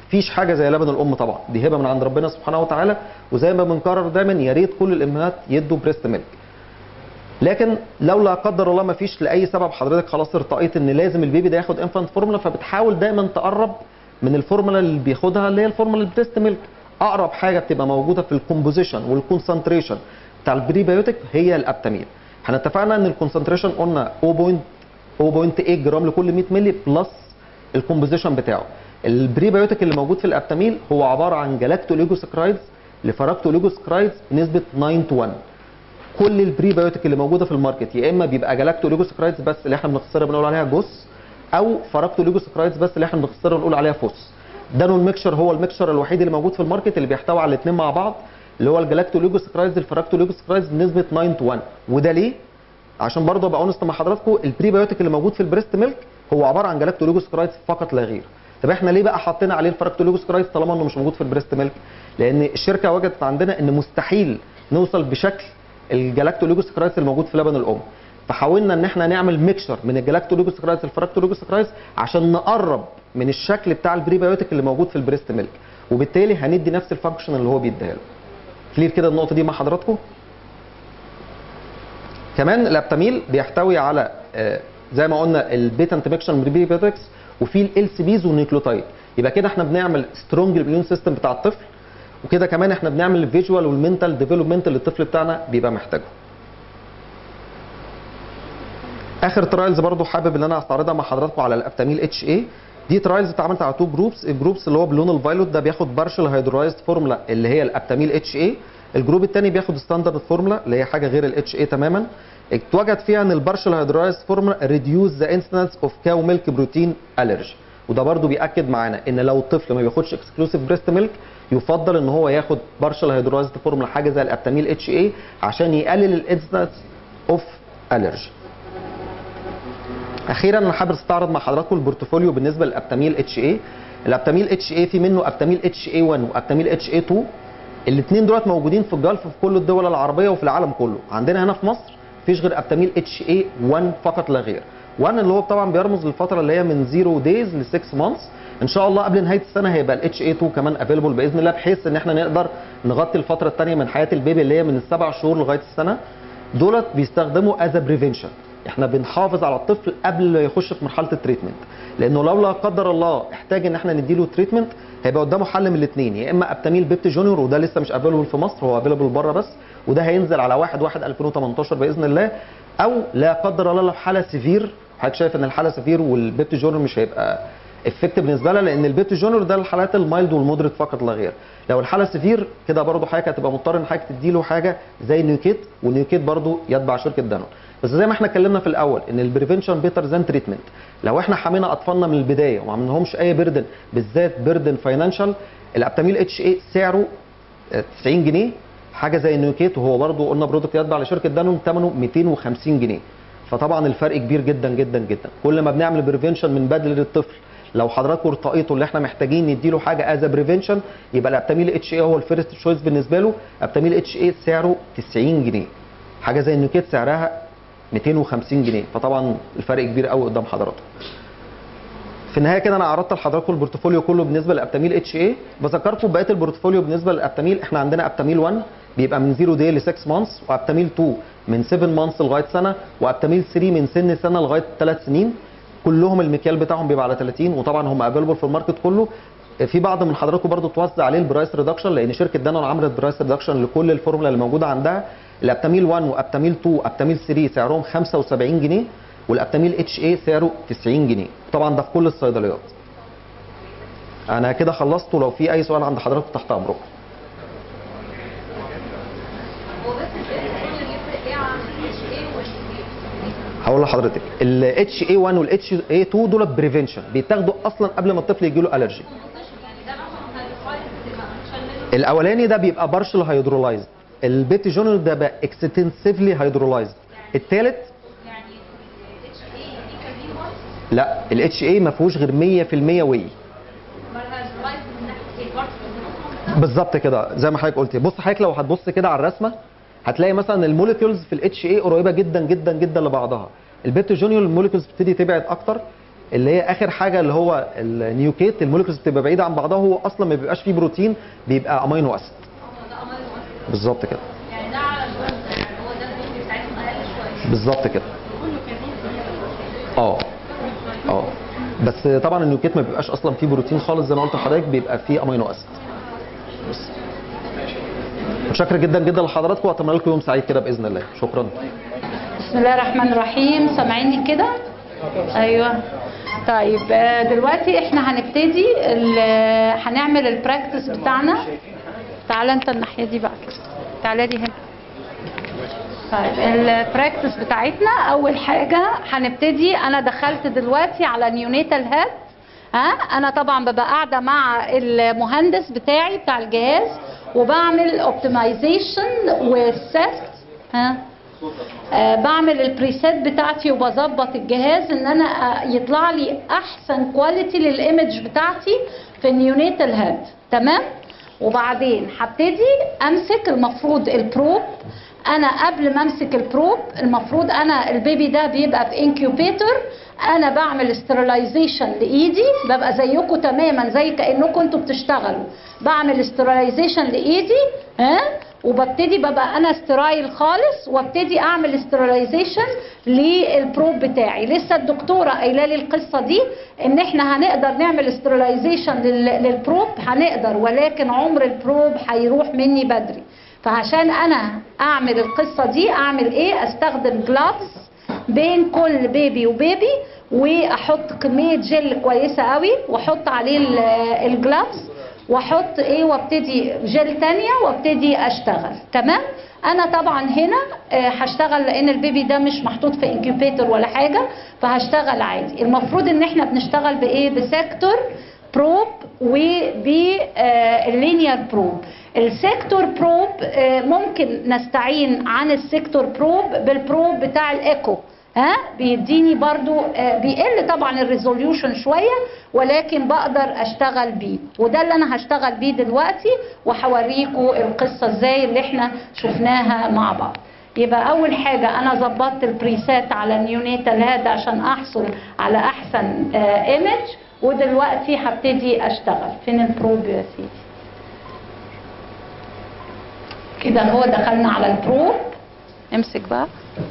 مفيش حاجه زي لبن الام طبعا، دي هبه من عند ربنا سبحانه وتعالى، وزي ما بنكرر دايما يا ريت كل الامهات يدوا بريست ميلك. لكن لو لا قدر الله ما فيش لاي سبب حضرتك خلاص ارتقيت ان لازم البيبي ده ياخد انفانت فورمولا، فبتحاول دايما تقرب من الفورمولا اللي بياخدها اللي هي الفورمولا البريست ميلك. اقرب حاجه بتبقى موجوده في الكومبوزيشن والكونسنتريشن بتاع البريبيوتيك هي الابتاميل. احنا اتفقنا ان الكونسنتريشن قلنا 0.8 جرام لكل 100 مللي بلس الكومبوزيشن بتاعه. البريبيوتيك اللي موجود في الابتاميل هو عباره عن جلاكتوليجوسكرايدز لفراكتوليجوسكرايدز بنسبه 9:1. كل البريبيوتيك اللي موجوده في الماركت يا اما بيبقى جلاكتوليجوسكرايدز بس اللي احنا بنختصرها بنقول عليها جوس، او فراكتوليجوسكرايدز بس اللي احنا بنختصرها بنقول عليها فوس. ده الميكشر هو الميكشر الوحيد اللي موجود في الماركت اللي بيحتوي على الاثنين مع بعض، اللي هو الجلاكتوليجوسكرايدز الفراكتوليجوسكرايدز بنسبه 9:1. وده ليه؟ عشان برضه ابقى اونست مع حضراتكم، البريبيوتيك اللي موجود في البريست ميلك هو عباره عن جلاكتوليجوسكرايدز فقط لا غير. طب احنا ليه بقى حطينا عليه الفراكتوليجوسكرايدز طالما انه مش موجود في البريست ميلك؟ لان الشركه وجدت عندنا ان مستحيل نوصل بشكل الجلاكتوليجوسكرايدز الموجود في لبن الام، فحاولنا ان احنا نعمل ميكشر من الجلاكتوليجوسكرايدز الفراكتوليجوسكرايدز عشان نقرب من الشكل بتاع البريبيوتيك اللي موجود في البريست ميلك، وبالتالي هندي نفس الفانكشن اللي هو بيديها له. كلير كده النقطه دي مع حضراتكم؟ كمان الابتاميل بيحتوي على زي ما قلنا البيتنت ميكشر من البريبيوتكس، وفي ال سي بيز والنيوكليوتايد. يبقى كده احنا بنعمل سترونج الاميون سيستم بتاع الطفل، وكده كمان احنا بنعمل الفيجوال والمنتال ديفلوبمنت اللي الطفل بتاعنا بيبقى محتاجه. اخر ترايلز برضو حابب ان انا استعرضها مع حضراتكم على الابتاميل اتش اي. دي ترايلز اتعملت على 2 جروبس. الجروبس اللي هو بلون الفايلوت ده بياخد بارشل هيدرولايزد فورمولا اللي هي الابتاميل اتش اي. الجروب الثاني بياخد ستاندرد فورمولا اللي هي حاجه غير الاتش اي تماما. اتوجد فيها ان البارشل هيدرولايزد فورمولا ريديوس ذا انسيدنس اوف كاو ميلك بروتين الرجي، وده برضو بياكد معانا ان لو الطفل ما بياخدش اكسكلوسيف بريست ميلك يفضل ان هو ياخد بارشل هيدرولايزد فورمولا حاجه زي الابتاميل اتش اي عشان يقلل الانسيدنس اوف الرجي. اخيرا انا حابب استعرض مع حضراتكم البورتفوليو بالنسبه للابتاميل اتش اي. الابتاميل اتش اي في منه ابتاميل اتش اي 1 وابتاميل اتش اي 2. الاثنين دولت موجودين في الجلف في كل الدول العربيه وفي العالم كله. عندنا هنا في مصر مفيش غير ابتاميل اتش اي 1 فقط لا غير. 1 اللي هو طبعا بيرمز للفتره اللي هي من 0 دايز ل 6 مانثs. ان شاء الله قبل نهايه السنه هيبقى الاتش اي 2 كمان افيلبل باذن الله، بحيث ان احنا نقدر نغطي الفتره الثانيه من حياه البيبي اللي هي من ال7 شهور لغايه السنه. دولت بيستخدموا از بريفنشن، احنا بنحافظ على الطفل قبل ما يخش في مرحله التريتمنت، لانه لو لا قدر الله احتاج ان احنا نديله تريتمنت هيبقى قدامه حل من الاثنين، يا اما ابتاميل بيبت جونيور وده لسه مش افيلبل في مصر، هو افيلبل بره بس، وده هينزل على 1/1/2018 باذن الله، او لا قدر الله لو حاله سيفير. حضرتك شايف ان الحاله سيفير والبيبت جونيور مش هيبقى افكتيف بالنسبه لها، لان البيبت جونيور ده الحالات المايلد والمودريت فقط لا غير. لو الحاله سيفير كده برضه حضرتك هتبقى مضطر ان حضرتك تديله حاجه زي نيوكيت، ونيوكيت برضه يتبع شركه دانون. بس زي ما احنا اتكلمنا في الاول ان البريفنشن بيتر ذان تريتمنت. لو احنا حمينا اطفالنا من البدايه وما عملناهمش اي بردن، بالذات بردن فاينانشال، الابتاميل اتش اي سعره 90 جنيه، حاجه زي النيوكيت وهو برضه قلنا برودكت يتبع لشركه دانون ثمنه 250 جنيه. فطبعا الفرق كبير جدا جدا جدا. كل ما بنعمل بريفنشن من بدري للطفل، لو حضراتكم ارتقيتوا اللي احنا محتاجين نديله حاجه از بريفنشن، يبقى الابتاميل اتش اي هو الفيرست تشويس بالنسبه له. ابتاميل اتش اي سعره 90 جنيه، حاجه زي النيوكيت سعرها 250 جنيه، فطبعا الفرق كبير قوي قدام حضراتكم. في النهايه كده انا عرضت لحضراتكم البورتفوليو كله بالنسبه للابتاميل اتش اي. بذكركم بقيه البورتفوليو بالنسبه للابتاميل. احنا عندنا ابتاميل 1 بيبقى من 0 داي ل 6 مانثs، وابتاميل 2 من 7 مانثs لغايه سنه، وابتاميل 3 من سن سنه لغايه 3 سنين. كلهم المكيال بتاعهم بيبقى على 30، وطبعا هم افيلبل في الماركت كله. في بعض من حضراتكم برضو توزع عليه البرايس ريدكشن، لان شركه دانون عملت برايس ريدكشن لكل الفورمولا اللي موجوده عندها. الابتاميل 1 وابتاميل 2 وابتاميل 3 سعرهم 75 جنيه، والابتاميل اتش اي سعره 90 جنيه. طبعا ده في كل الصيدليات. انا كده خلصت، ولو في اي سؤال عند حضراتكم تحت امركم. هقول لحضرتك الاتش اي 1 والاتش اي 2 دول بريفنشن، بيتاخدوا اصلا قبل ما الطفل يجي له الرجي. الاولاني ده بيبقى بارشل هيدرولايزد، البيت جونيور ده بقى اكستنسيفلي هيدرولايزد. الثالث لا، الاتش اي ما فيهوش غير 100% وي. بالظبط كده زي ما حضرتك قلتي. بص حضرتك لو هتبص كده على الرسمه هتلاقي مثلا الموليكيولز في الاتش اي قريبه جدا جدا جدا لبعضها. البيت جونيور الموليكيولز بتبتدي تبعد اكتر، اللي هي اخر حاجه اللي هو النيوكيت، الموليكولز بتبقى بعيده عن بعضها، هو اصلا ما بيبقاش فيه بروتين، بيبقى امينو اسيد. بالظبط كده. يعني ده على الوزن، يعني هو ده اللي بيساعدهم اقل شويه. بالظبط كده. اه بس طبعا النيوكيت ما بيبقاش اصلا فيه بروتين خالص زي ما قلت لحضرتك، بيبقى فيه امينو اسيد بس. متشكر جدا جدا لحضراتكم، واتمنى لكم يوم سعيد كده باذن الله. شكرا. بسم الله الرحمن الرحيم. سامعيني كده؟ ايوه. طيب دلوقتي احنا هنبتدي هنعمل البراكتس بتاعنا. تعالى انت الناحيه دي بقى كده، تعالى لي هنا. طيب البراكتس بتاعتنا اول حاجه هنبتدي، انا دخلت دلوقتي على نيونيتال هيد. انا طبعا ببقى قاعده مع المهندس بتاعي بتاع الجهاز، وبعمل اوبتمايزيشن وسيت. بعمل البريسيت بتاعتي وبظبط الجهاز ان انا يطلع لي احسن كواليتي للايمج بتاعتي في النيونيتال هيد. تمام. وبعدين هبتدي امسك المفروض البروب. انا قبل ما امسك البروب المفروض انا البيبي ده بيبقى في انكيوبيتور، انا بعمل استرلايزيشن لايدي، ببقى زيكم تماما زي كانكم انتوا بتشتغلوا، بعمل استرلايزيشن لايدي وببتدي ببقى انا استرايل خالص، وابتدي اعمل استرلايزيشن للبروب بتاعي. لسه الدكتوره قايله لي القصه دي ان احنا هنقدر نعمل استرلايزيشن للبروب، هنقدر، ولكن عمر البروب هيروح مني بدري. فعشان انا اعمل القصه دي اعمل ايه؟ استخدم جلافز بين كل بيبي وبيبي، واحط كميه جل كويسه قوي، واحط عليه الجلافز، واحط ايه، وابتدي جل تانية وابتدي اشتغل. تمام. انا طبعا هنا هشتغل لان البيبي ده مش محطوط في انكيوبيتور ولا حاجه، فهشتغل عادي. المفروض ان احنا بنشتغل بايه؟ بسيكتور بروب وباللينير بروب. السيكتور بروب ممكن نستعين عن السيكتور بروب بالبروب بتاع الايكو. بيديني برضو بيقل طبعا الريزوليوشن شويه، ولكن بقدر اشتغل بيه، وده اللي انا هشتغل بيه دلوقتي، وهوريكم القصه ازاي اللي احنا شفناها مع بعض. يبقى اول حاجه انا ظبطت البريسات على النيونيتال هاد عشان احصل على احسن ايمج، ودلوقتي هبتدي اشتغل. فين البروب يا سيدي؟ كده هو دخلنا على البروب. امسك بقى.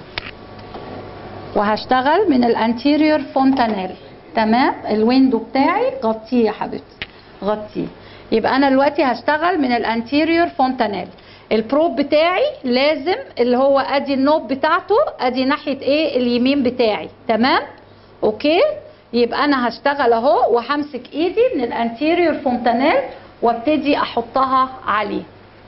وهشتغل من الانتيريور فونتانيل. تمام. الويندو بتاعي غطيه يا حبيبتي، غطيه. يبقى انا دلوقتي هشتغل من الانتيريور فونتانيل. البروب بتاعي لازم اللي هو ادي النوب بتاعته، ادي ناحيه ايه؟ اليمين بتاعي. تمام. اوكي. يبقى انا هشتغل اهو، وهمسك ايدي من الانتيريور فونتانيل وابتدي احطها عليه.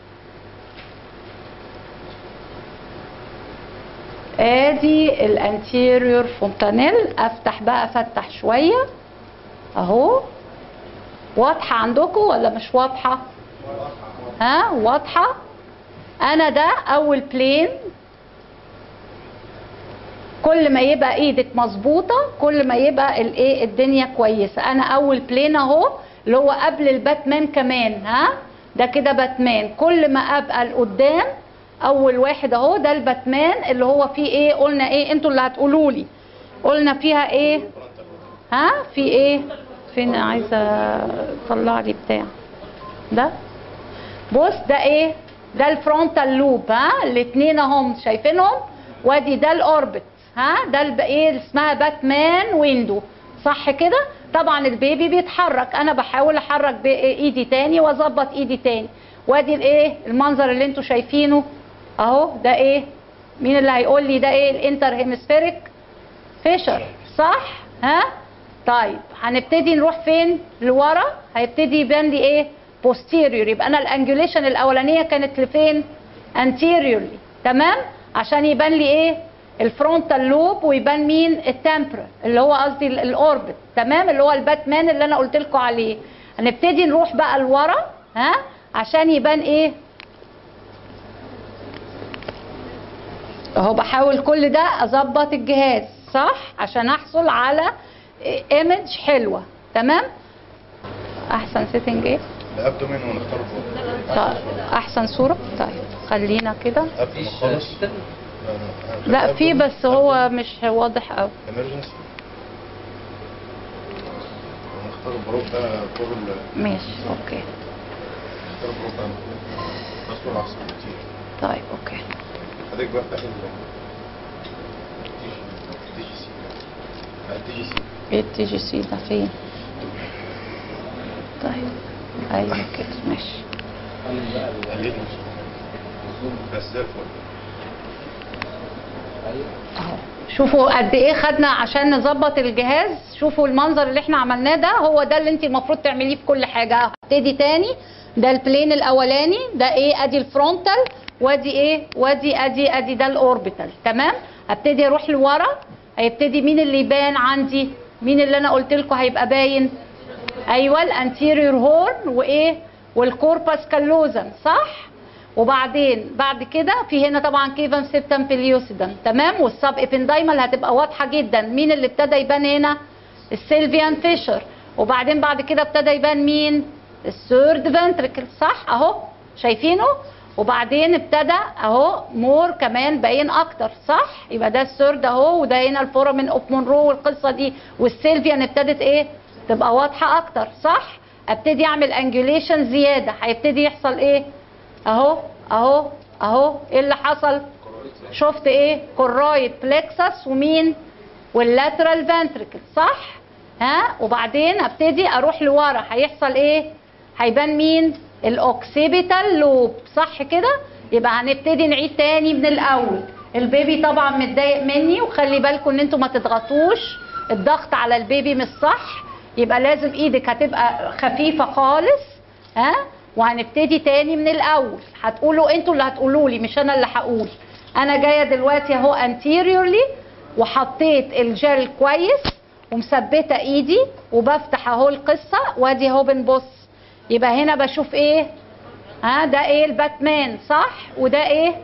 ادي الانتيريور فونتانيل. افتح بقى، افتح شويه اهو. واضحه عندكم ولا مش واضحه؟ واضحه. انا ده اول بلين. كل ما يبقى ايدك مظبوطه كل ما يبقى الايه الدنيا كويسه. انا اول بلين اهو اللي هو قبل الباتمان كمان. ده كده باتمان. كل ما ابقى لقدام، اول واحد اهو ده الباتمان اللي هو فيه ايه؟ قلنا ايه؟ انتوا اللي هتقولوا لي. قلنا فيها ايه؟ في ايه؟ فين؟ عايزه اطلع لي بتاع ده. بص ده ايه؟ ده الفرونتال لوب. الاثنين اهم شايفينهم. وادي ده الاوربت. ده ايه؟ اسمها باتمان ويندو. صح كده؟ طبعا البيبي بيتحرك، انا بحاول احرك بايدي تاني واظبط ايدي تاني. وادي الايه؟ المنظر اللي انتوا شايفينه اهو. ده ايه؟ مين اللي هيقول لي ده ايه؟ الانتر هيمسفيريك فيشر. صح؟ طيب هنبتدي نروح فين؟ لورا. هيبتدي يبان لي ايه؟ بوستيريور. يبقى انا الانجوليشن الاولانيه كانت لفين؟ انتيريورلي. تمام. عشان يبان لي ايه؟ الفرونتال لوب، ويبان مين؟ التمبرال اللي هو قصدي الاوربت. تمام. اللي هو الباتمان اللي انا قلت لكم عليه. هنبتدي نروح بقى لورا عشان يبان ايه؟ اهو بحاول كل ده اظبط الجهاز صح عشان احصل على ايمج حلوه. تمام. احسن سيتنج ايه؟ الابدومين ونختار طيب احسن صوره. طيب خلينا كده. لا في، بس هو مش واضح قوي. اختار البروب ده فوق ماشي اوكي. اختار البروب ده مسؤول احسن كتير. طيب اوكي. حضرتك بفتح التي جي سي. التي جي سي. ايه التي جي سي ده فين؟ طيب ايوه كده ماشي. خليك بس زي الفل. اهو شوفوا قد ايه خدنا عشان نظبط الجهاز. شوفوا المنظر اللي احنا عملناه ده، هو ده اللي انت المفروض تعمليه في كل حاجه. هبتدي تاني، ده البلين الاولاني، ده ايه؟ ادي الفرونتال، وادي ايه؟ ادي ده الاوربيتال. تمام. هبتدي اروح لورا، هيبتدي مين اللي يبان عندي؟ مين اللي انا قلت لكم هيبقى باين؟ ايوه الانتيريور هورن وايه؟ والكوربس كالوزم، صح؟ وبعدين بعد كده في هنا طبعا كيفن سيبتم بليوسيدم. تمام. والسب ابندايمال هتبقى واضحه جدا. مين اللي ابتدى يبان هنا؟ السيلفيان فيشر. وبعدين بعد كده ابتدى يبان مين؟ الثيرد فنتريكل، صح؟ اهو شايفينه. وبعدين ابتدى اهو مور كمان باين اكتر، صح؟ يبقى ده الثيرد اهو، وده هنا الفورامين اوف مونرو والقصه دي. والسيلفيان ابتدت ايه؟ تبقى واضحه اكتر، صح؟ ابتدي اعمل انجوليشن زياده، هيبتدي يحصل ايه؟ اهو اهو اهو. ايه اللي حصل؟ شفت ايه؟ كورويد بلكسس ومين؟ واللاترال فنتريكل، صح؟ ها. وبعدين ابتدي اروح لورا، هيحصل ايه؟ هيبان مين؟ الاوكسيبيتال لوب، صح كده؟ يبقى هنبتدي نعيد تاني من الاول. البيبي طبعا متضايق مني، وخلي بالكم ان انتوا ما تضغطوش، الضغط على البيبي مش صح. يبقى لازم ايدك هتبقى خفيفه خالص. ها. وهنبتدي تاني من الاول. هتقولوا انتوا اللي هتقولوا لي، مش انا اللي هقول. انا جايه دلوقتي اهو انتيريورلي، وحطيت الجل كويس ومثبته ايدي وبفتح اهو القصه، وادي اهو بنبص. يبقى هنا بشوف ايه؟ ها ده ايه؟ الباتمان، صح؟ وده ايه؟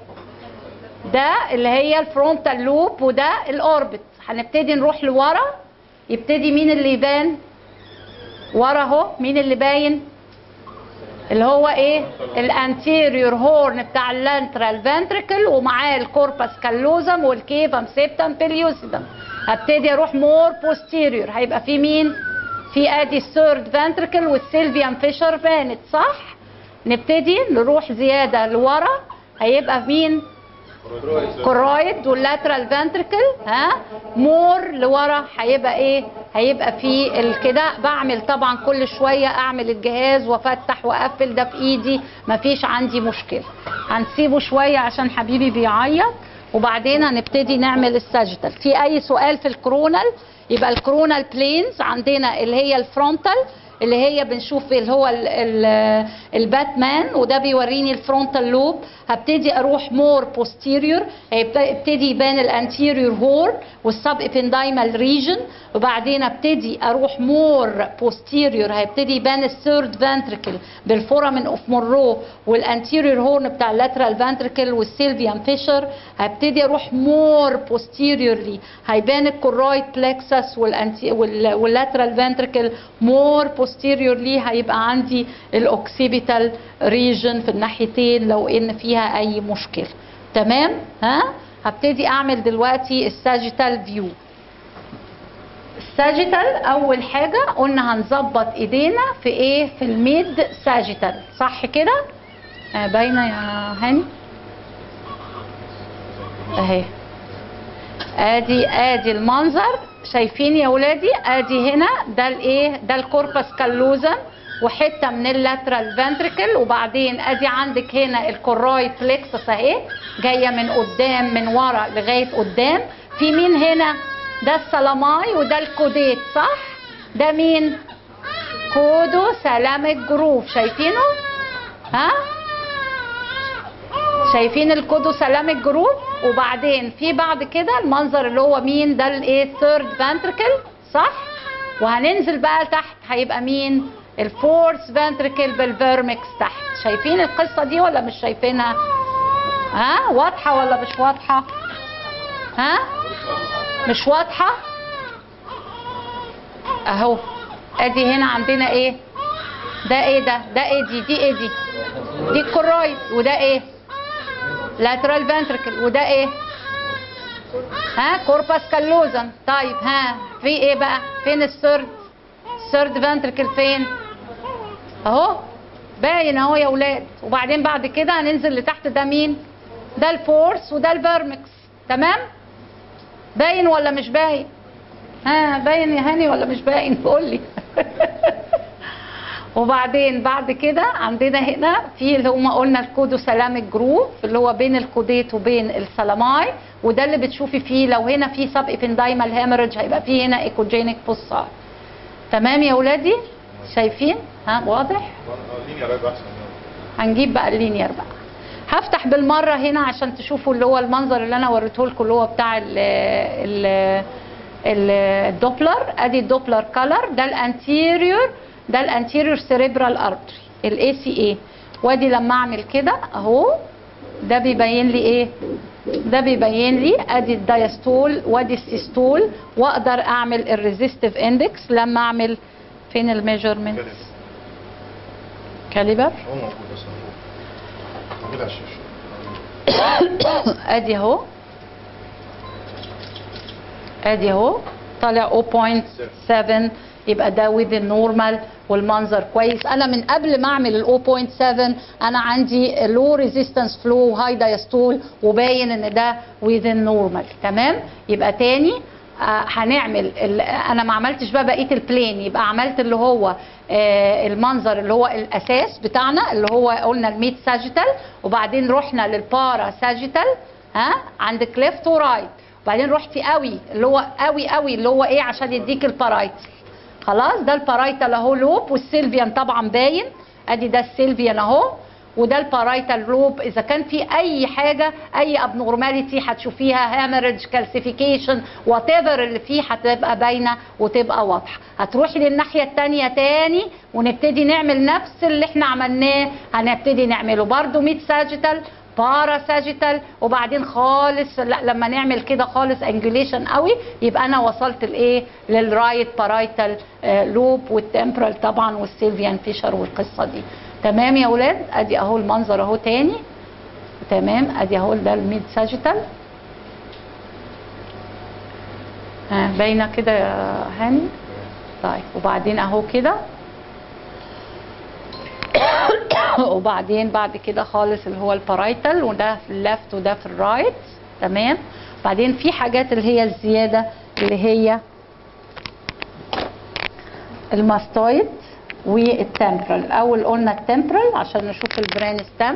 ده اللي هي الفرونتال لوب، وده الاوربت. هنبتدي نروح لورا، يبتدي مين اللي يبان؟ ورا اهو. مين اللي باين؟ اللي هو ايه؟ الانتيريور هورن بتاع اللانترال فنتريكل، ومعاه الكوربس كالوزم والكيفم سيبتم بليوسيدم. هبتدي اروح مور بوستيريور، هيبقى في مين؟ في ادي الثيرد فنتريكل والسيلفيان فيشر بانت، صح؟ نبتدي نروح زياده لورا، هيبقى مين؟ كورويد واللاترال فنتريكل. ها. مور لورا هيبقى ايه؟ هيبقى في كده. بعمل طبعا كل شويه اعمل الجهاز وافتح واقفل ده في ايدي، مفيش عندي مشكله. هنسيبه شويه عشان حبيبي بيعيط، وبعدين هنبتدي نعمل الساجيتال. في اي سؤال في الكرونال؟ يبقى الكرونال بلينز عندنا اللي هي الفرونتال، اللي هي بنشوف اللي هو الباتمان، وده بيوريني الفرونتال لوب. هبتدي اروح مور بوستيريور، هيبتدي يبان الانتيريور هورن والسب ابندايمال ريجن. وبعدين ابتدي اروح مور بوستيريور، هيبتدي يبان الثيرد فنتريكل بالفورامين اوف مونرو والانتيريور هورن بتاع اللاترال فنتريكل والسيلفيان فيشر. هبتدي اروح مور بوستيريورلي، هيبان الكورويد بلكسس واللاترال فنتريكل. مور بوستيريورلي هيبقى عندي الاوكسيبيتال ريجن في الناحيتين لو ان فيها اي مشكله. تمام. ها. هبتدي اعمل دلوقتي الساجيتال فيو. الساجيتال اول حاجه قلنا هنظبط ايدينا في ايه؟ في الميد ساجيتال، صح كده؟ باينه يا هاني اهي. ادي المنظر، شايفين يا ولادي؟ ادي هنا ده الايه؟ ده الكوربس كالوزم وحته من اللاترال فنتريكل. وبعدين ادي عندك هنا الكورويد بلكسس اهي، جايه من قدام من ورا لغايه قدام. في مين هنا؟ ده السلاماي وده الكوديت، صح؟ ده مين؟ كودو سلامك جروف، شايفينه؟ ها؟ شايفين الكودو سلامك جروف؟ وبعدين في بعد كده المنظر اللي هو مين؟ ده الايه؟ ثيرد فنتريكل، صح؟ وهننزل بقى تحت، هيبقى مين؟ الفورث فنتريكل بالفيرمكس تحت. شايفين القصه دي ولا مش شايفينها؟ ها؟ واضحه ولا مش واضحه؟ ها؟ مش واضحه؟ اهو. ادي هنا عندنا ايه؟ ده ايه ده؟ ده ايه دي؟ دي ايه دي؟ دي الكورويد. وده ايه؟ لاترال فنتريكل. وده ايه؟ ها؟ كوربس كالوزم. طيب ها في ايه بقى؟ فين الثيرد؟ الثيرد فنتركل فين؟ اهو باين اهو يا ولاد. وبعدين بعد كده هننزل لتحت، ده مين؟ ده الفورس وده الفيرمكس. تمام؟ باين ولا مش باين؟ ها باين يا هاني ولا مش باين؟ قول لي. وبعدين بعد كده عندنا هنا في اللي هما قلنا الكودوسالاميك جروف اللي هو بين الكوديت وبين السلاماي، وده اللي بتشوفي فيه لو هنا في سب ابندايمال هيموريدج هيبقى فيه هنا ايكوجينيك بوسار. تمام يا ولادي؟ شايفين؟ ها واضح؟ لينير هيبقى احسن. هنجيب بقى اللينير بقى. هفتح بالمره هنا عشان تشوفوا اللي هو المنظر اللي انا وريته لكم اللي هو بتاع الدوبلر. ادي الدوبلر كلر، ده الانتيريور، ده الانتيريور سيريبرال ارتري الاي سي اي. وادي لما اعمل كده اهو ده بيبين لي ايه؟ ده بيبين لي ادي الدايستول وادي السيستول، واقدر اعمل الريزيستيف اندكس لما اعمل فين الميجرمنت؟ كاليبر هو موجود بس موجود على الشاشه. ادي اهو، ادي اهو طالع 0.7، يبقى ده with النورمال والمنظر كويس. انا من قبل ما اعمل ال 0.7 انا عندي لو ريزيستنس فلو وهاي دايستول وباين ان ده with النورمال. تمام؟ يبقى تاني هنعمل انا ما عملتش بقى بقيه البلين، يبقى عملت اللي هو المنظر اللي هو الاساس بتاعنا اللي هو قلنا الميد ساجيتال، وبعدين رحنا للبارا ساجيتال ها عند كليفت ورايت، وبعدين رحتي قوي اللي هو قوي اللي هو ايه عشان يديك البارايتال. خلاص ده البارايتال اهو لوب، والسيلفيان طبعا باين، ادي ده السيلفيان اهو، وده البارايتال لوب. اذا كان في اي حاجه اي ابنورماليتي هتشوفيها هامرج كالسيفيكيشن وات ايفر اللي فيه هتبقى باينه وتبقى واضحه. هتروحي للناحيه الثانيه تاني ونبتدي نعمل نفس اللي احنا عملناه، هنبتدي نعمله برده ميد ساجيتال بارا ساجيتال، وبعدين خالص لما نعمل كده خالص انجوليشن قوي يبقى انا وصلت لايه؟ للرايت بارايتال لوب والتمبرال طبعا والسيلفيان فيشر والقصه دي. تمام يا ولاد؟ ادي اهو المنظر اهو تاني. تمام؟ ادي اهو ده الميد ساجيتال. باينه كده يا هاني؟ طيب وبعدين اهو كده وبعدين بعد كده خالص اللي هو البارايتال، وده في الليفت وده في الرايت. تمام؟ بعدين في حاجات اللي هي الزياده اللي هي الماستويد والتمبرال. الاول قلنا التمبرال عشان نشوف البرين ستام.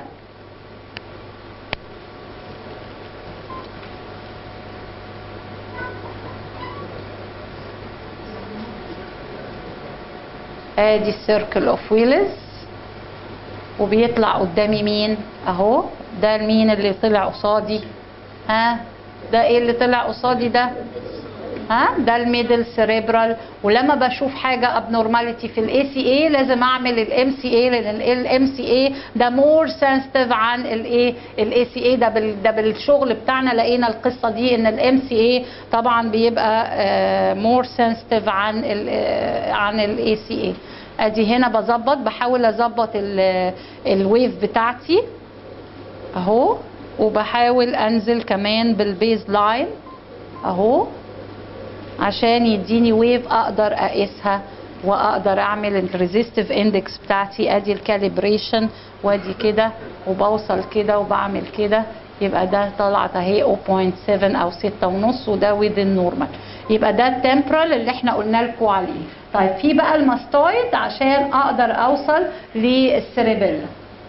ادي السيركل اوف ويلز، وبيطلع قدامي مين اهو؟ ده مين اللي طلع قصادي؟ ها ده ايه اللي طلع قصادي ده؟ ها ده الميدل سيريبرال. ولما بشوف حاجه ابنورماليتي في الاي سي اي لازم اعمل الام سي اي، لان الام سي اي ده مور سنسيتيف عن الايه؟ الاي سي اي. ده بالشغل بتاعنا لقينا القصه دي ان الام سي اي طبعا بيبقى مور سنسيتيف عن الاي سي اي. ادي هنا بظبط، بحاول اظبط الويف بتاعتي اهو، وبحاول انزل كمان بالبيز لاين اهو عشان يديني ويف اقدر اقيسها واقدر اعمل الريزيستيف اندكس بتاعتي. ادي الكاليبريشن وادي كده، وبوصل كده وبعمل كده، يبقى ده طلعت اهي 0.7 او 6.5، وده within normal. يبقى ده التمبرال اللي احنا قلنا لكم عليه. طيب في بقى الماستويد عشان اقدر اوصل للسيريبيلا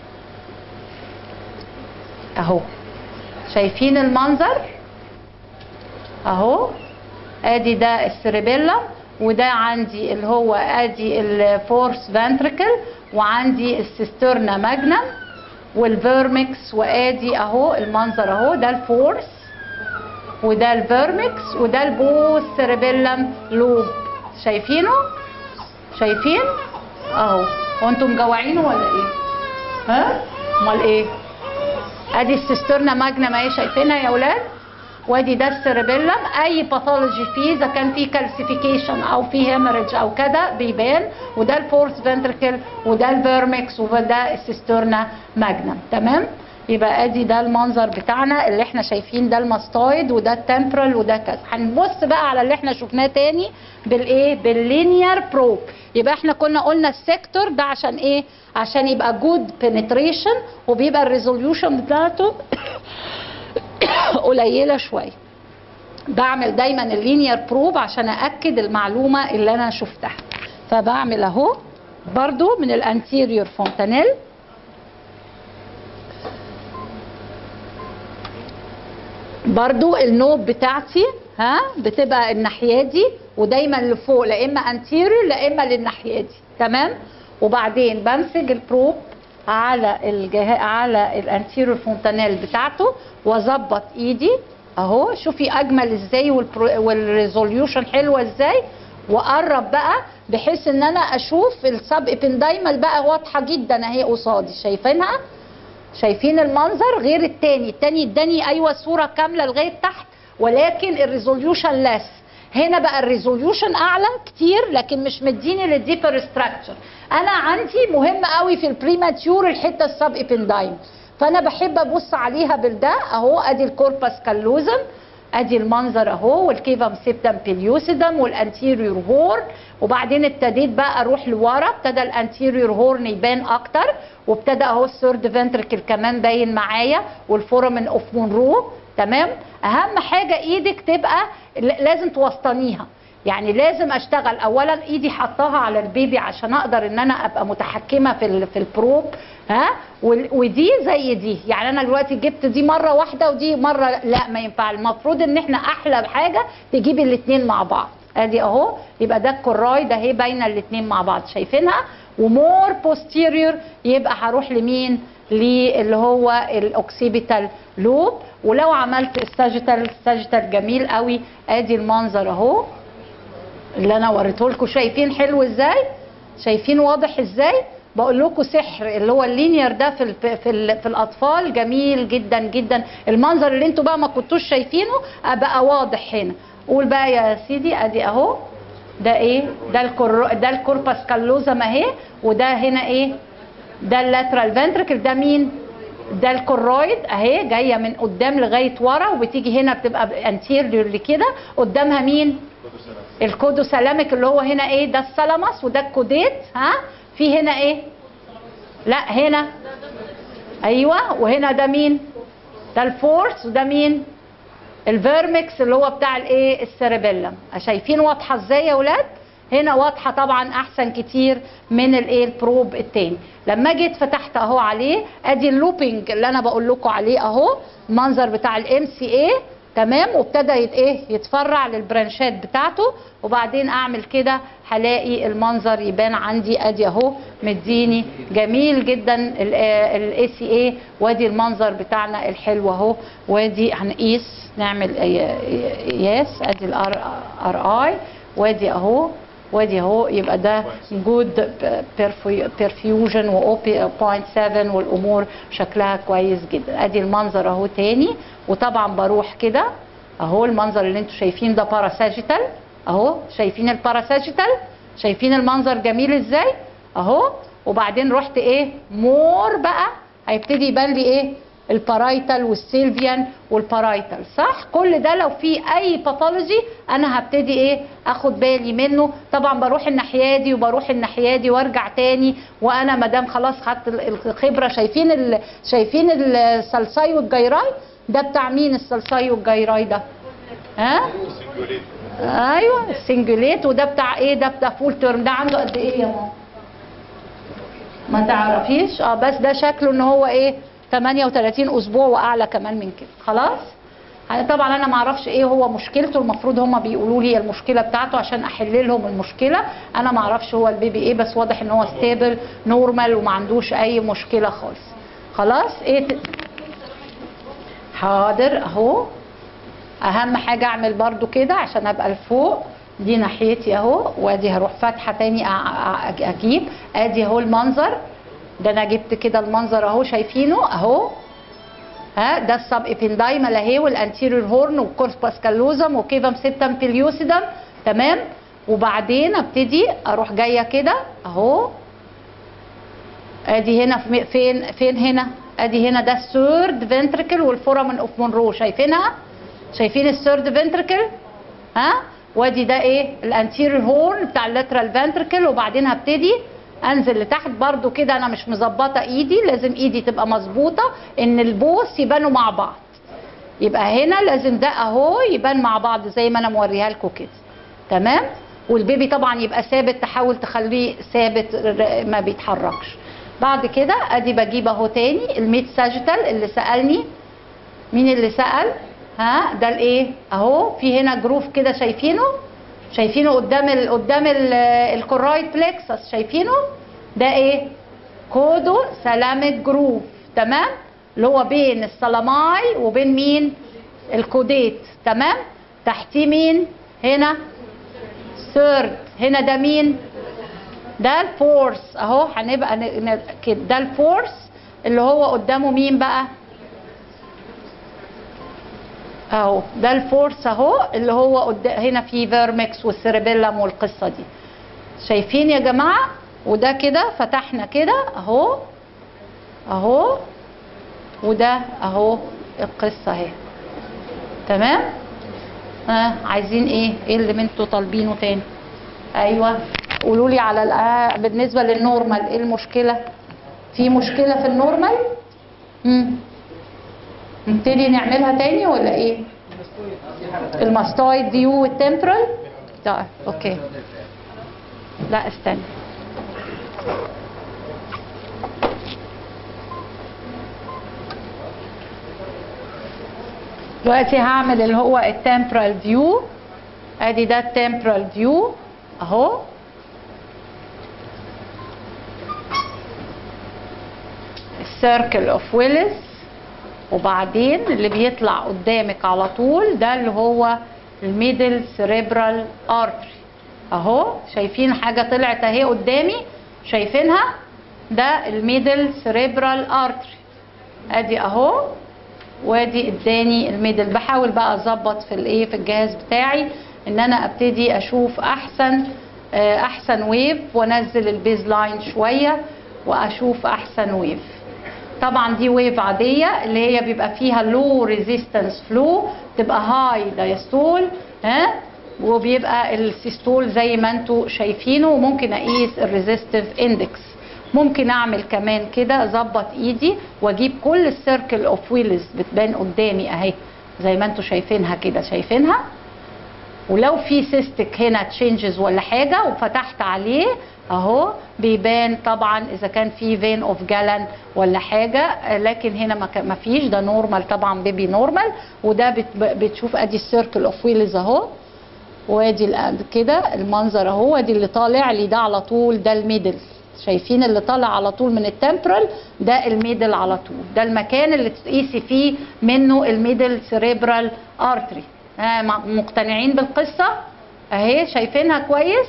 اهو. شايفين المنظر اهو؟ ادي ده السيريبيلا، وده عندي اللي هو ادي الفورس فانتريكل، وعندي السيسترنا ماجنم والفيرمكس، وادي اهو المنظر اهو، ده الفورس وده الفيرمكس وده البوث سيريبيلم لوب. شايفينه؟ شايفين اهو؟ هو انتم مجوعينه ولا ايه؟ ها؟ امال ايه؟ ادي السيسترنا ماجنم اهي، شايفينها يا اولاد؟ وادي ده السيربيلم. اي باثولوجي فيه اذا كان فيه كالسيفيكيشن او فيه هيموريدج او كده بيبان، وده الفورس فنتركل وده الفيرمكس وده السيسترنا ماجنم. تمام؟ يبقى ادي ده المنظر بتاعنا اللي احنا شايفين، ده الماستويد وده التمبرال وده كذا. هنبص بقى على اللي احنا شفناه تاني بالايه؟ باللينير بروب. يبقى احنا كنا قلنا السيكتور ده عشان ايه؟ عشان يبقى جود بنتريشن وبيبقى الريزوليوشن بتاعته قليله شويه. بعمل دايما اللينير بروب عشان ااكد المعلومه اللي انا شفتها. فبعمل اهو برضو من الانتيريور فونتانيل، برضو النوب بتاعتي بتبقى الناحيه دي ودايما لفوق، لا اما انتيريور لا اما للناحيه دي. تمام. وبعدين بمسك البروب على على الانتيريور فونتانيل بتاعته واظبط ايدي اهو. شوفي اجمل ازاي والريزوليوشن حلوه ازاي. واقرب بقى بحيث ان انا اشوف السب ابندايمال بقى واضحه جدا اهي قصادي. شايفينها؟ شايفين المنظر غير التاني اداني ايوه صوره كامله لغايه تحت، ولكن الريزوليوشن لس. هنا بقى الريزوليوشن اعلى كتير لكن مش مديني للديبر ستراكشر. انا عندي مهم قوي في البريماتيور الحته السب ابندايم، فانا بحب ابص عليها بالده اهو. ادي الكوربس كالوزم، ادي المنظر اهو، والكيفم سيبتم بيليوسيدم والانتيريور هورن. وبعدين ابتديت بقى اروح لورا، ابتدى الانتيريور هورن يبان اكتر، وابتدى اهو الثيرد فنتركل كمان باين معايا، والفورامين اوف مونرو. تمام. اهم حاجه ايدك تبقى لازم توسطنيها، يعني لازم اشتغل اولا ايدي حطاها على البيبي عشان اقدر ان انا ابقى متحكمه في البروب. ودي زي دي، يعني انا دلوقتي جبت دي مره واحده ودي مره، لا ما ينفع. المفروض ان احنا احلى حاجه تجيب الاثنين مع بعض. ادي اهو، يبقى ده الكوراي ده اهي باينه الاثنين مع بعض، شايفينها؟ ومور بوستيريور يبقى هروح لمين؟ اللي هو الاوكسيبيتال لوب. ولو عملت الساجيتال جميل قوي. ادي المنظر اهو اللي انا وريته لكم. شايفين حلو ازاي؟ شايفين واضح ازاي؟ بقول لكم سحر اللي هو اللينير ده في الاطفال جميل جدا جدا. المنظر اللي انتوا بقى ما كنتوش شايفينه بقى واضح هنا. قول بقى يا سيدي. ادي اهو ده ايه؟ ده الكوربس كالوزم اهي، وده هنا ايه؟ ده اللاترال فنتركل. ده مين؟ ده الكورويد اهي، جايه من قدام لغايه ورا وبتيجي هنا بتبقى انتيريور كده. قدامها مين؟ الكودوسالاميك اللي هو هنا ايه؟ ده الثالاموس وده الكوديت. في هنا ايه؟ لا هنا ايوه. وهنا ده مين؟ ده الفورس. وده مين؟ الفيرمكس اللي هو بتاع الايه؟ السيربيلم. شايفين واضحه ازاي يا ولاد؟ هنا واضحه طبعا احسن كتير من الايه؟ البروب التاني. لما جيت فتحت اهو عليه، ادي اللوبينج اللي انا بقول لكم عليه اهو، المنظر بتاع الام سي اي. تمام. وابتدى يتفرع للبرانشات بتاعته. وبعدين اعمل كده هلاقي المنظر يبان عندي. ادي اهو مديني جميل جدا الاي سي اي. وادي المنظر بتاعنا الحلو اهو. وادي هنقيس نعمل قياس. ادي الار اي وادي اهو وادي اهو. يبقى ده جود بيرفيوجن و 0.7 والامور شكلها كويس جدا. ادي المنظر اهو تاني. وطبعا بروح كده اهو. المنظر اللي انتوا شايفين ده باراساجيتال اهو. شايفين الباراساجيتال؟ شايفين المنظر جميل ازاي اهو. وبعدين رحت ايه؟ مور بقى هيبتدي يبان لي ايه؟ البارايتال والسيلفيان والبارايتال. صح؟ كل ده لو في اي باثولوجي انا هبتدي ايه؟ اخد بالي منه. طبعا بروح الناحيه دي وبروح الناحيه دي وارجع تاني. وانا مادام خلاص خدت الخبره. شايفين السلساي والجيراي؟ ده بتاع مين السلساي والجيراي ده؟ ايوه السنجوليت. وده بتاع ايه؟ ده بتاع فول تيرم. ده عنده قد ايه يا ماما؟ ما تعرفيش؟ بس ده شكله ان هو ايه؟ 38 اسبوع واعلى كمان من كده. خلاص. طبعا انا ما اعرفش ايه هو مشكلته. المفروض هم بيقولوا لي المشكله بتاعته عشان احل لهم المشكله. انا ما اعرفش هو البيبي ايه، بس واضح ان هو ستيبل نورمال وما عندوش اي مشكله خالص. خلاص. ايه حاضر اهو. اهم حاجه اعمل برضو كده عشان ابقى لفوق. دي ناحيتي اهو. وادي هروح فاتحه تاني اجيب. ادي اهو المنظر ده. انا جبت كده المنظر اهو. شايفينه اهو؟ ده السب ابندايمال اهي، والانتيريور هورن والكوربس كالوزم وكيفم سيبتم بيليوسيدم. تمام. وبعدين ابتدي اروح جايه كده اهو. ادي هنا فين هنا؟ ادي هنا ده الثيرد فنتركل والفورامن اوف مونرو، شايفينها؟ شايفين الثيرد فنتركل؟ ها؟ وادي ده ايه؟ الانتيريور هورن بتاع اللاترال فنتركل، وبعدين هبتدي انزل لتحت برضو كده. انا مش مظبطه ايدي، لازم ايدي تبقى مظبوطه ان البوس يبانوا مع بعض. يبقى هنا لازم ده اهو يبان مع بعض زي ما انا موريها لكم كده. تمام؟ والبيبي طبعا يبقى ثابت، تحاول تخليه ثابت ما بيتحركش. بعد كده ادي بجيب اهو تاني الميد ساجيتال اللي سالني. مين اللي سال؟ ها ده الايه اهو، في هنا جروف كده، شايفينه قدام الكورايد بلكسس، شايفينه؟ ده ايه؟ كودو سلامك جروف. تمام؟ اللي هو بين السلاماي وبين مين؟ الكوديت. تمام؟ تحتيه مين؟ هنا ثيرد. هنا ده مين؟ ده الفورس اهو. هنبقى كده ده الفورس اللي هو قدامه مين بقى؟ اهو ده الفورس اهو اللي هو قدام. هنا في فيرمكس والسيربيلم والقصه دي، شايفين يا جماعه؟ وده كده فتحنا كده اهو اهو، وده اهو القصه اهي. تمام؟ عايزين ايه اللي انتوا طالبينه تاني؟ ايوه قولوا لي على بالنسبه للنورمال ايه المشكله؟ في مشكله في النورمال؟ نبتدي نعملها تاني ولا ايه؟ الماستويد فيو والتمبرال؟ طيب اوكي. لا استنى. دلوقتي هعمل اللي هو التمبرال فيو. ادي ده التمبرال فيو اهو. السيركل اوف ويلز، وبعدين اللي بيطلع قدامك على طول ده اللي هو الميدل سيريبرال ارتري اهو. شايفين حاجه طلعت اهي قدامي؟ شايفينها؟ ده الميدل سيريبرال ارتري ادي اهو، وادي اداني الميدل. بحاول بقى اظبط في الايه في الجهاز بتاعي ان انا ابتدي اشوف احسن ويف، وانزل البيز لاين شويه واشوف احسن ويف. طبعا دي ويف عاديه اللي هي بيبقى فيها لو ريزيستنس فلو، تبقى هاي دايستول وبيبقى السيستول زي ما انتم شايفينه. وممكن اقيس الريزيستيف اندكس. ممكن اعمل كمان كده اظبط ايدي واجيب كل السيركل اوف ويلز بتبان قدامي اهي زي ما انتم شايفينها كده، شايفينها؟ ولو في سيستك هنا تشينجز ولا حاجه وفتحت عليه اهو بيبان طبعا اذا كان في فين اوف جالان ولا حاجه، لكن هنا ما فيش. ده نورمال طبعا، بيبي نورمال. وده بتشوف ادي السيركل اوف ويلز اهو، وادي كده المنظر اهو. ادي اللي طالع لي ده على طول ده الميدل. شايفين اللي طالع على طول من التمبرال ده الميدل على طول. ده المكان اللي تقيسي فيه منه الميدل سيريبرال ارتري. مقتنعين بالقصه اهي؟ شايفينها كويس؟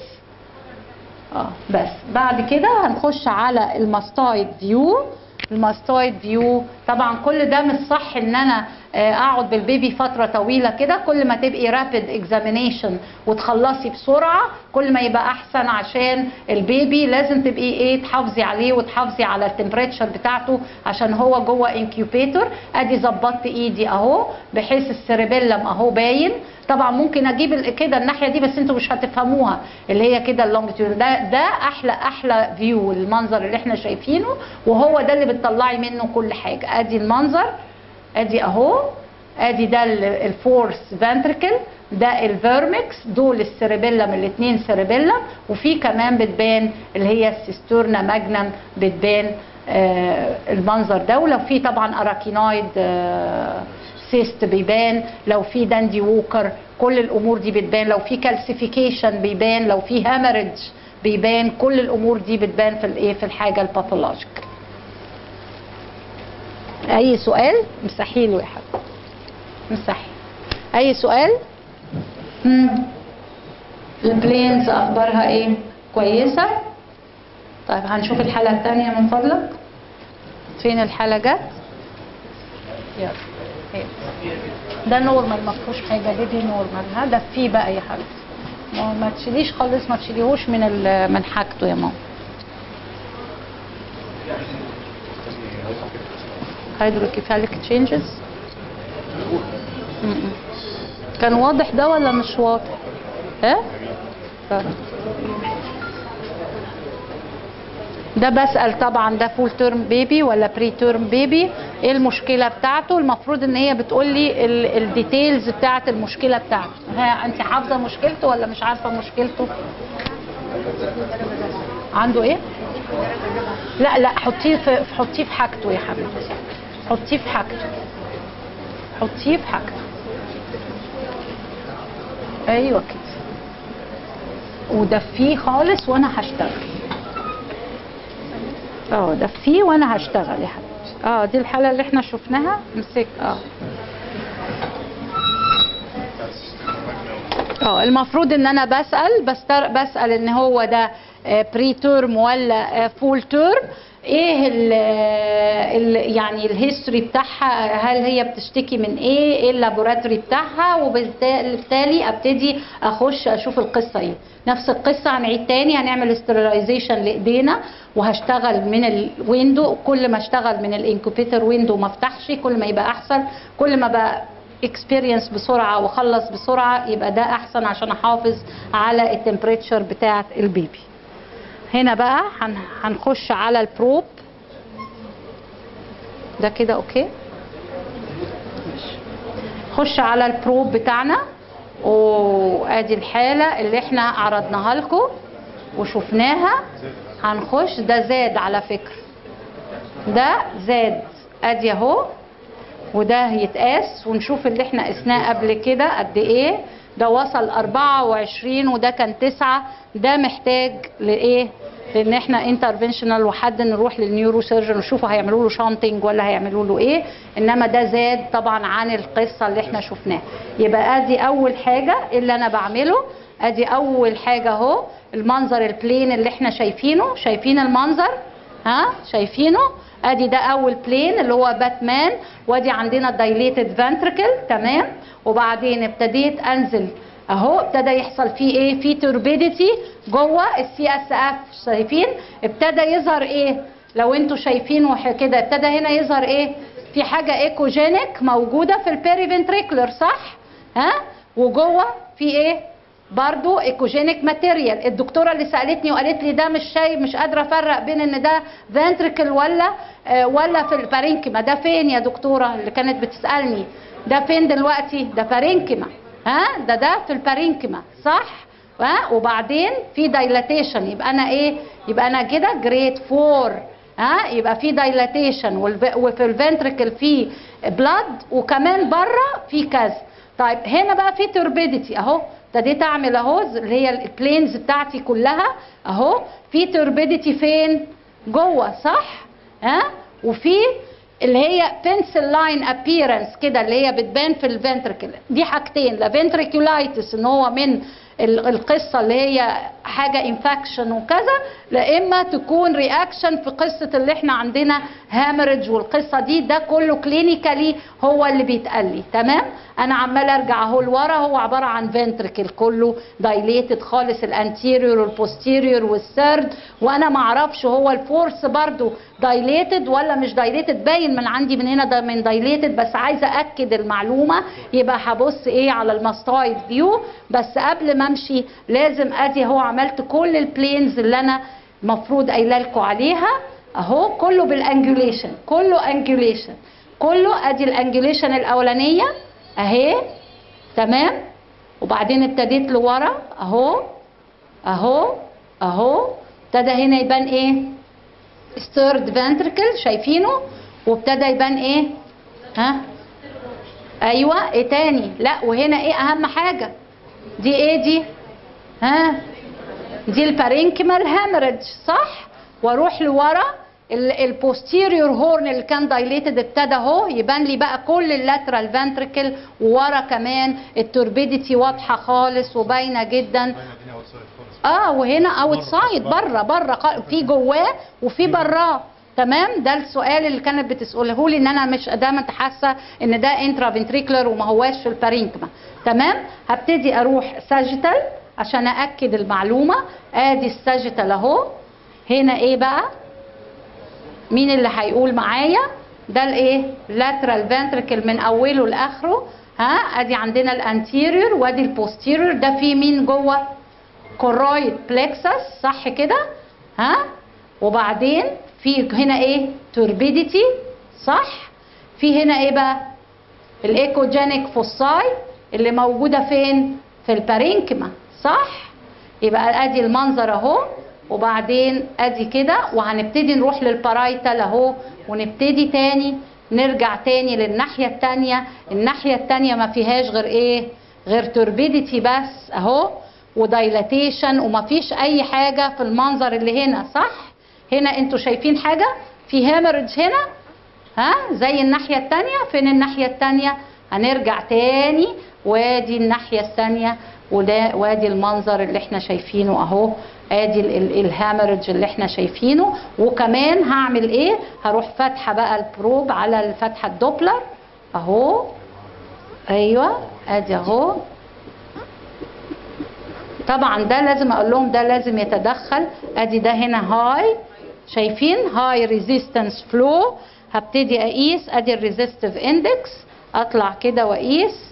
بس بعد كده هنخش على الماستويد فيو. الماستويد فيو طبعا كل ده مش صح ان انا اقعد بالبيبي فتره طويله كده. كل ما تبقي رابيد اكزامينيشن وتخلصي بسرعه كل ما يبقى احسن، عشان البيبي لازم تبقي ايه تحافظي عليه وتحافظي على التمبريتشر بتاعته عشان هو جوه انكيوبيتور. ادي ظبطت ايدي اهو بحيث السيربيلم اهو باين. طبعا ممكن اجيب كده الناحيه دي بس انتوا مش هتفهموها، اللي هي كده اللونجيتيود. ده احلى فيو المنظر اللي احنا شايفينه، وهو ده اللي بتطلعي منه كل حاجه. ادي المنظر ادي اهو. ادي ده الفورس فانتريكل، ده الفيرمكس، دول السيربيلم الاثنين سيربيلم. وفي كمان بتبان اللي هي السيستورنا ماجنم بتبان المنظر ده. ولو في طبعا اراكينويد سيست بيبان، لو في داندي ووكر كل الامور دي بتبان، لو في كالسيفيكيشن بيبان، لو في هامرج بيبان. كل الامور دي بتبان في الايه في الحاجه الباثولوجيك. اي سؤال؟ مسحي له يا حبيبي، مسحي. اي سؤال؟ البلينز اخبارها ايه؟ كويسه؟ طيب هنشوف الحاله الثانيه من فضلك. فين الحاله جت؟ يلا ده نورمال ما فيهوش حاجه، بيبي نورمال. ده فيه بقى يا حبيبتي، ما تشيليش خالص، ما تشيليهوش من حاجته يا ماما. هيدروكيفاليك تشينجز. كان واضح ده ولا مش واضح؟ ها؟ ده بسأل طبعا ده فول تيرم بيبي ولا بري تيرم بيبي، ايه المشكلة بتاعته؟ المفروض ان هي بتقول لي الديتيلز بتاعت المشكلة بتاعته. ها انت حافظة مشكلته ولا مش عارفة مشكلته؟ عنده ايه؟ لا حطيه في حاجته يا حبيبتي، حطيه في حاجته، حطيه في حاجته. ايوه كده، ودفيه خالص وانا هشتغل. دفيه وانا هشتغل يا حبيبتي. دي الحالة اللي احنا شفناها. امسك. المفروض ان انا بسأل ان هو ده بري تيرم ولا فول تيرم، ايه يعني الهيستوري بتاعها، هل هي بتشتكي من ايه اللابوراتوري بتاعها، وبالتالي ابتدي اخش اشوف القصه ايه. نفس القصه هنعيد تاني، هنعمل استرلايزيشن لايدينا وهشتغل من الويندو. كل ما اشتغل من الانكوبيتر ويندو ما افتحش كل ما يبقى احسن، كل ما بقى اكسبيرينس بسرعه واخلص بسرعه يبقى ده احسن عشان احافظ على التمبريتشر بتاعه البيبي. هنا بقى هنخش على البروب ده كده. اوكي، خش على البروب بتاعنا. وادي الحالة اللي احنا عرضناها لكم وشفناها. هنخش، ده زاد على فكرة، ده زاد ادي اهو، وده يتقاس ونشوف اللي احنا قسناه قبل كده قد ايه. ده وصل 24 وده كان 9. ده محتاج لايه؟ لان احنا انترفنشنال وحد نروح للنيورو سيرجن ونشوفوا هيعملوا له شانتنج ولا هيعملوا له ايه. انما ده زاد طبعا عن القصه اللي احنا شفناها. يبقى ادي اول حاجه اللي انا بعمله. ادي اول حاجه اهو المنظر البلين اللي احنا شايفينه. شايفين المنظر؟ شايفينه؟ ادي ده اول بلين اللي هو باتمان، وادي عندنا الدايليتد فنتركل. تمام. وبعدين ابتديت انزل اهو، ابتدى يحصل فيه ايه؟ في توربيديتي جوه السي اس اف. شايفين ابتدى يظهر ايه؟ لو انتوا شايفينه كده ابتدى هنا يظهر ايه؟ في حاجه ايكوجينيك موجوده في البيري فنتريكولر، صح؟ وجوه في ايه؟ برضو ايكوجينيك ماتيريال. الدكتوره اللي سالتني وقالت لي ده مش قادره افرق بين ان ده فنتريكل ولا في البارينكيما. ده فين يا دكتوره اللي كانت بتسالني؟ ده فين دلوقتي؟ ده بارينكيما. ده في البارينكيما، صح؟ وبعدين في دايلاتيشن. يبقى انا ايه؟ يبقى انا كده جريد 4. يبقى في دايلاتيشن وفي الفنتريكل في بلاد، وكمان بره في كذا. طيب هنا بقى في توربيديتي اهو. ابتديت اعمل اهو اللي هي البلينز بتاعتي كلها اهو. في توربيديتي فين؟ جوه، صح؟ وفي اللي هي بنسل لاين ابييرنس كده اللي هي بتبان في الفنتركل. دي حاجتين، لا فنتريكولايتس ان هو من القصه اللي هي حاجه انفكشن وكذا، لا اما تكون رياكشن في قصه اللي احنا عندنا هامرج والقصه دي. ده كله كلينيكالي هو اللي بيتقال لي. تمام. انا عمال ارجع اهو لورا، هو عباره عن فنتركل كله دايليتد خالص، الانتيريور والبوستيريور والثيرد، وانا ما اعرفش هو الفورس برضو دايليتد ولا مش دايليتد. باين من عندي من هنا ده من دايليتد، بس عايزه اكد المعلومه. يبقى هبص ايه؟ على الماستويد فيو. بس قبل ما امشي لازم ادي اهو عملت كل البلينز اللي انا المفروض قايله لكم عليها اهو، كله بالانجوليشن، كله انجوليشن، كله. ادي الانجوليشن الاولانيه اهي. تمام. وبعدين ابتديت لورا اهو اهو اهو. ابتدى هنا يبان ايه؟ ستيرد فنتركل، شايفينه؟ وابتدى يبان ايه؟ ايوه. ايه تاني؟ لا، وهنا ايه اهم حاجه؟ دي ايه دي؟ دي البارينكيمال هامرج، صح؟ واروح لورا البوستيريور هورن اللي كان دايليتد ابتدى اهو يبان لي بقى كل اللاترال فنتركل، وورا كمان التوربيديتي واضحه خالص وباينه جدا. وهنا اوت سايد، بره في جواه وفي براه. تمام. ده السؤال اللي كانت بتساله لي، ان انا مش دايما حاسه ان ده انترا فنتريكولر وما هواش في البارينكما. تمام. هبتدي اروح ساجيتال عشان ااكد المعلومه. ادي الساجيتال اهو. هنا ايه بقى؟ مين اللي هيقول معايا؟ ده الايه lateral ventricle من اوله لاخره. ها ادي عندنا الانتيريور وادي البوستيريور. ده في مين جوه؟ كورويد بلكسس صح كده. ها وبعدين في هنا ايه توربيديتي صح. في هنا ايه بقى الايكوجينيك فوساي اللي موجوده فين؟ في البارينكما صح. يبقى ادي المنظر اهو. وبعدين ادي كده وهنبتدي نروح للبارايتال اهو ونبتدي تاني نرجع تاني للناحيه التانيه. الناحيه التانيه ما فيهاش غير ايه؟ غير توربيديتي بس اهو ودايلاتيشن ومفيش اي حاجه في المنظر اللي هنا صح. هنا انتوا شايفين حاجه في هيمرج هنا ها زي الناحيه التانيه. فين الناحيه التانيه؟ هنرجع تاني وادي الناحيه التانيه وده وادي المنظر اللي احنا شايفينه اهو. ادي الهامرج اللي احنا شايفينه. وكمان هعمل ايه؟ هروح فاتحه بقى البروب على الفتحه الدوبلر اهو. ايوه ادي اهو. طبعا ده لازم اقول لهم ده لازم يتدخل. ادي ده هنا هاي شايفين هاي ريزيستنس فلو. هبتدي اقيس ادي الريزيستيف اندكس اطلع كده واقيس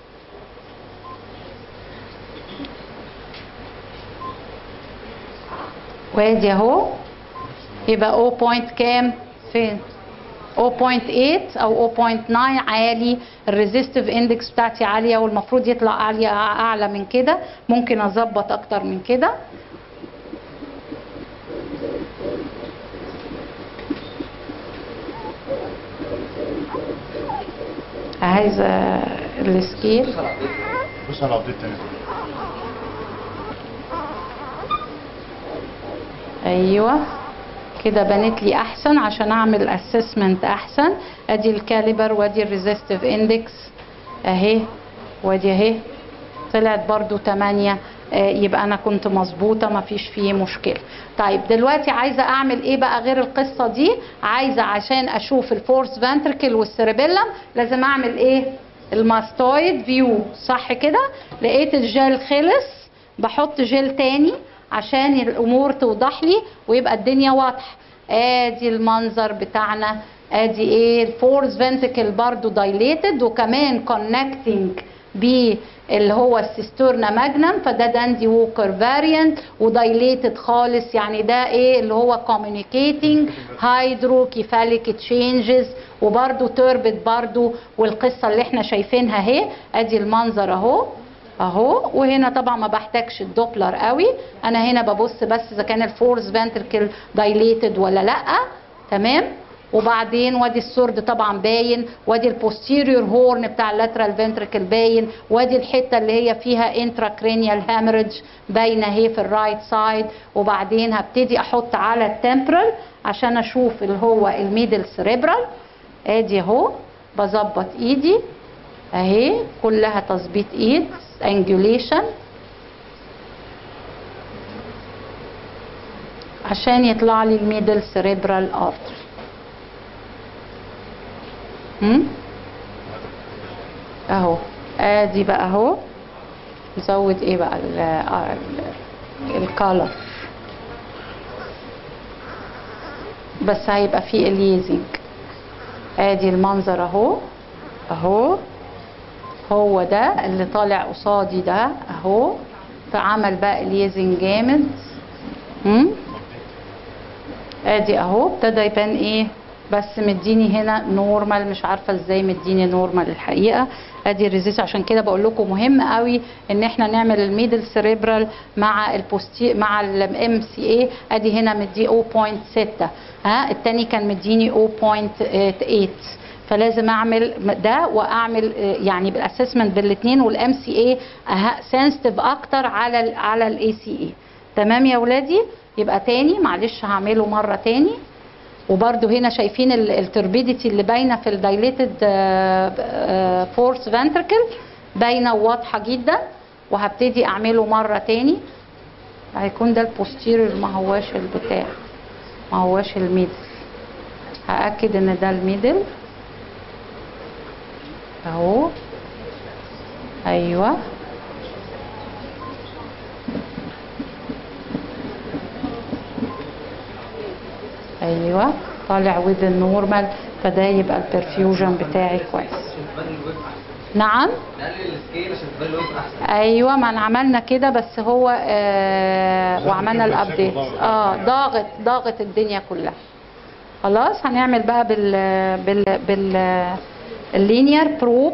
وادي اهو. يبقى 0 بوينت كام فين؟ 0.8 او 0.9 عالي. الريزيستيف اندكس بتاعتي عاليه والمفروض يطلع عاليه اعلى من كده. ممكن اظبط اكتر من كده. عايزه السكيل. بص على الابديت تاني. ايوه كده بنت لي احسن عشان اعمل اسسمنت احسن. ادي الكاليبر وادي الريزيستيف اندكس اهي وادي اهي طلعت برضو 8. يبقى انا كنت مظبوطه مفيش فيه مشكله. طيب دلوقتي عايزه اعمل ايه بقى غير القصه دي؟ عايزه عشان اشوف الفورس فانتركل والسيربيلم لازم اعمل ايه؟ الماستويد فيو صح كده. لقيت الجل خلص بحط جل تاني عشان الامور توضح لي ويبقى الدنيا واضحه. ادي المنظر بتاعنا. ادي ايه الفورس فنتركل برضو دايليتد وكمان كونكتنج اللي هو السيستورنا ماجنم. فده داندي ووكر فاريانت ودايليتد خالص. يعني ده ايه اللي هو communicating hydrocephalic changes وبرضو تربت برضو والقصه اللي احنا شايفينها اهي. ادي المنظر اهو اهو. وهنا طبعا ما بحتاجش الدوبلر قوي. انا هنا ببص بس اذا كان الفورس فنتركل دايليتد ولا لا. تمام. وبعدين وادي السورد طبعا باين وادي البوستيريور هورن بتاع اللاترال فنتركل باين وادي الحته اللي هي فيها انتراكرينيال هامرج باينه اهي في الرايت سايد. وبعدين هبتدي احط على التمبرال عشان اشوف اللي هو الميدل سيريبرال. ادي اهو بظبط ايدي اهي كلها تظبيط ايد انجوليشن عشان يطلع لي الميدل سيريبرال ارتري. اهو ادي بقى اهو. نزود ايه بقى الكالر بس هيبقى فيه اليزنج. ادي المنظر اهو اهو. هو ده اللي طالع قصادي ده اهو. فعمل بقى اليزنج جامد. ادي اهو ابتدى يبان ايه بس مديني هنا نورمال. مش عارفه ازاي مديني نورمال الحقيقه. ادي الريزيست. عشان كده بقول لكم مهم قوي ان احنا نعمل الميدل سيريبرال مع مع الام سي اي. ادي هنا مدي 0.6 ها. التاني كان مديني 0.8 فلازم اعمل ده واعمل يعني بالاسسمنت بالاثنين والام سي اي سنسيتيف اكتر على الاي سي اي. تمام يا ولادي. يبقى تاني معلش هعمله مره تاني. وبرده هنا شايفين التربيديتي اللي باينه في الدايليتد فورس فانتركل باينه وواضحه جدا. وهبتدي اعمله مره تاني. هيكون ده البوستيريور ما هواش البتاع ما هواش الميدل. هاكد ان ده الميدل اهو. ايوه ايوه طالع وذ النورمال فده يبقى البرفيوجن بتاعي كويس. نعم نقلل السكيل عشان تبان الويف احسن. ايوه، ما عملنا كده بس هو وعملنا الابديت ضاغط الدنيا كلها. خلاص هنعمل بقى بال اللينير بروب.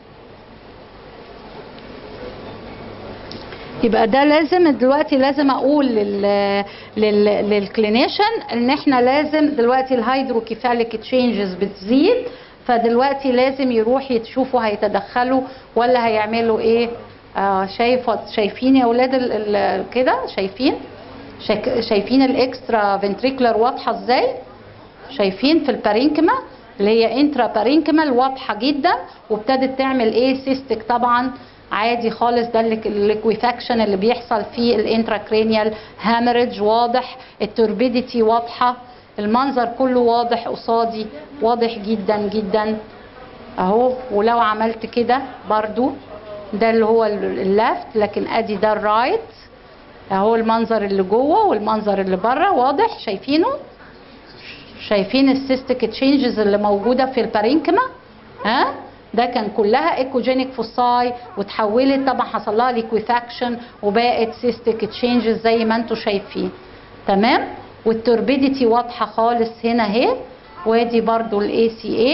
يبقى ده لازم دلوقتي لازم اقول للكلينيشن ان احنا لازم دلوقتي الهيدروكيفاليك تشينجز بتزيد، فدلوقتي لازم يروح يشوفوا هيتدخلوا ولا هيعملوا ايه. شايفين يا اولاد كده؟ شايفين الاكسترا فنتريكولار واضحه ازاي؟ شايفين في البارينكما اللي هي انترا بارينكمال واضحه جدا، وابتدت تعمل ايه؟ سيستك طبعا عادي خالص. ده الليكويفاكشن اللي بيحصل في الانتراكرينيال هامرج واضح، التوربيديتي واضحه، المنظر كله واضح قصادي، واضح جدا جدا اهو. ولو عملت كده برضو ده اللي هو الليفت، لكن ادي ده الرايت اهو. المنظر اللي جوه والمنظر اللي بره واضح، شايفينه؟ شايفين السيستيك تشينجز اللي موجوده في البارينكما؟ ده كان كلها ايكوجينيك فوساي وتحولت طبعا، حصل لها ليكويفاكشن وبقت سيستيك تشينجز زي ما انتم شايفين. تمام. والتوربيديتي واضحه خالص هنا اهي. وادي برضو الاي سي اي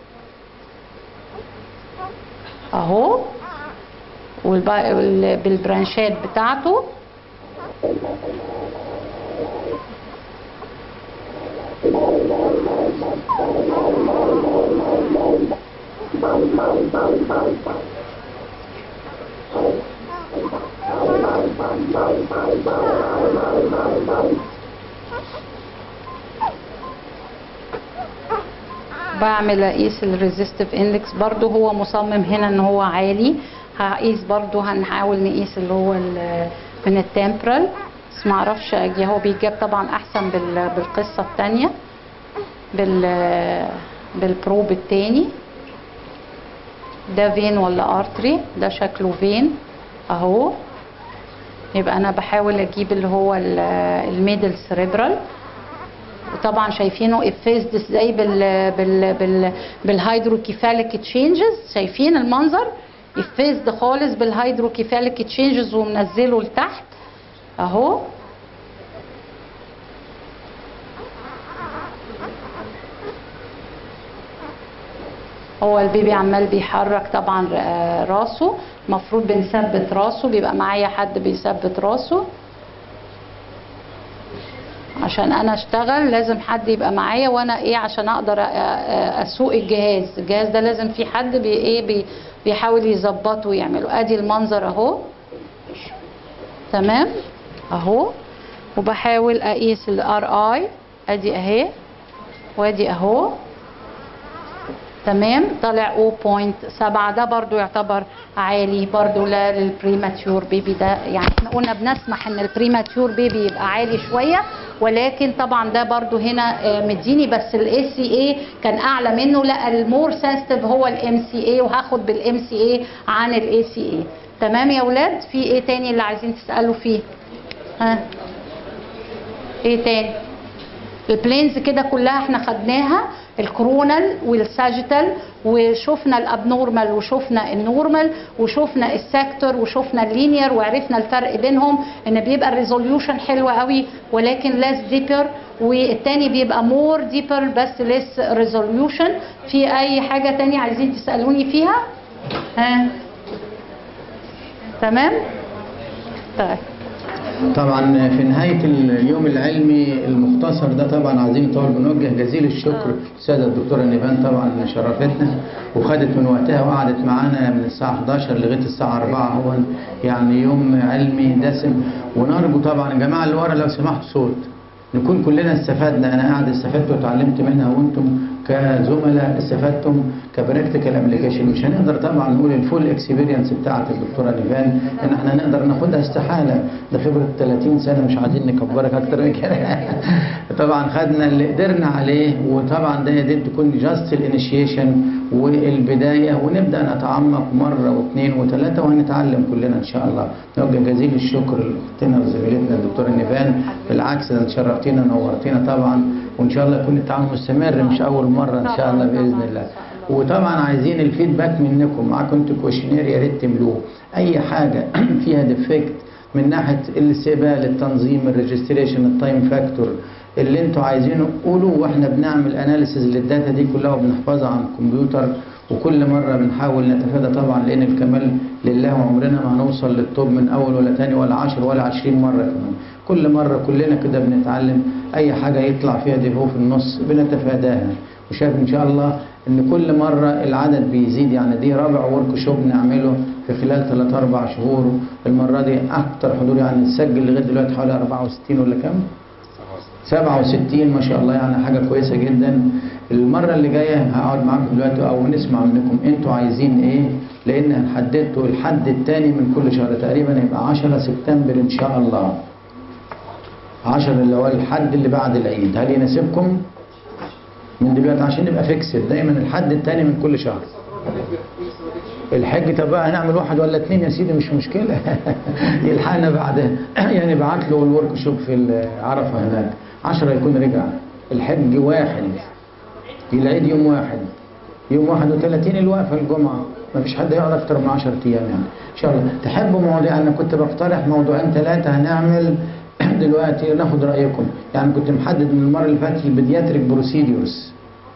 اهو بالبرانشات بتاعته. بعمل اقيس الريزيستيف اندكس برضو، هو مصمم هنا ان هو عالي. هقيس برضو، هنحاول نقيس اللي هو من التمبرال، بس ما اعرفش هو بيجاب طبعا احسن بالقصه الثانيه بالبروب الثاني. ده فين ولا ارتري؟ ده شكله فين اهو. يبقى انا بحاول اجيب اللي هو الميدل سيريبرال، وطبعا شايفينه افيزد ازاي بالهيدروكيفاليك تشينجز. شايفين المنظر افيزد خالص بالهيدروكيفاليك تشينجز ومنزله لتحت اهو. هو البيبي عمال بيحرك طبعا راسه، المفروض بنثبت راسه، بيبقى معايا حد بيثبت راسه عشان انا اشتغل. لازم حد يبقى معايا وانا ايه عشان اقدر اسوق الجهاز ده لازم في حد بيحاول يظبطه ويعمله. ادي المنظر اهو. تمام اهو. وبحاول اقيس الار اي، ادي اهي وادي اهو. تمام. طلع 0.7. ده برضو يعتبر عالي برضو للبريماتيور بيبي. ده يعني احنا قلنا بنسمح ان البريماتيور بيبي يبقى عالي شوية، ولكن طبعا ده برضو هنا مديني، بس الاي سي اي كان اعلى منه. لا، المور سنسيتيف هو الام سي اي، وهاخد بالام سي اي عن الاي سي اي. تمام يا اولاد؟ في ايه تاني اللي عايزين تسالوا فيه؟ ايه تاني؟ البلينز كده كلها احنا خدناها، الكرونال والساجيتال، وشفنا الابنورمال وشفنا النورمال وشفنا السيكتور وشفنا اللينير، وعرفنا الفرق بينهم ان بيبقى الريزوليوشن حلوه قوي ولكن ليس ديبر، والتاني بيبقى مور ديبر بس ليس ريزوليوشن. في اي حاجه تانية عايزين تسالوني فيها؟ تمام. طيب طبعا في نهاية اليوم العلمي المختصر ده طبعا عايزين طبعا بنوجه جزيل الشكر للسيدة الدكتورة نيفان طبعا شرفتنا وخدت من وقتها وقعدت معانا من الساعة 11 لغاية الساعة 4. هو يعني يوم علمي دسم، ونرجو طبعا يا جماعة اللي ورا لو سمحتوا صوت نكون كلنا استفدنا. انا قاعد استفدت وتعلمت منها، وانتم كزملاء استفدتم كبراكتيكال ابلكيشن. مش هنقدر طبعا نقول الفول اكسبيرينس بتاعت الدكتوره نيفان ان احنا نقدر ناخدها، استحاله، ده خبره 30 سنه، مش عايزين نكبرك اكتر من كده. طبعا خدنا اللي قدرنا عليه، وطبعا ده تكون جاست الانيشيشن والبدايه، ونبدا نتعمق مره واثنين وثلاثه وهنتعلم كلنا ان شاء الله. نوجه جزيل الشكر لاختنا وزميلتنا الدكتوره نيفان، بالعكس ده شرفتينا نورتينا طبعا. وان شاء الله يكون التعاون مستمر مش اول مره ان شاء الله باذن الله. وطبعا عايزين الفيدباك منكم، معاكم انتوا كويشنير يا ريت تملوه، اي حاجه فيها ديفكت من ناحيه الاستقبال، التنظيم، الريجستريشن، التايم فاكتور، اللي انتوا عايزينه قولوا، واحنا بنعمل اناليسيز للداتا دي كلها وبنحفظها على الكمبيوتر، وكل مره بنحاول نتفادى طبعا، لان الكمال لله وعمرنا ما هنوصل للتوب من اول ولا تاني ولا 10 ولا 20 مره كمان. كل مره كلنا كده بنتعلم، اي حاجه يطلع فيها ديفو في النص بنتفاداها. وشايف ان شاء الله ان كل مره العدد بيزيد، يعني دي رابع ورك شوب نعمله في خلال 3 4 شهور. المره دي اكتر حضور، يعني نسجل لغايه دلوقتي حوالي 64 ولا كام؟ 67 ما شاء الله، يعني حاجه كويسه جدا. المره اللي جايه هقعد معاكم دلوقتي او نسمع منكم انتوا عايزين ايه، لان حددتوا الحد الثاني من كل شهر تقريبا يبقى 10 سبتمبر ان شاء الله. 10 اللي هو الحد اللي بعد العيد، هل يناسبكم؟ من دلوقتي عشان نبقى فيكسد دايما الحد الثاني من كل شهر. الحج طب بقى هنعمل 1 ولا 2 يا سيدي مش مشكله يلحقنا بعدها يعني بعت له الورك شوب في عرفه هناك 10 يكون رجع. الحج 1 العيد يوم 1 يوم 31 الوقفه الجمعه، ما فيش حد يقعد اكتر من 10 ايام يعني ان شاء الله. تحبوا مواضيع؟ انا كنت بقترح موضوعين 3 هنعمل دلوقتي ناخد رايكم. يعني كنت محدد من المره اللي فاتت البيدياتريك بروسيديورز،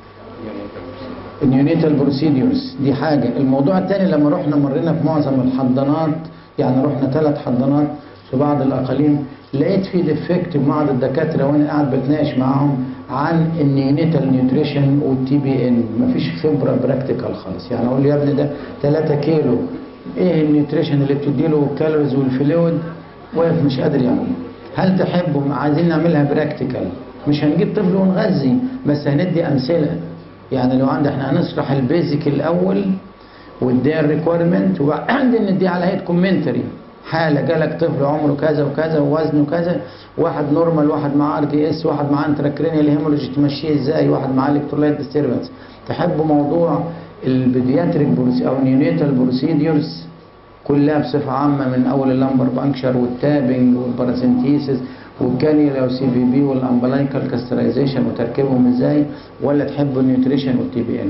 النيونيتال بروسيديورز دي حاجه. الموضوع الثاني لما رحنا مرينا في معظم الحضانات، يعني رحنا 3 حضانات في بعض الاقاليم، لقيت في ديفكت بعض الدكاتره وانا قاعد بتناقش معاهم عن النيونيتال نيوتريشن والتي بي ان، مفيش خبره براكتيكال خالص. يعني اقول له يا ابني ده 3 كيلو، ايه النيوتريشن اللي بتديله الكالوريز والفلويد؟ واقف مش قادر يعمل. هل تحبوا عايزين نعملها براكتيكال؟ مش هنجيب طفل ونغذي، بس هندي امثله. يعني لو احنا هنشرح البيزك الاول واديها الريكويرمنت، وبعدين نديها على هيئه كومنتري. حاله جالك طفل عمره كذا وكذا ووزنه كذا، واحد نورمال، واحد معاه ار دي اس، واحد معاه انتراكرينيال هيموريج، تمشيه ازاي؟ واحد معاه الكترولايت ديستربنس. تحبوا موضوع البيدياتريك او نيونيتال بروسيديورز كلها بصفه عامه، من اول اللامبر بانكشر والتابنج والباراسينتيسيس والكانيولا والسي في بي والامبلايكال كاسترايزيشن وتركيبهم ازاي؟ ولا تحبوا النيوتريشن والتي بي ان؟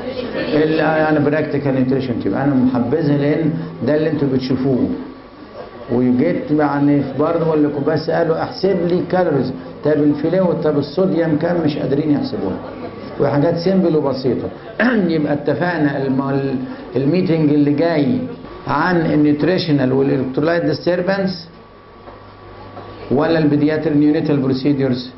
يعني براكتيكال نيوتريشن تبقى انا محبذها، لان ده اللي انتوا بتشوفوه. وجيت يعني برضه اقول لكم بس قالوا احسب لي كالوريز، طب الفلويد، طب الصوديوم كام؟ مش قادرين يحسبوها، وحاجات سيمبل وبسيطه. يبقى اتفقنا الميتنج اللي جاي عن النيوتريشنال والالكترولايت ديستربنس ولا البيدياتر نيونيتال بروسيديورز؟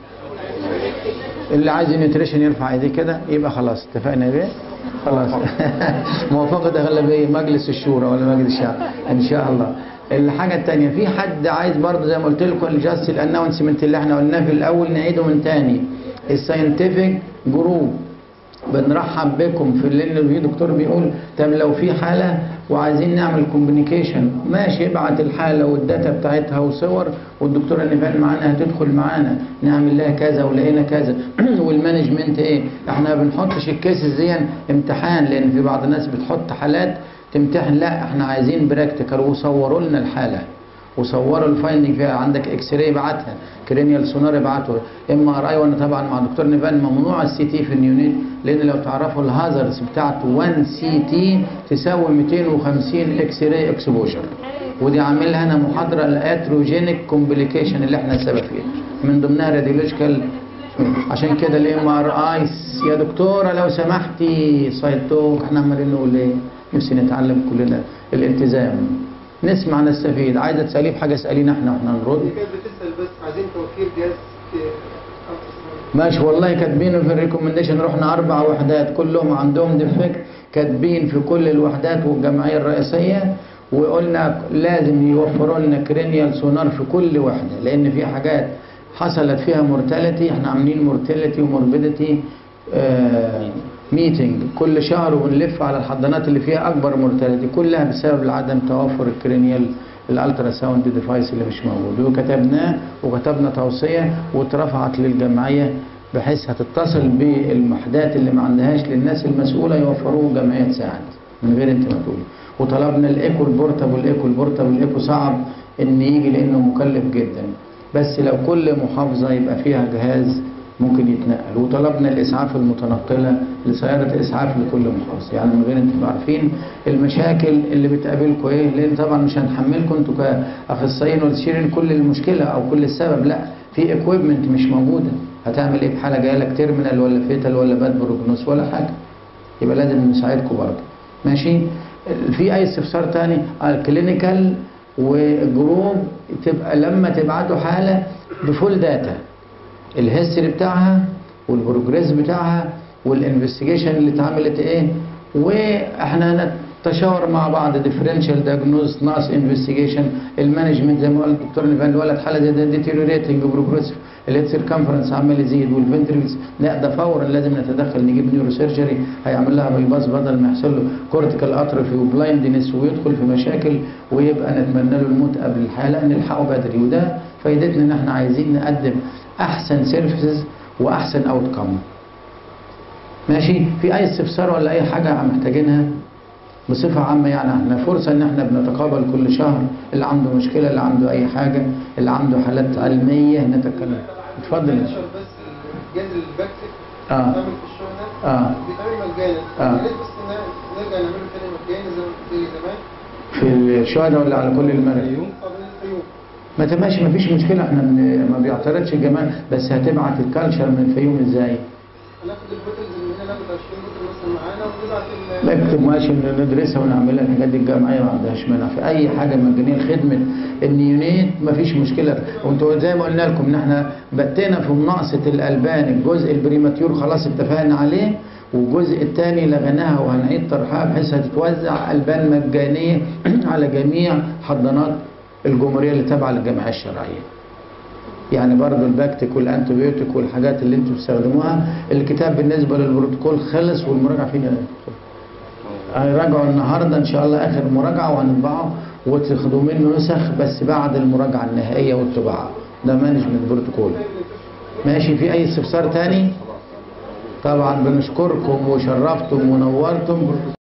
اللي عايز النيوتريشن يرفع ايديه كده، يبقى خلاص اتفقنا بيه. خلاص موافقه اغلبيه مجلس الشورى ولا مجلس الشعب ان شاء الله. الحاجه الثانيه، في حد عايز برضه زي ما قلت لكم الجاست الانونسمنت اللي احنا قلناه في الاول نعيده من تاني. الساينتفك جروب بنرحب بكم في اللي في دكتور بيقول طب لو في حاله وعايزين نعمل كومبينيكيشن، ماشي ابعت الحاله والداتا بتاعتها وصور، والدكتوره نيفان معانا هتدخل معانا نعمل لها كذا ولقينا كذا والمانجمنت ايه. احنا ما بنحطش الكيسز دي امتحان، لان في بعض الناس بتحط حالات تمتحن، لا احنا عايزين براكتيكال. وصوروا لنا الحاله وصوروا الفايندنج فيها، عندك اكس راي ابعتها، كرينيال سونار ابعته، ام ار اي. وانا طبعا مع دكتور نيفان ممنوع السي تي في النيونيت، لان لو تعرفوا الهازردز بتاعته 1 سي تي تساوي 250 اكس راي اكسبوجر. ودي عاملها انا محاضره الاتروجينيك كومبليكيشن اللي احنا السبب فيها، من ضمنها راديولوجيكال. عشان كده الام ار اي يا دكتوره لو سمحتي سايتوك، احنا عمالين نقول ايه؟ نفسي نتعلم كلنا الالتزام، نسمع نستفيد. عايزه تساليه بحاجه اسالينا احنا واحنا نرد. كانت بتسال بس عايزين توفير جهاز ماشي والله، كاتبينه في الريكومنديشن. رحنا 4 وحدات كلهم عندهم ديفكت، كاتبين في كل الوحدات والجمعيه الرئيسيه، وقلنا لازم يوفروا لنا كرينيال سونار في كل وحده، لان في حاجات حصلت فيها مورتاليتي. احنا عاملين مورتاليتي وموربيديتي ميتنج كل شهر، ونلف على الحضانات اللي فيها اكبر مورتاليتي، كلها بسبب عدم توفر الكرينيال الالترا ساوند ديفايس اللي مش موجود. وكتبناه وكتبنا توصيه واترفعت للجمعيه بحيث هتتصل بالوحدات اللي ما عندهاش للناس المسؤوله يوفروه جمعيه تساعد من غير انت ما تقولي. وطلبنا الايكو البورتابل، الايكو صعب ان يجي لانه مكلف جدا، بس لو كل محافظه يبقى فيها جهاز ممكن يتنقل، وطلبنا الاسعاف المتنقله لسياره اسعاف لكل محافظ، يعني من غير انتوا عارفين المشاكل اللي بتقابلكم ايه، لان طبعا مش هنحملكم انتوا كاخصائيين ولا تشيلين كل المشكله او كل السبب، لا في اكويبمنت مش موجوده، هتعمل ايه بحاله جايه لك تيرمينال ولا فيتال ولا باد بروجنوس ولا حاجه، يبقى لازم نساعدكم برضه. ماشي. في اي استفسار تاني؟ الكلينيكال وجروب تبقى لما تبعتوا حاله بفول داتا، الهيستوري بتاعها والبروجريس بتاعها والانفستيجيشن اللي اتعملت ايه، واحنا هنتشاور مع بعض ديفرنشال دايجنوز ناقص انفستيجيشن، المانجمنت زي ما قال الدكتور نيفان، الولد حاله زي ده ديتيريوريتنج بروجريسيف، الهيد سيركمفرنس عمال يزيد والفنتريكس، لا ده فورا لازم نتدخل نجيب نيورو سيرجري هيعمل لها بايباس بدل ما يحصل له كورتيكال اتروفي وبلايندنس ويدخل في مشاكل ويبقى نتمنى له الموت قبل الحاله، نلحقه بدري. وده فايدتنا ان احنا عايزين نقدم احسن سيرفيسز واحسن اوت كم. ماشي. في اي استفسار ولا اي حاجه محتاجينها بصفه عامه؟ يعني احنا فرصه ان احنا بنتقابل كل شهر، اللي عنده مشكله، اللي عنده اي حاجه، اللي عنده حالات علميه نتكلم. اتفضل. بس الجهاز الباكتك بتعمل في الشغل ده بيتعمل مجانا، يا ريت بس نرجع نعمله تاني مجاني زي زمان في الشهداء ولا على كل المرضى؟ ما تبقاش، ما فيش مشكله، احنا ما بيعترضش الجماعه، بس هتبعت الكالتشر من الفيوم ازاي؟ هناخد البوتلز من هنا، ناخد 20 بوتل مثلا معانا ونبعت نكتب ماشي ندرسها ونعملها. الحاجات دي الجمعيه ما عندهاش مانع في اي حاجه مجانيه. خدمه النيونيت ما فيش مشكله، وانتوا زي ما قلنا لكم ان احنا بتينا في مناقصه الالبان، الجزء البريماتيور خلاص اتفقنا عليه، والجزء الثاني لغيناها وهنعيد طرحها بحيث هتتوزع البان مجانيه على جميع حضانات الجمهوريه اللي تابعه للجمعيه الشرعيه. يعني برضو الباكتيك والانتيبيوتيك والحاجات اللي انتوا بتستخدموها، الكتاب بالنسبه للبروتوكول خلص والمراجعه فيه هيراجعوا النهارده ان شاء الله اخر مراجعه وهنطبعه وتاخدوا منه نسخ بس بعد المراجعه النهائيه والطباعه. ده مانجمنت بروتوكول. ماشي. في اي استفسار تاني؟ طبعا بنشكركم وشرفتم ونورتم.